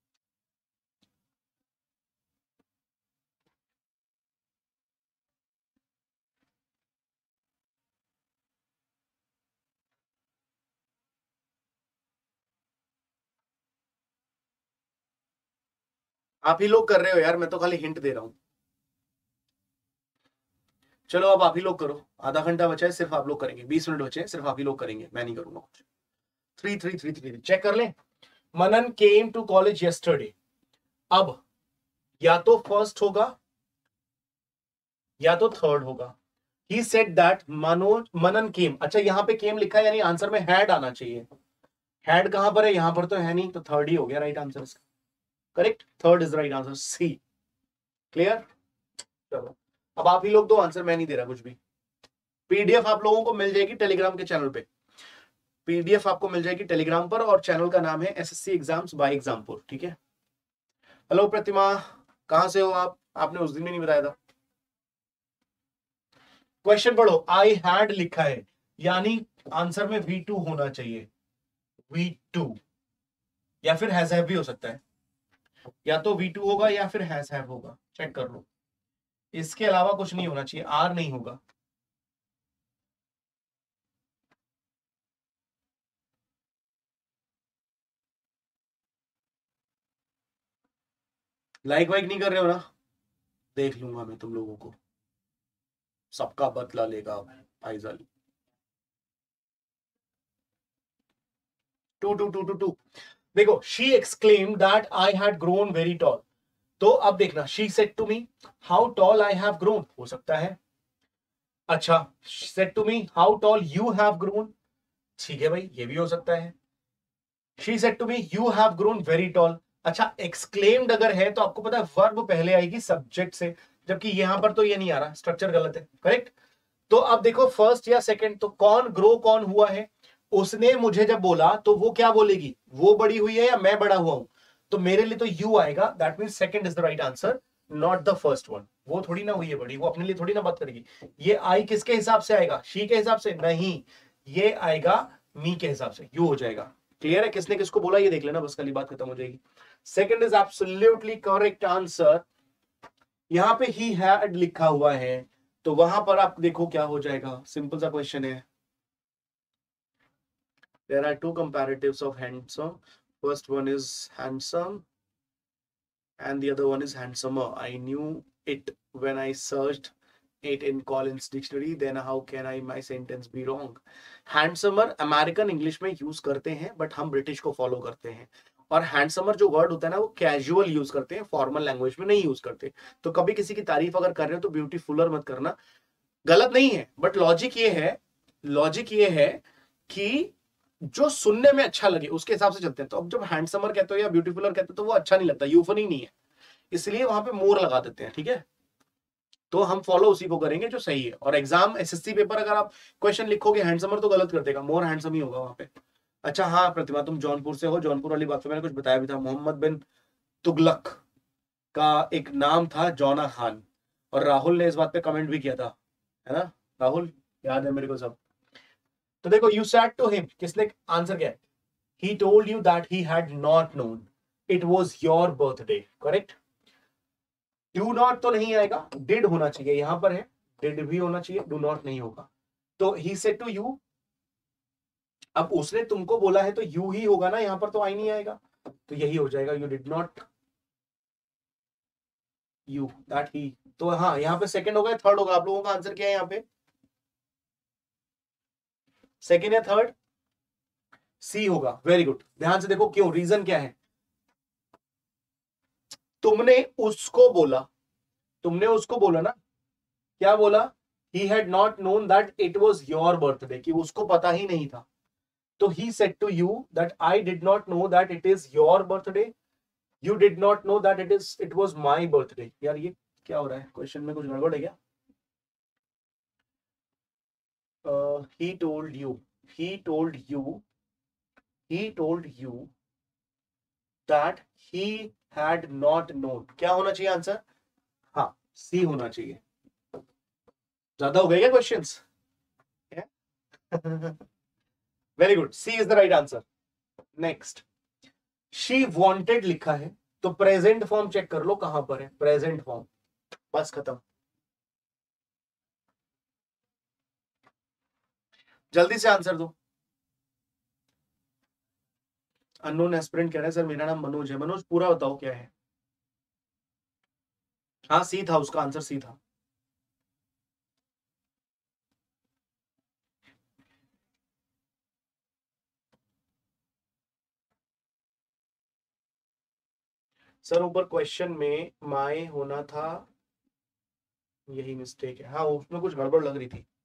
आप ही लोग कर रहे हो यार, मैं तो खाली हिंट दे रहा हूं। चलो अब आप ही लोग करो, आधा घंटा बचा है, सिर्फ आप लोग करेंगे, बीस मिनट बचे हैं, सिर्फ आप ही लोग करेंगे, मैं नहीं करूंगा कुछ। Three three three three check कर ले। Manan came to college yesterday, अब या तो फर्स्ट होगा या तो थर्ड होगा। He said that मनोज मनन केम, अच्छा यहां पे केम लिखा है यानी आंसर में हैड आना चाहिए, हैड कहां पर है, यहां पर तो है नहीं, तो थर्ड ही हो गया राइट आंसर इसका, correct, third is right answer, C. Clear? चलो अब आप ही लोग दो आंसर, मैं नहीं दे रहा कुछ भी। पीडीएफ आप लोगों को मिल जाएगी टेलीग्राम के चैनल पे, पीडीएफ आपको मिल जाएगी टेलीग्राम पर, और चैनल का नाम है एसएससी एग्जाम्स बाय एग्जामपुर, ठीक है। हेलो प्रतिमा, कहां से हो आप? आपने उस दिन भी नहीं बताया था। क्वेश्चन पढ़ो, आई हैड लिखा है यानी आंसर में वी टू होना चाहिए, वी टू, या फिर हैज हैव भी हो सकता है, या तो वी टू होगा या फिर हैज हैव होगा, चेक कर लो, इसके अलावा कुछ नहीं होना चाहिए, आर नहीं होगा। लाइक वाइक नहीं कर रहे हो ना? देख लूंगा मैं तुम लोगों को, सबका बदला लेगा Faizal. Two two two two two देखो, she exclaim that I had grown very tall, तो अब देखना, she said to me how tall I have grown, हो सकता है। अच्छा, said to me how tall you have grown, ठीक है भाई, ये भी हो सकता है। She said to me you have grown very tall, अच्छा एक्सक्लेम्ड अगर है तो आपको पता है वर्ब पहले आएगी सब्जेक्ट से, जबकि यहां पर तो ये नहीं आ रहा, स्ट्रक्चर गलत है, करेक्ट। तो अब देखो फर्स्ट या सेकंड, तो कौन ग्रो कौन हुआ है, उसने मुझे जब बोला तो वो क्या बोलेगी, वो बड़ी हुई है या मैं बड़ा हुआ हूं, तो मेरे लिए तो यू आएगा, that mean second is the right answer, not the first one. वो थोड़ी ना हुई है बड़ी, वो अपने लिए थोड़ी ना बात करेगी। ये आई किसके हिसाब से आएगा, शी के हिसाब से नहीं, ये आएगा मी के हिसाब से, यू हो जाएगा। क्लियर है किसने किसको बोला, ये देख लेना बस, कल बात खत्म हो जाएगी। Second is absolutely correct answer. यहां पे ही हैड लिखा हुआ है, तो वहां पर आप देखो क्या हो जाएगा, सिंपल सा क्वेश्चन है। There are two comparatives of handsome. First one is handsome and the other one is handsomer. I knew it when I searched it in Collins dictionary. Then how can I my sentence be wrong? Handsomer American English में यूज करते हैं, बट हम ब्रिटिश को फॉलो करते हैं, और हैंडसमर जो वर्ड होता है ना वो कैजुअल यूज करते हैं, फॉर्मल लैंग्वेज में नहीं यूज करते। तो कभी किसी की तारीफ अगर कर रहे हो तो ब्यूटीफुलर मत करना, गलत नहीं है, बट लॉजिक ये है, लॉजिक ये है कि जो सुनने में अच्छा लगे उसके हिसाब से चलते हैं। तो अब जब हैंडसमर कहते हो या ब्यूटीफुलर कहते हो तो वो अच्छा नहीं लगता, यूफनी नहीं है, इसलिए वहां पे मोर लगा देते हैं, ठीक है। तो हम फॉलो उसी को करेंगे जो सही है, और एग्जाम एसएससी पेपर अगर आप क्वेश्चन लिखोगे हैंडसमर तो गलत कर देगा, मोर हैंडसम ही होगा वहां पे। अच्छा हाँ प्रतिमा, तुम जौनपुर से हो, जौनपुर वाली बात पे मैंने कुछ बताया भी था, मोहम्मद बिन तुगलक का एक नाम था जौना खान, और राहुल ने इस बात पे कमेंट भी किया था, है ना राहुल, याद है मेरे को सब। तो देखो, यू सेड टू हिम, किसने आंसर किया, he told you that he had not known it was your birthday, correct. Do not तो नहीं आएगा, डिड होना चाहिए, यहां पर है डिड भी होना चाहिए, डू नॉट नहीं होगा। तो ही सेड टू यू अब उसने तुमको बोला है तो यू ही होगा ना, यहां पर तो आई नहीं आएगा, तो यही हो जाएगा, you did not you that he. तो हाँ, यहाँ पे सेकंड होगा, थर्ड होगा, आप लोगों का आंसर क्या है यहाँ पे, सेकंड या थर्ड? सी होगा, वेरी गुड। ध्यान से देखो क्यों, रीजन क्या है, तुमने उसको बोला, तुमने उसको बोला ना, क्या बोला, he had not known that it was your birthday, कि उसको पता ही नहीं था, तो he said to you that I did not know that it is your birthday, you did not know that it is it was my birthday. यार ये क्या हो रहा है, क्वेश्चन में कुछ गड़बड़ है क्या? He told you, he told you, he told you that he had not known, क्या होना चाहिए आंसर? हाँ, सी होना चाहिए। ज्यादा हो गए क्या questions? Very good, C is the right answer. Next, she wanted लिखा है, तो प्रेजेंट फॉर्म चेक कर लो कहां पर है, प्रेजेंट फॉर्म, बस खत्म। जल्दी से आंसर दो। अननोन एस्पिरेंट कह रहे हैं सर मेरा नाम मनोज है, मनोज पूरा बताओ क्या है? हाँ सी था, उसका आंसर सी था। सर ऊपर क्वेश्चन में माय होना था, यही मिस्टेक है, हाँ उसमें कुछ गड़बड़ लग रही थी।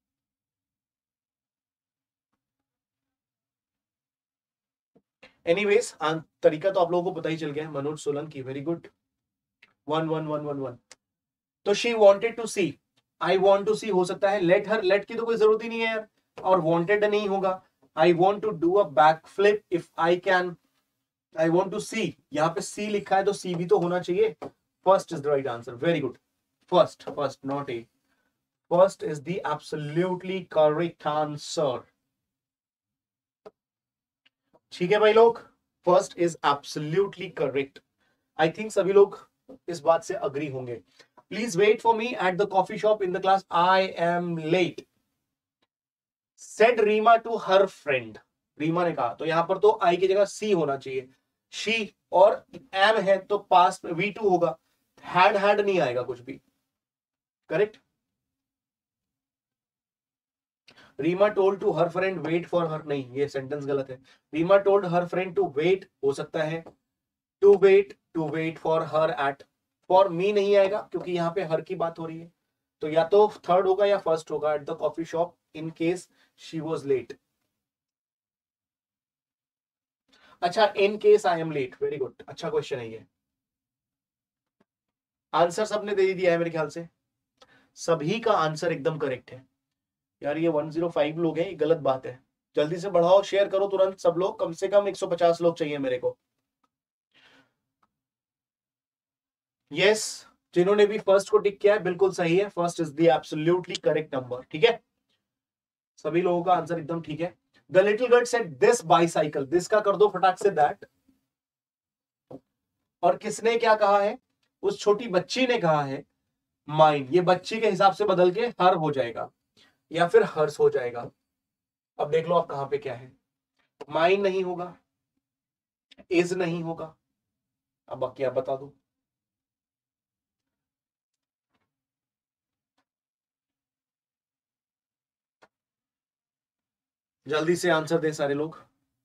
एनीवेज तरीका तो आप लोगों को पता ही चल गया है, Manoj Solanki, very good, one one one one one. तो she wanted to see, I want to see हो सकता है, लेट हर, लेट की तो कोई जरूरत ही नहीं है यार, और वांटेड नहीं होगा। I want to do a back flip if I can, I want to see, यहाँ पे सी लिखा है तो सी भी तो होना चाहिए। First is the right answer, very good, first, first not A, first is the absolutely correct answer. ठीक है भाई लोग, first is absolutely correct. I think सभी लोग इस बात से अग्री होंगे। Please wait for me at the coffee shop in the class, I am late, said Reema to her friend, Reema ने कहा, तो यहां पर तो आई की जगह सी होना चाहिए, शी और एम है तो पास्ट में वी टू होगा, हैड हैड नहीं आएगा कुछ भी, correct. Reema told to her friend wait for her, नहीं ये सेंटेंस गलत है, Reema told her friend to wait हो सकता है, to wait, to wait for her at, for me नहीं आएगा क्योंकि यहाँ पे हर की बात हो रही है, तो या तो थर्ड होगा या फर्स्ट होगा, at the coffee shop in case she was late. अच्छा, in case I am late, very good, अच्छा क्वेश्चन है ये। आंसर सबने दे दिया है मेरे ख्याल से, सभी का आंसर एकदम करेक्ट है। यार ये एक सौ पाँच लोग हैं, ये गलत बात है, जल्दी से बढ़ाओ, शेयर करो तुरंत सब लोग, कम से कम एक सौ पचास लोग चाहिए मेरे को। यस, जिन्होंने भी फर्स्ट को टिक किया है बिल्कुल सही है, first is the absolutely correct number, ठीक है, सभी लोगों का आंसर एकदम ठीक है। The little girl said this bicycle, this का कर दो फटाक से दैट, और किसने क्या कहा है, उस छोटी बच्ची ने कहा है माइन, ये बच्ची के हिसाब से बदल के हर हो जाएगा या फिर हर्ष हो जाएगा। अब देख लो आप कहां पे क्या है, माइन नहीं होगा, इज नहीं होगा, अब बाकी आप बता दो। जल्दी से आंसर दें सारे लोग।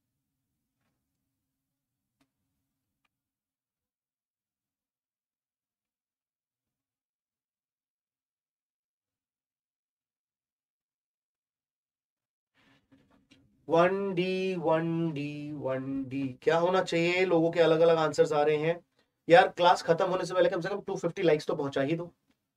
One D one D one D क्या होना चाहिए, लोगों के अलग अलग आंसर्स आ रहे हैं। यार क्लास खत्म होने से पहले कम से कम दो सौ पचास लाइक्स तो पहुंचा ही दो।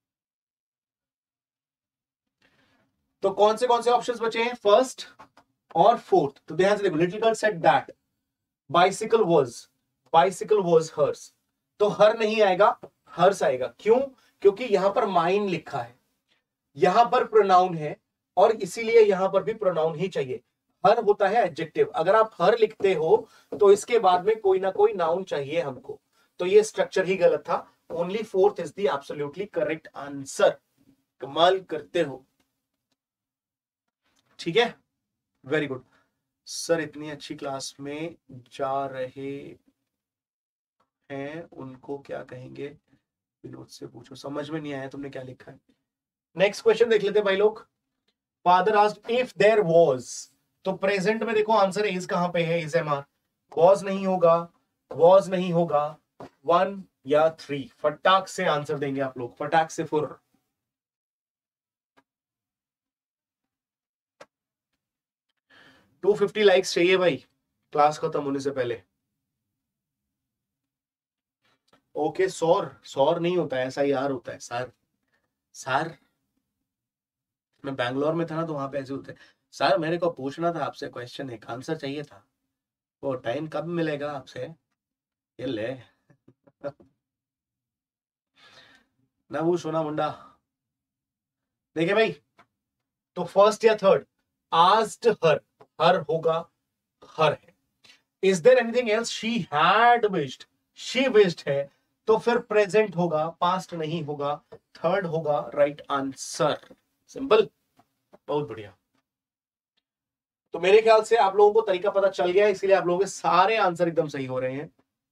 तो कौन से कौन से ऑप्शंस बचे हैं, फर्स्ट और फोर्थ, तो ध्यान से देखो, little girl said that bicycle was, bicycle was hers, तो हर नहीं आएगा, हर्स आएगा, क्यों, क्योंकि यहां पर माइन लिखा है, यहां पर प्रोनाउन है, और इसीलिए यहां पर भी प्रोनाउन ही चाहिए। हर होता है एडजेक्टिव, अगर आप हर लिखते हो तो इसके बाद में कोई ना कोई नाउन चाहिए हमको, तो ये स्ट्रक्चर ही गलत था। Only fourth is the absolutely correct answer, कमाल करते हो, ठीक है, वेरी गुड। सर इतनी अच्छी क्लास में जा रहे हैं उनको क्या कहेंगे, विनोद से पूछो। समझ में नहीं आया तुमने क्या लिखा है। नेक्स्ट क्वेश्चन देख लेते हैं भाई लोग। Father asked if there was, तो प्रेजेंट में देखो आंसर इज कहां पे है, इज एम आर। वाज नहीं होगा, वाज नहीं होगा, वन या थ्री, फटाक से आंसर देंगे आप लोग, फटाक से फुर। टू फिफ्टी लाइक्स चाहिए भाई क्लास खत्म होने से पहले। ओके सौर, सौर नहीं होता है, ऐसा यार होता है सर। सर मैं बैंगलोर में था ना तो वहां पे ऐसे होते हैं। सर मेरे को पूछना था आपसे क्वेश्चन, एक आंसर चाहिए था। वो टाइम कब मिलेगा आपसे, ये ले ना वो सोना मुंडा। देखिए भाई, तो फर्स्ट या थर्ड, आस्क्ड हर, हर होगा, हर है। Is there anything else, she had wished, she wished है, तो फिर प्रेजेंट होगा, पास्ट नहीं होगा, थर्ड होगा राइट आंसर। सिंपल, बहुत बढ़िया। तो मेरे ख्याल से आप लोगों को तरीका पता चल गया, इसीलिए आप लोगों के सारे आंसर एकदम सही हो रहे हैं।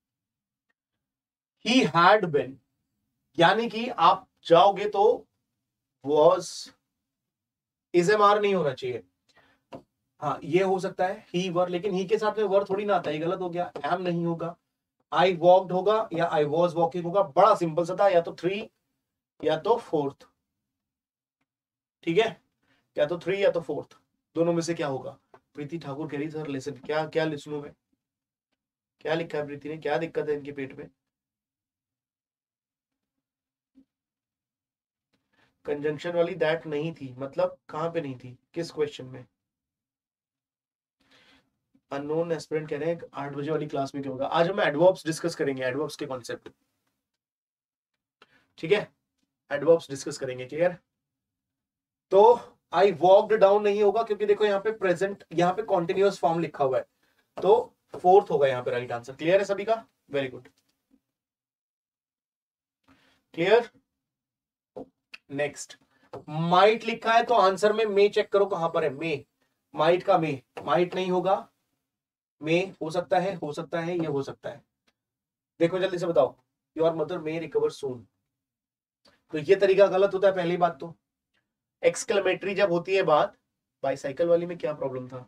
ही हैड बिन, यानी कि आप जाओगे तो वॉज, इज एम आर नहीं होना चाहिए। हाँ ये हो सकता है ही वर, लेकिन ही के साथ में वर थोड़ी ना आता है, गलत हो गया। एम नहीं होगा, आई वॉकड होगा या आई वॉज वॉकिंग होगा, बड़ा सिंपल सा था, या तो थ्री या तो फोर्थ। ठीक है, या तो थ्री या तो फोर्थ, दोनों में से क्या होगा। प्रीति ठाकुर कह रही सर लेसन, क्या क्या लिसनों में क्या लिखा है प्रीति ने, क्या दिक्कत है इनके पेट में। कंजंक्शन वाली दैट नहीं थी, मतलब कहां पे नहीं थी, किस क्वेश्चन में। अननोन एस्पिरेंट कह रहे हैं आठ बजे वाली क्लास में क्या होगा। आज हम एडवर्ब्स डिस्कस करेंगे, एडवर्ब्स के कॉन्सेप्ट। ठीक है, एडवर्ब्स डिस्कस करेंगे, क्लियर। तो आई वॉकड डाउन नहीं होगा, क्योंकि देखो यहाँ पे प्रेजेंट, यहाँ पे कॉन्टिन्यूअस फॉर्म लिखा हुआ है, तो फोर्थ होगा यहाँ पे राइट आंसर। क्लियर है सभी का, very good, clear. Next, might लिखा है तो आंसर में मे चेक करो कहां पर है, मे, माइट का मे, माइट नहीं होगा, मे हो सकता है, हो सकता है, ये हो सकता है। देखो जल्दी से बताओ, your mother may recover soon, तो ये तरीका गलत होता है पहली बात तो। एक्सक्लेमेटरी जब होती है बात, बाईसाइकिल वाली में क्या प्रॉब्लम था।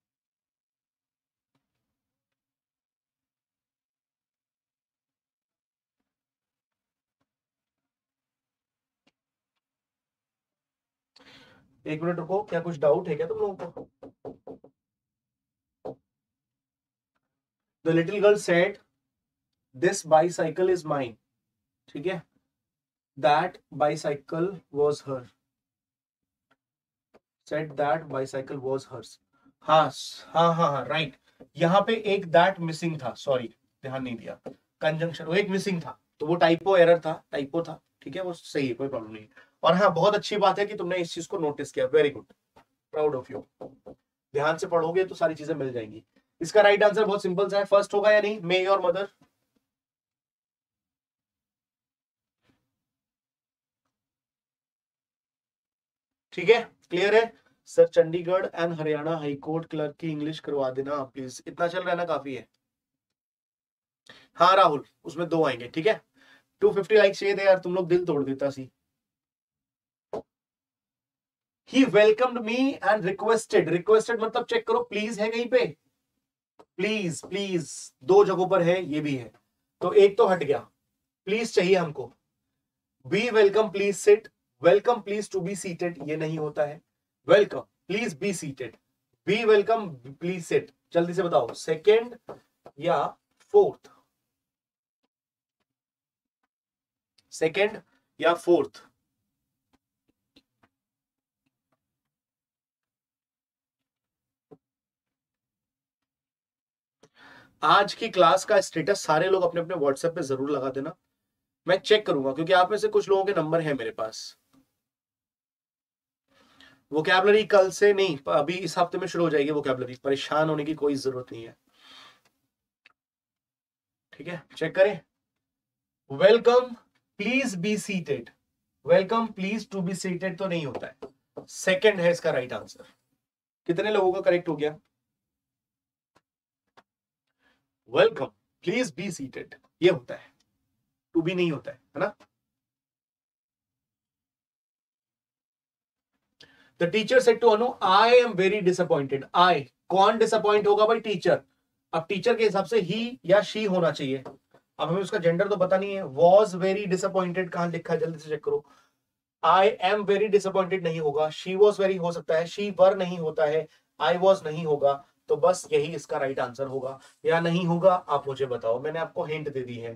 एक मिनट रुको, क्या कुछ डाउट है क्या तुम लोगों को। The little girl said this bicycle is mine, ठीक है, that bicycle was her, said that bicycle was hers. हाँ हाँ हाँ हाँ राइट, यहाँ पे एक दैट मिसिंग था, सॉरी ध्यान नहीं दिया, कंजंक्शन वो एक मिसिंग था, तो वो टाइपो एरर था, टाइपो था, ठीक है, वो सही है, कोई प्रॉब्लम नहीं। और हाँ बहुत अच्छी बात है कि तुमने इस चीज को नोटिस किया, very good, proud of you. ध्यान से पढ़ोगे तो सारी चीजें मिल जाएंगी। इसका राइट आंसर बहुत सिंपल सा है, फर्स्ट होगा या नहीं, मे और मदर। ठीक है, क्लियर है। Sir Chandigarh and Haryana high court clerk की इंग्लिश करवा देना प्लीज, इतना चल रहा है ना, काफी है। हाँ राहुल, उसमें दो आएंगे, ठीक है। टू फिफ्टी लाइक चाहिए थे यार, तुम लोग दिल तोड़ देता सी। He welcomed me and requested, requested मतलब चेक करो प्लीज है कहीं पे, प्लीज प्लीज दो जगहों पर है, ये भी है, तो एक तो हट गया, प्लीज चाहिए हमको। Be welcome please sit, welcome please to be seated, ये नहीं होता है, welcome please be seated, be welcome please sit. जल्दी से बताओ सेकेंड या फोर्थ, सेकेंड या फोर्थ। आज की क्लास का स्टेटस सारे लोग अपने अपने व्हाट्सएप पे जरूर लगा देना, मैं चेक करूंगा, क्योंकि आप में से कुछ लोगों के नंबर है मेरे पास। वोकैबलरी कल से नहीं, अभी इस हफ्ते में शुरू हो जाएगी वोकैबलरी, परेशान होने की कोई जरूरत नहीं है, ठीक है। चेक करें, welcome please be seated, welcome please to be seated तो नहीं होता है, सेकंड है इसका राइट आंसर। कितने लोगों का करेक्ट हो गया, वेलकम, प्लीज बी सीटेड, ये होता है, टू बी नहीं होता है, है ना। The teacher said to Anu, I am very disappointed. I, कौन डिसअपॉइंट होगा भाई? टीचर। अब टीचर के हिसाब से ही या शी होना चाहिए। अब हमें उसका जेंडर तो पता नहीं है। वॉज वेरी डिसअपॉइंटेड कहां लिखा है, जल्दी से चेक करो। आई एम वेरी डिसअपॉइंटेड नहीं होगा। शी वॉज वेरी हो सकता है, शी वर नहीं होता है, आई वॉज नहीं होगा। तो बस यही इसका राइट आंसर होगा या नहीं होगा, आप मुझे बताओ। मैंने आपको हिंट दे दी है,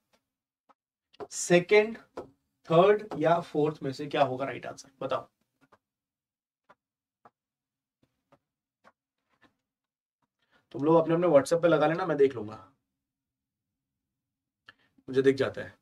सेकेंड, थर्ड या फोर्थ में से क्या होगा राइट आंसर, बताओ। तुम लोग अपने अपने व्हाट्सएप पे लगा लेना, मैं देख लूंगा, मुझे दिख जाता है।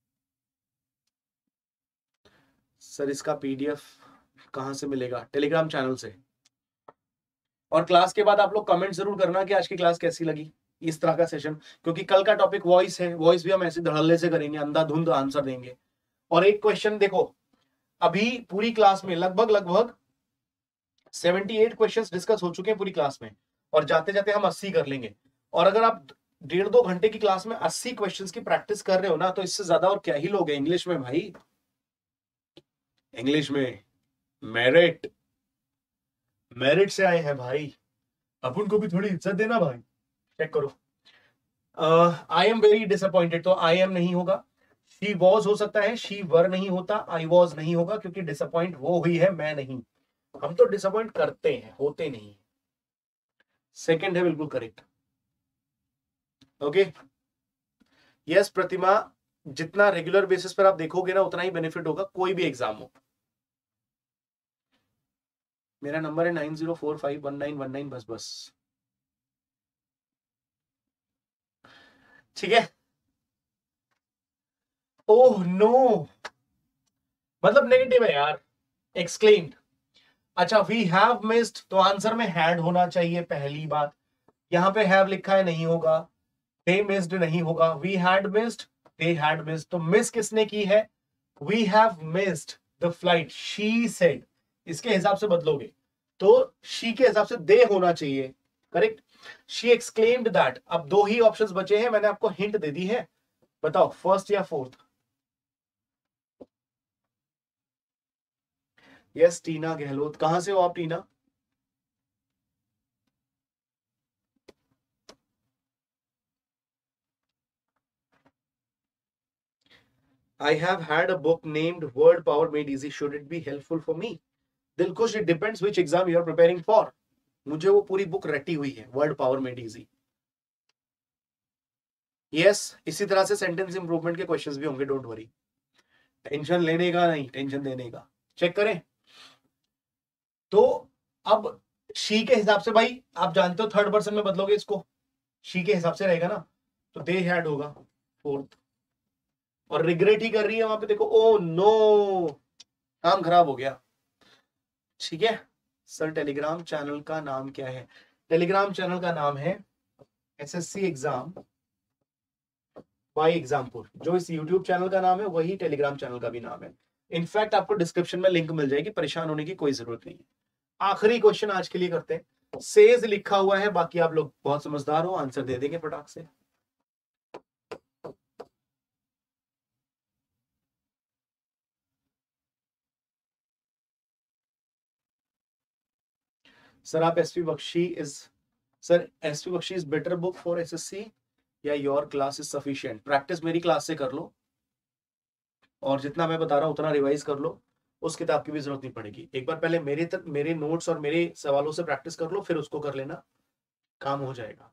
सर इसका पीडीएफ कहां से मिलेगा? टेलीग्राम चैनल से। और क्लास के बाद आप लोग कमेंट जरूर करना कि आज की क्लास कैसी लगी, इस तरह का सेशन, क्योंकि कल का टॉपिक वॉइस है। वॉइस भी हम ऐसे धड़ल्ले से करेंगे, अंधाधुंध आंसर देंगे। और एक क्वेश्चन देखो, अभी पूरी क्लास में लगभग लगभग अठहत्तर क्वेश्चंस डिस्कस हो चुके हैं पूरी क्लास में, और जाते जाते हम अस्सी कर लेंगे। और अगर आप डेढ़ दो घंटे की क्लास में अस्सी क्वेश्चंस की प्रैक्टिस कर रहे हो ना, तो इससे ज्यादा और क्या ही लोगे इंग्लिश में भाई। इंग्लिश में मेरिट, मेरिट से आए हैं भाई, अपन को भी थोड़ी इज्जत देना भाई। चेक करो, आई एम वेरी डिसअपॉइंटेड, तो आई एम नहीं होगा। शी वॉज हो सकता है, शी वर नहीं होता, आई वॉज नहीं होगा, क्योंकि डिसअपॉइंट वो हुई है, मैं नहीं। हम तो डिसअपॉइंट करते हैं, होते नहीं। सेकंड है बिल्कुल करेक्ट। ओके, यस प्रतिमा, जितना रेगुलर बेसिस पर आप देखोगे ना, उतना ही बेनिफिट होगा, कोई भी एग्जाम हो। मेरा नंबर है nine zero four five one nine one nine, बस बस ठीक है। ओह नो, मतलब नेगेटिव है यार, एक्सक्लेम्ड। अच्छा, वी हैव मिस्ड, तो आंसर में हैड होना चाहिए पहली बात। यहां पे हैव लिखा है, नहीं होगा। दे मिस्ड नहीं होगा, we had missed, they had missed. तो मिस किसने की है? We have missed the flight, she said. इसके हिसाब से बदलोगे तो शी के हिसाब से दे होना चाहिए, करेक्ट। She exclaimed that. अब दो ही ऑप्शंस बचे हैं, मैंने आपको हिंट दे दी है, बताओ फर्स्ट या फोर्थ। यस टीना गहलोत, कहां से हो आप टीना? I have had a book named Word Power Made Easy. Should it be helpful for me? Dilkhush, it depends which exam you are preparing for. मुझे वो पूरी बुक रटी हुई है, word power made easy. Yes, इसी तरह से सेंटेंस इंप्रूवमेंट के क्वेश्चंस भी होंगे, डोंट वरी। टेंशन लेने का नहीं, टेंशन देने का। चेक करें तो अब शी के हिसाब से भाई आप जानते हो, थर्ड पर्सन में बदलोगे इसको, शी के हिसाब से रहेगा ना, तो दे हैड होगा फोर्थ। और रिग्रेट ही कर रही है वहां पे, देखो, ओ नो, काम खराब हो गया। ठीक है सर, टेलीग्राम चैनल का नाम क्या है? टेलीग्राम चैनल का नाम है एसएससी एग्जाम बाय एग्जामपुर। जो इस यूट्यूब चैनल का नाम है, वही टेलीग्राम चैनल का भी नाम है। इनफैक्ट आपको डिस्क्रिप्शन में लिंक मिल जाएगी, परेशान होने की कोई जरूरत नहीं है। आखिरी क्वेश्चन आज के लिए करते हैं। सेज लिखा हुआ है, बाकी आप लोग बहुत समझदार हो, आंसर दे देंगे फटाक से। सर आप SP Bakshi is sir SP Bakshi is better book for SSC या your class is sufficient? Practice मेरी क्लास से कर लो, और जितना मैं बता रहा हूं उतना रिवाइज कर लो, उस किताब की भी जरूरत नहीं पड़ेगी। एक बार पहले मेरे तक मेरे नोट्स और मेरे सवालों से प्रैक्टिस कर लो, फिर उसको कर लेना, काम हो जाएगा।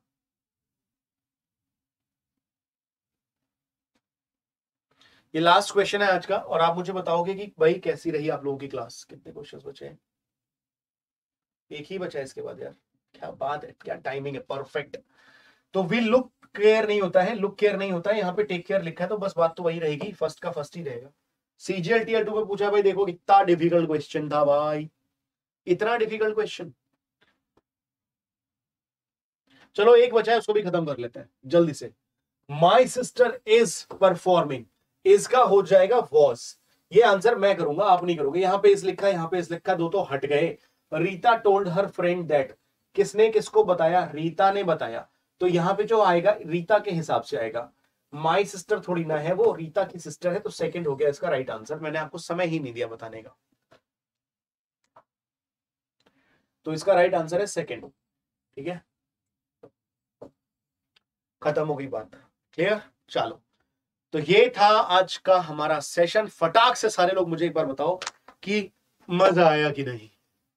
ये लास्ट क्वेश्चन है आज का, और आप मुझे बताओगे कि भाई कैसी रही आप लोगों की क्लास। कितने क्वेश्चंस बचे हैं? एक ही बचा है इसके बाद यार, क्या बात है, क्या टाइमिंग है, परफेक्ट। तो वी लुक केयर नहीं होता है, लुक केयर नहीं होता है, यहाँ पे टेक केयर लिखा है, तो बस बात तो वही रहेगी, फर्स्ट का फर्स्ट ही रहेगा। सीजीएल टीयर टू में पूछा भाई, देखो इतना डिफिकल्ट क्वेश्चन था भाई, इतना डिफिकल्ट क्वेश्चन। चलो एक बचा है, उसको भी खत्म कर लेते हैं जल्दी से। माई सिस्टर इज परफॉर्मिंग, इसका हो जाएगा वॉज। ये आंसर मैं करूंगा, आप नहीं करोगे। यहाँ पे इस लिखा है, यहाँ पे इस लिखा, दो तो हट गए। Rita told her friend that, किसने किसको बताया? रीता ने बताया। तो यहाँ पे जो आएगा रीता के हिसाब से आएगा, माई सिस्टर थोड़ी ना है वो, रीता की सिस्टर है, तो सेकंड हो गया इसका राइट आंसर। मैंने आपको समय ही नहीं दिया बताने का, तो इसका राइट आंसर है सेकंड। ठीक है, खत्म हो गई बात, क्लियर। चलो, तो ये था आज का हमारा सेशन। फटाक से सारे लोग मुझे एक बार बताओ कि मजा आया कि नहीं।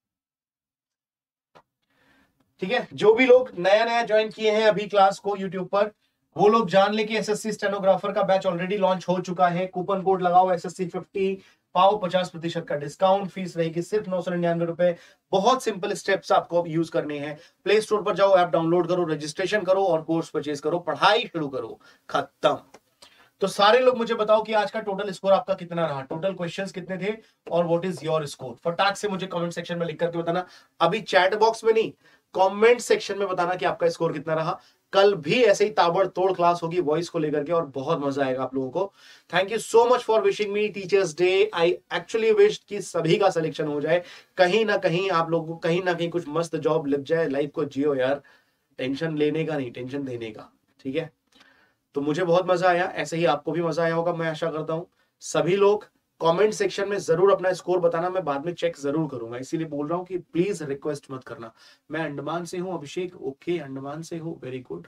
ठीक है, जो भी लोग नया नया ज्वाइन किए हैं अभी क्लास को यूट्यूब पर, वो लोग जान ले कि एसएससी स्टेनोग्राफर का बैच ऑलरेडी लॉन्च हो चुका है। कूपन कोड लगाओ एसएससी फिफ्टी, पाओ पचास प्रतिशत का डिस्काउंट। फीस रहेगी सिर्फ नौ सौ निन्यानवे रुपए। बहुत सिंपल स्टेप्स आपको यूज करने हैं। प्ले स्टोर पर जाओ, ऐप डाउनलोड करो, रजिस्ट्रेशन करो और कोर्स परचेज करो, पढ़ाई शुरू करो, खत्म। तो सारे लोग मुझे बताओ कि आज का टोटल स्कोर आपका कितना रहा, टोटल क्वेश्चंस कितने थे और व्हाट इज योर स्कोर। फटाक से मुझे कमेंट सेक्शन में लिख करके बताना, अभी चैट बॉक्स में नहीं, कमेंट सेक्शन में बताना कि आपका स्कोर कितना रहा। कल भी ऐसे ही ताबड़तोड़ क्लास होगी वॉइस को लेकर के और बहुत मजा आएगा आप लोगों को। Thank you so much for wishing me teachers day. I actually wish कि सभी का सिलेक्शन हो जाए, कहीं ना कहीं आप लोगों को कहीं ना कहीं कुछ मस्त जॉब लग जाए। लाइफ को जियो यार, टेंशन लेने का नहीं, टेंशन देने का। ठीक है, तो मुझे बहुत मजा आया, ऐसे ही आपको भी मजा आया होगा मैं आशा करता हूं। सभी लोग कमेंट सेक्शन में जरूर अपना स्कोर बताना, मैं बाद में चेक जरूर करूंगा, इसीलिए बोल रहा हूं कि प्लीज रिक्वेस्ट मत करना। मैं अंडमान से हूं अभिषेक, ओके अंडमान से हूं, वेरी गुड।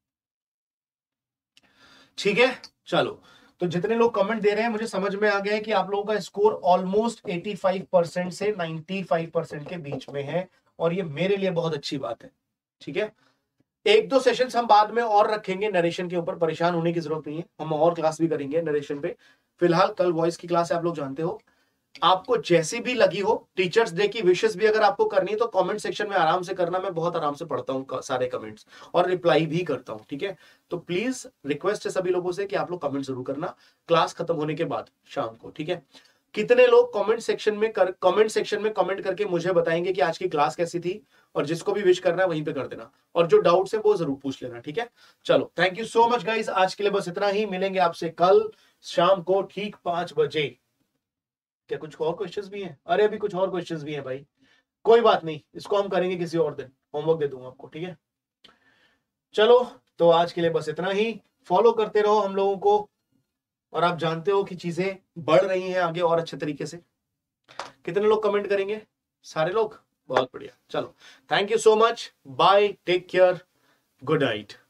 ठीक है, चलो, तो जितने लोग कमेंट दे रहे हैं मुझे समझ में आ गया है कि आप लोगों का स्कोर ऑलमोस्ट पचासी परसेंट से पचानवे परसेंट के बीच में है, और ये मेरे लिए बहुत अच्छी बात है। ठीक है, एक दो सेशंस हम बाद में और रखेंगे नरेशन के ऊपर, परेशान होने की जरूरत नहीं है, हम और क्लास भी करेंगे नरेशन पे। फिलहाल कल वॉइस की क्लास है, आप लोग जानते हो। आपको जैसी भी लगी हो, टीचर्स डे की विशेष भी अगर आपको करनी है तो कमेंट सेक्शन में आराम से करना, मैं बहुत आराम से पढ़ता हूं सारे कमेंट्स और रिप्लाई भी करता हूं। ठीक है, तो प्लीज रिक्वेस्ट है सभी लोगों से कि आप लोग कमेंट जरूर करना क्लास खत्म होने के बाद शाम को। ठीक है, कितने लोग कमेंट सेक्शन में कर कमेंट सेक्शन में कमेंट करके मुझे बताएंगे कि आज की क्लास कैसी थी, और जिसको भी विश करना है वहीं पे कर देना, और जो डाउट्स है वो जरूर पूछ लेना। ठीक है, चलो, thank you so much guys, आज के लिए बस इतना ही। मिलेंगे आपसे कल शाम को ठीक पांच बजे। क्या कुछ और क्वेश्चंस भी हैं? अरे अभी कुछ और क्वेश्चंस भी हैं भाई, कोई बात नहीं, इसको हम करेंगे किसी और दिन, होमवर्क दे दूंगा आपको। ठीक है, चलो, तो आज के लिए बस इतना ही। फॉलो करते रहो हम लोगों को, और आप जानते हो कि चीजें बढ़ रही हैं आगे और अच्छे तरीके से। कितने लोग कमेंट करेंगे? सारे लोग, बहुत बढ़िया। चलो, thank you so much, bye, take care, good night.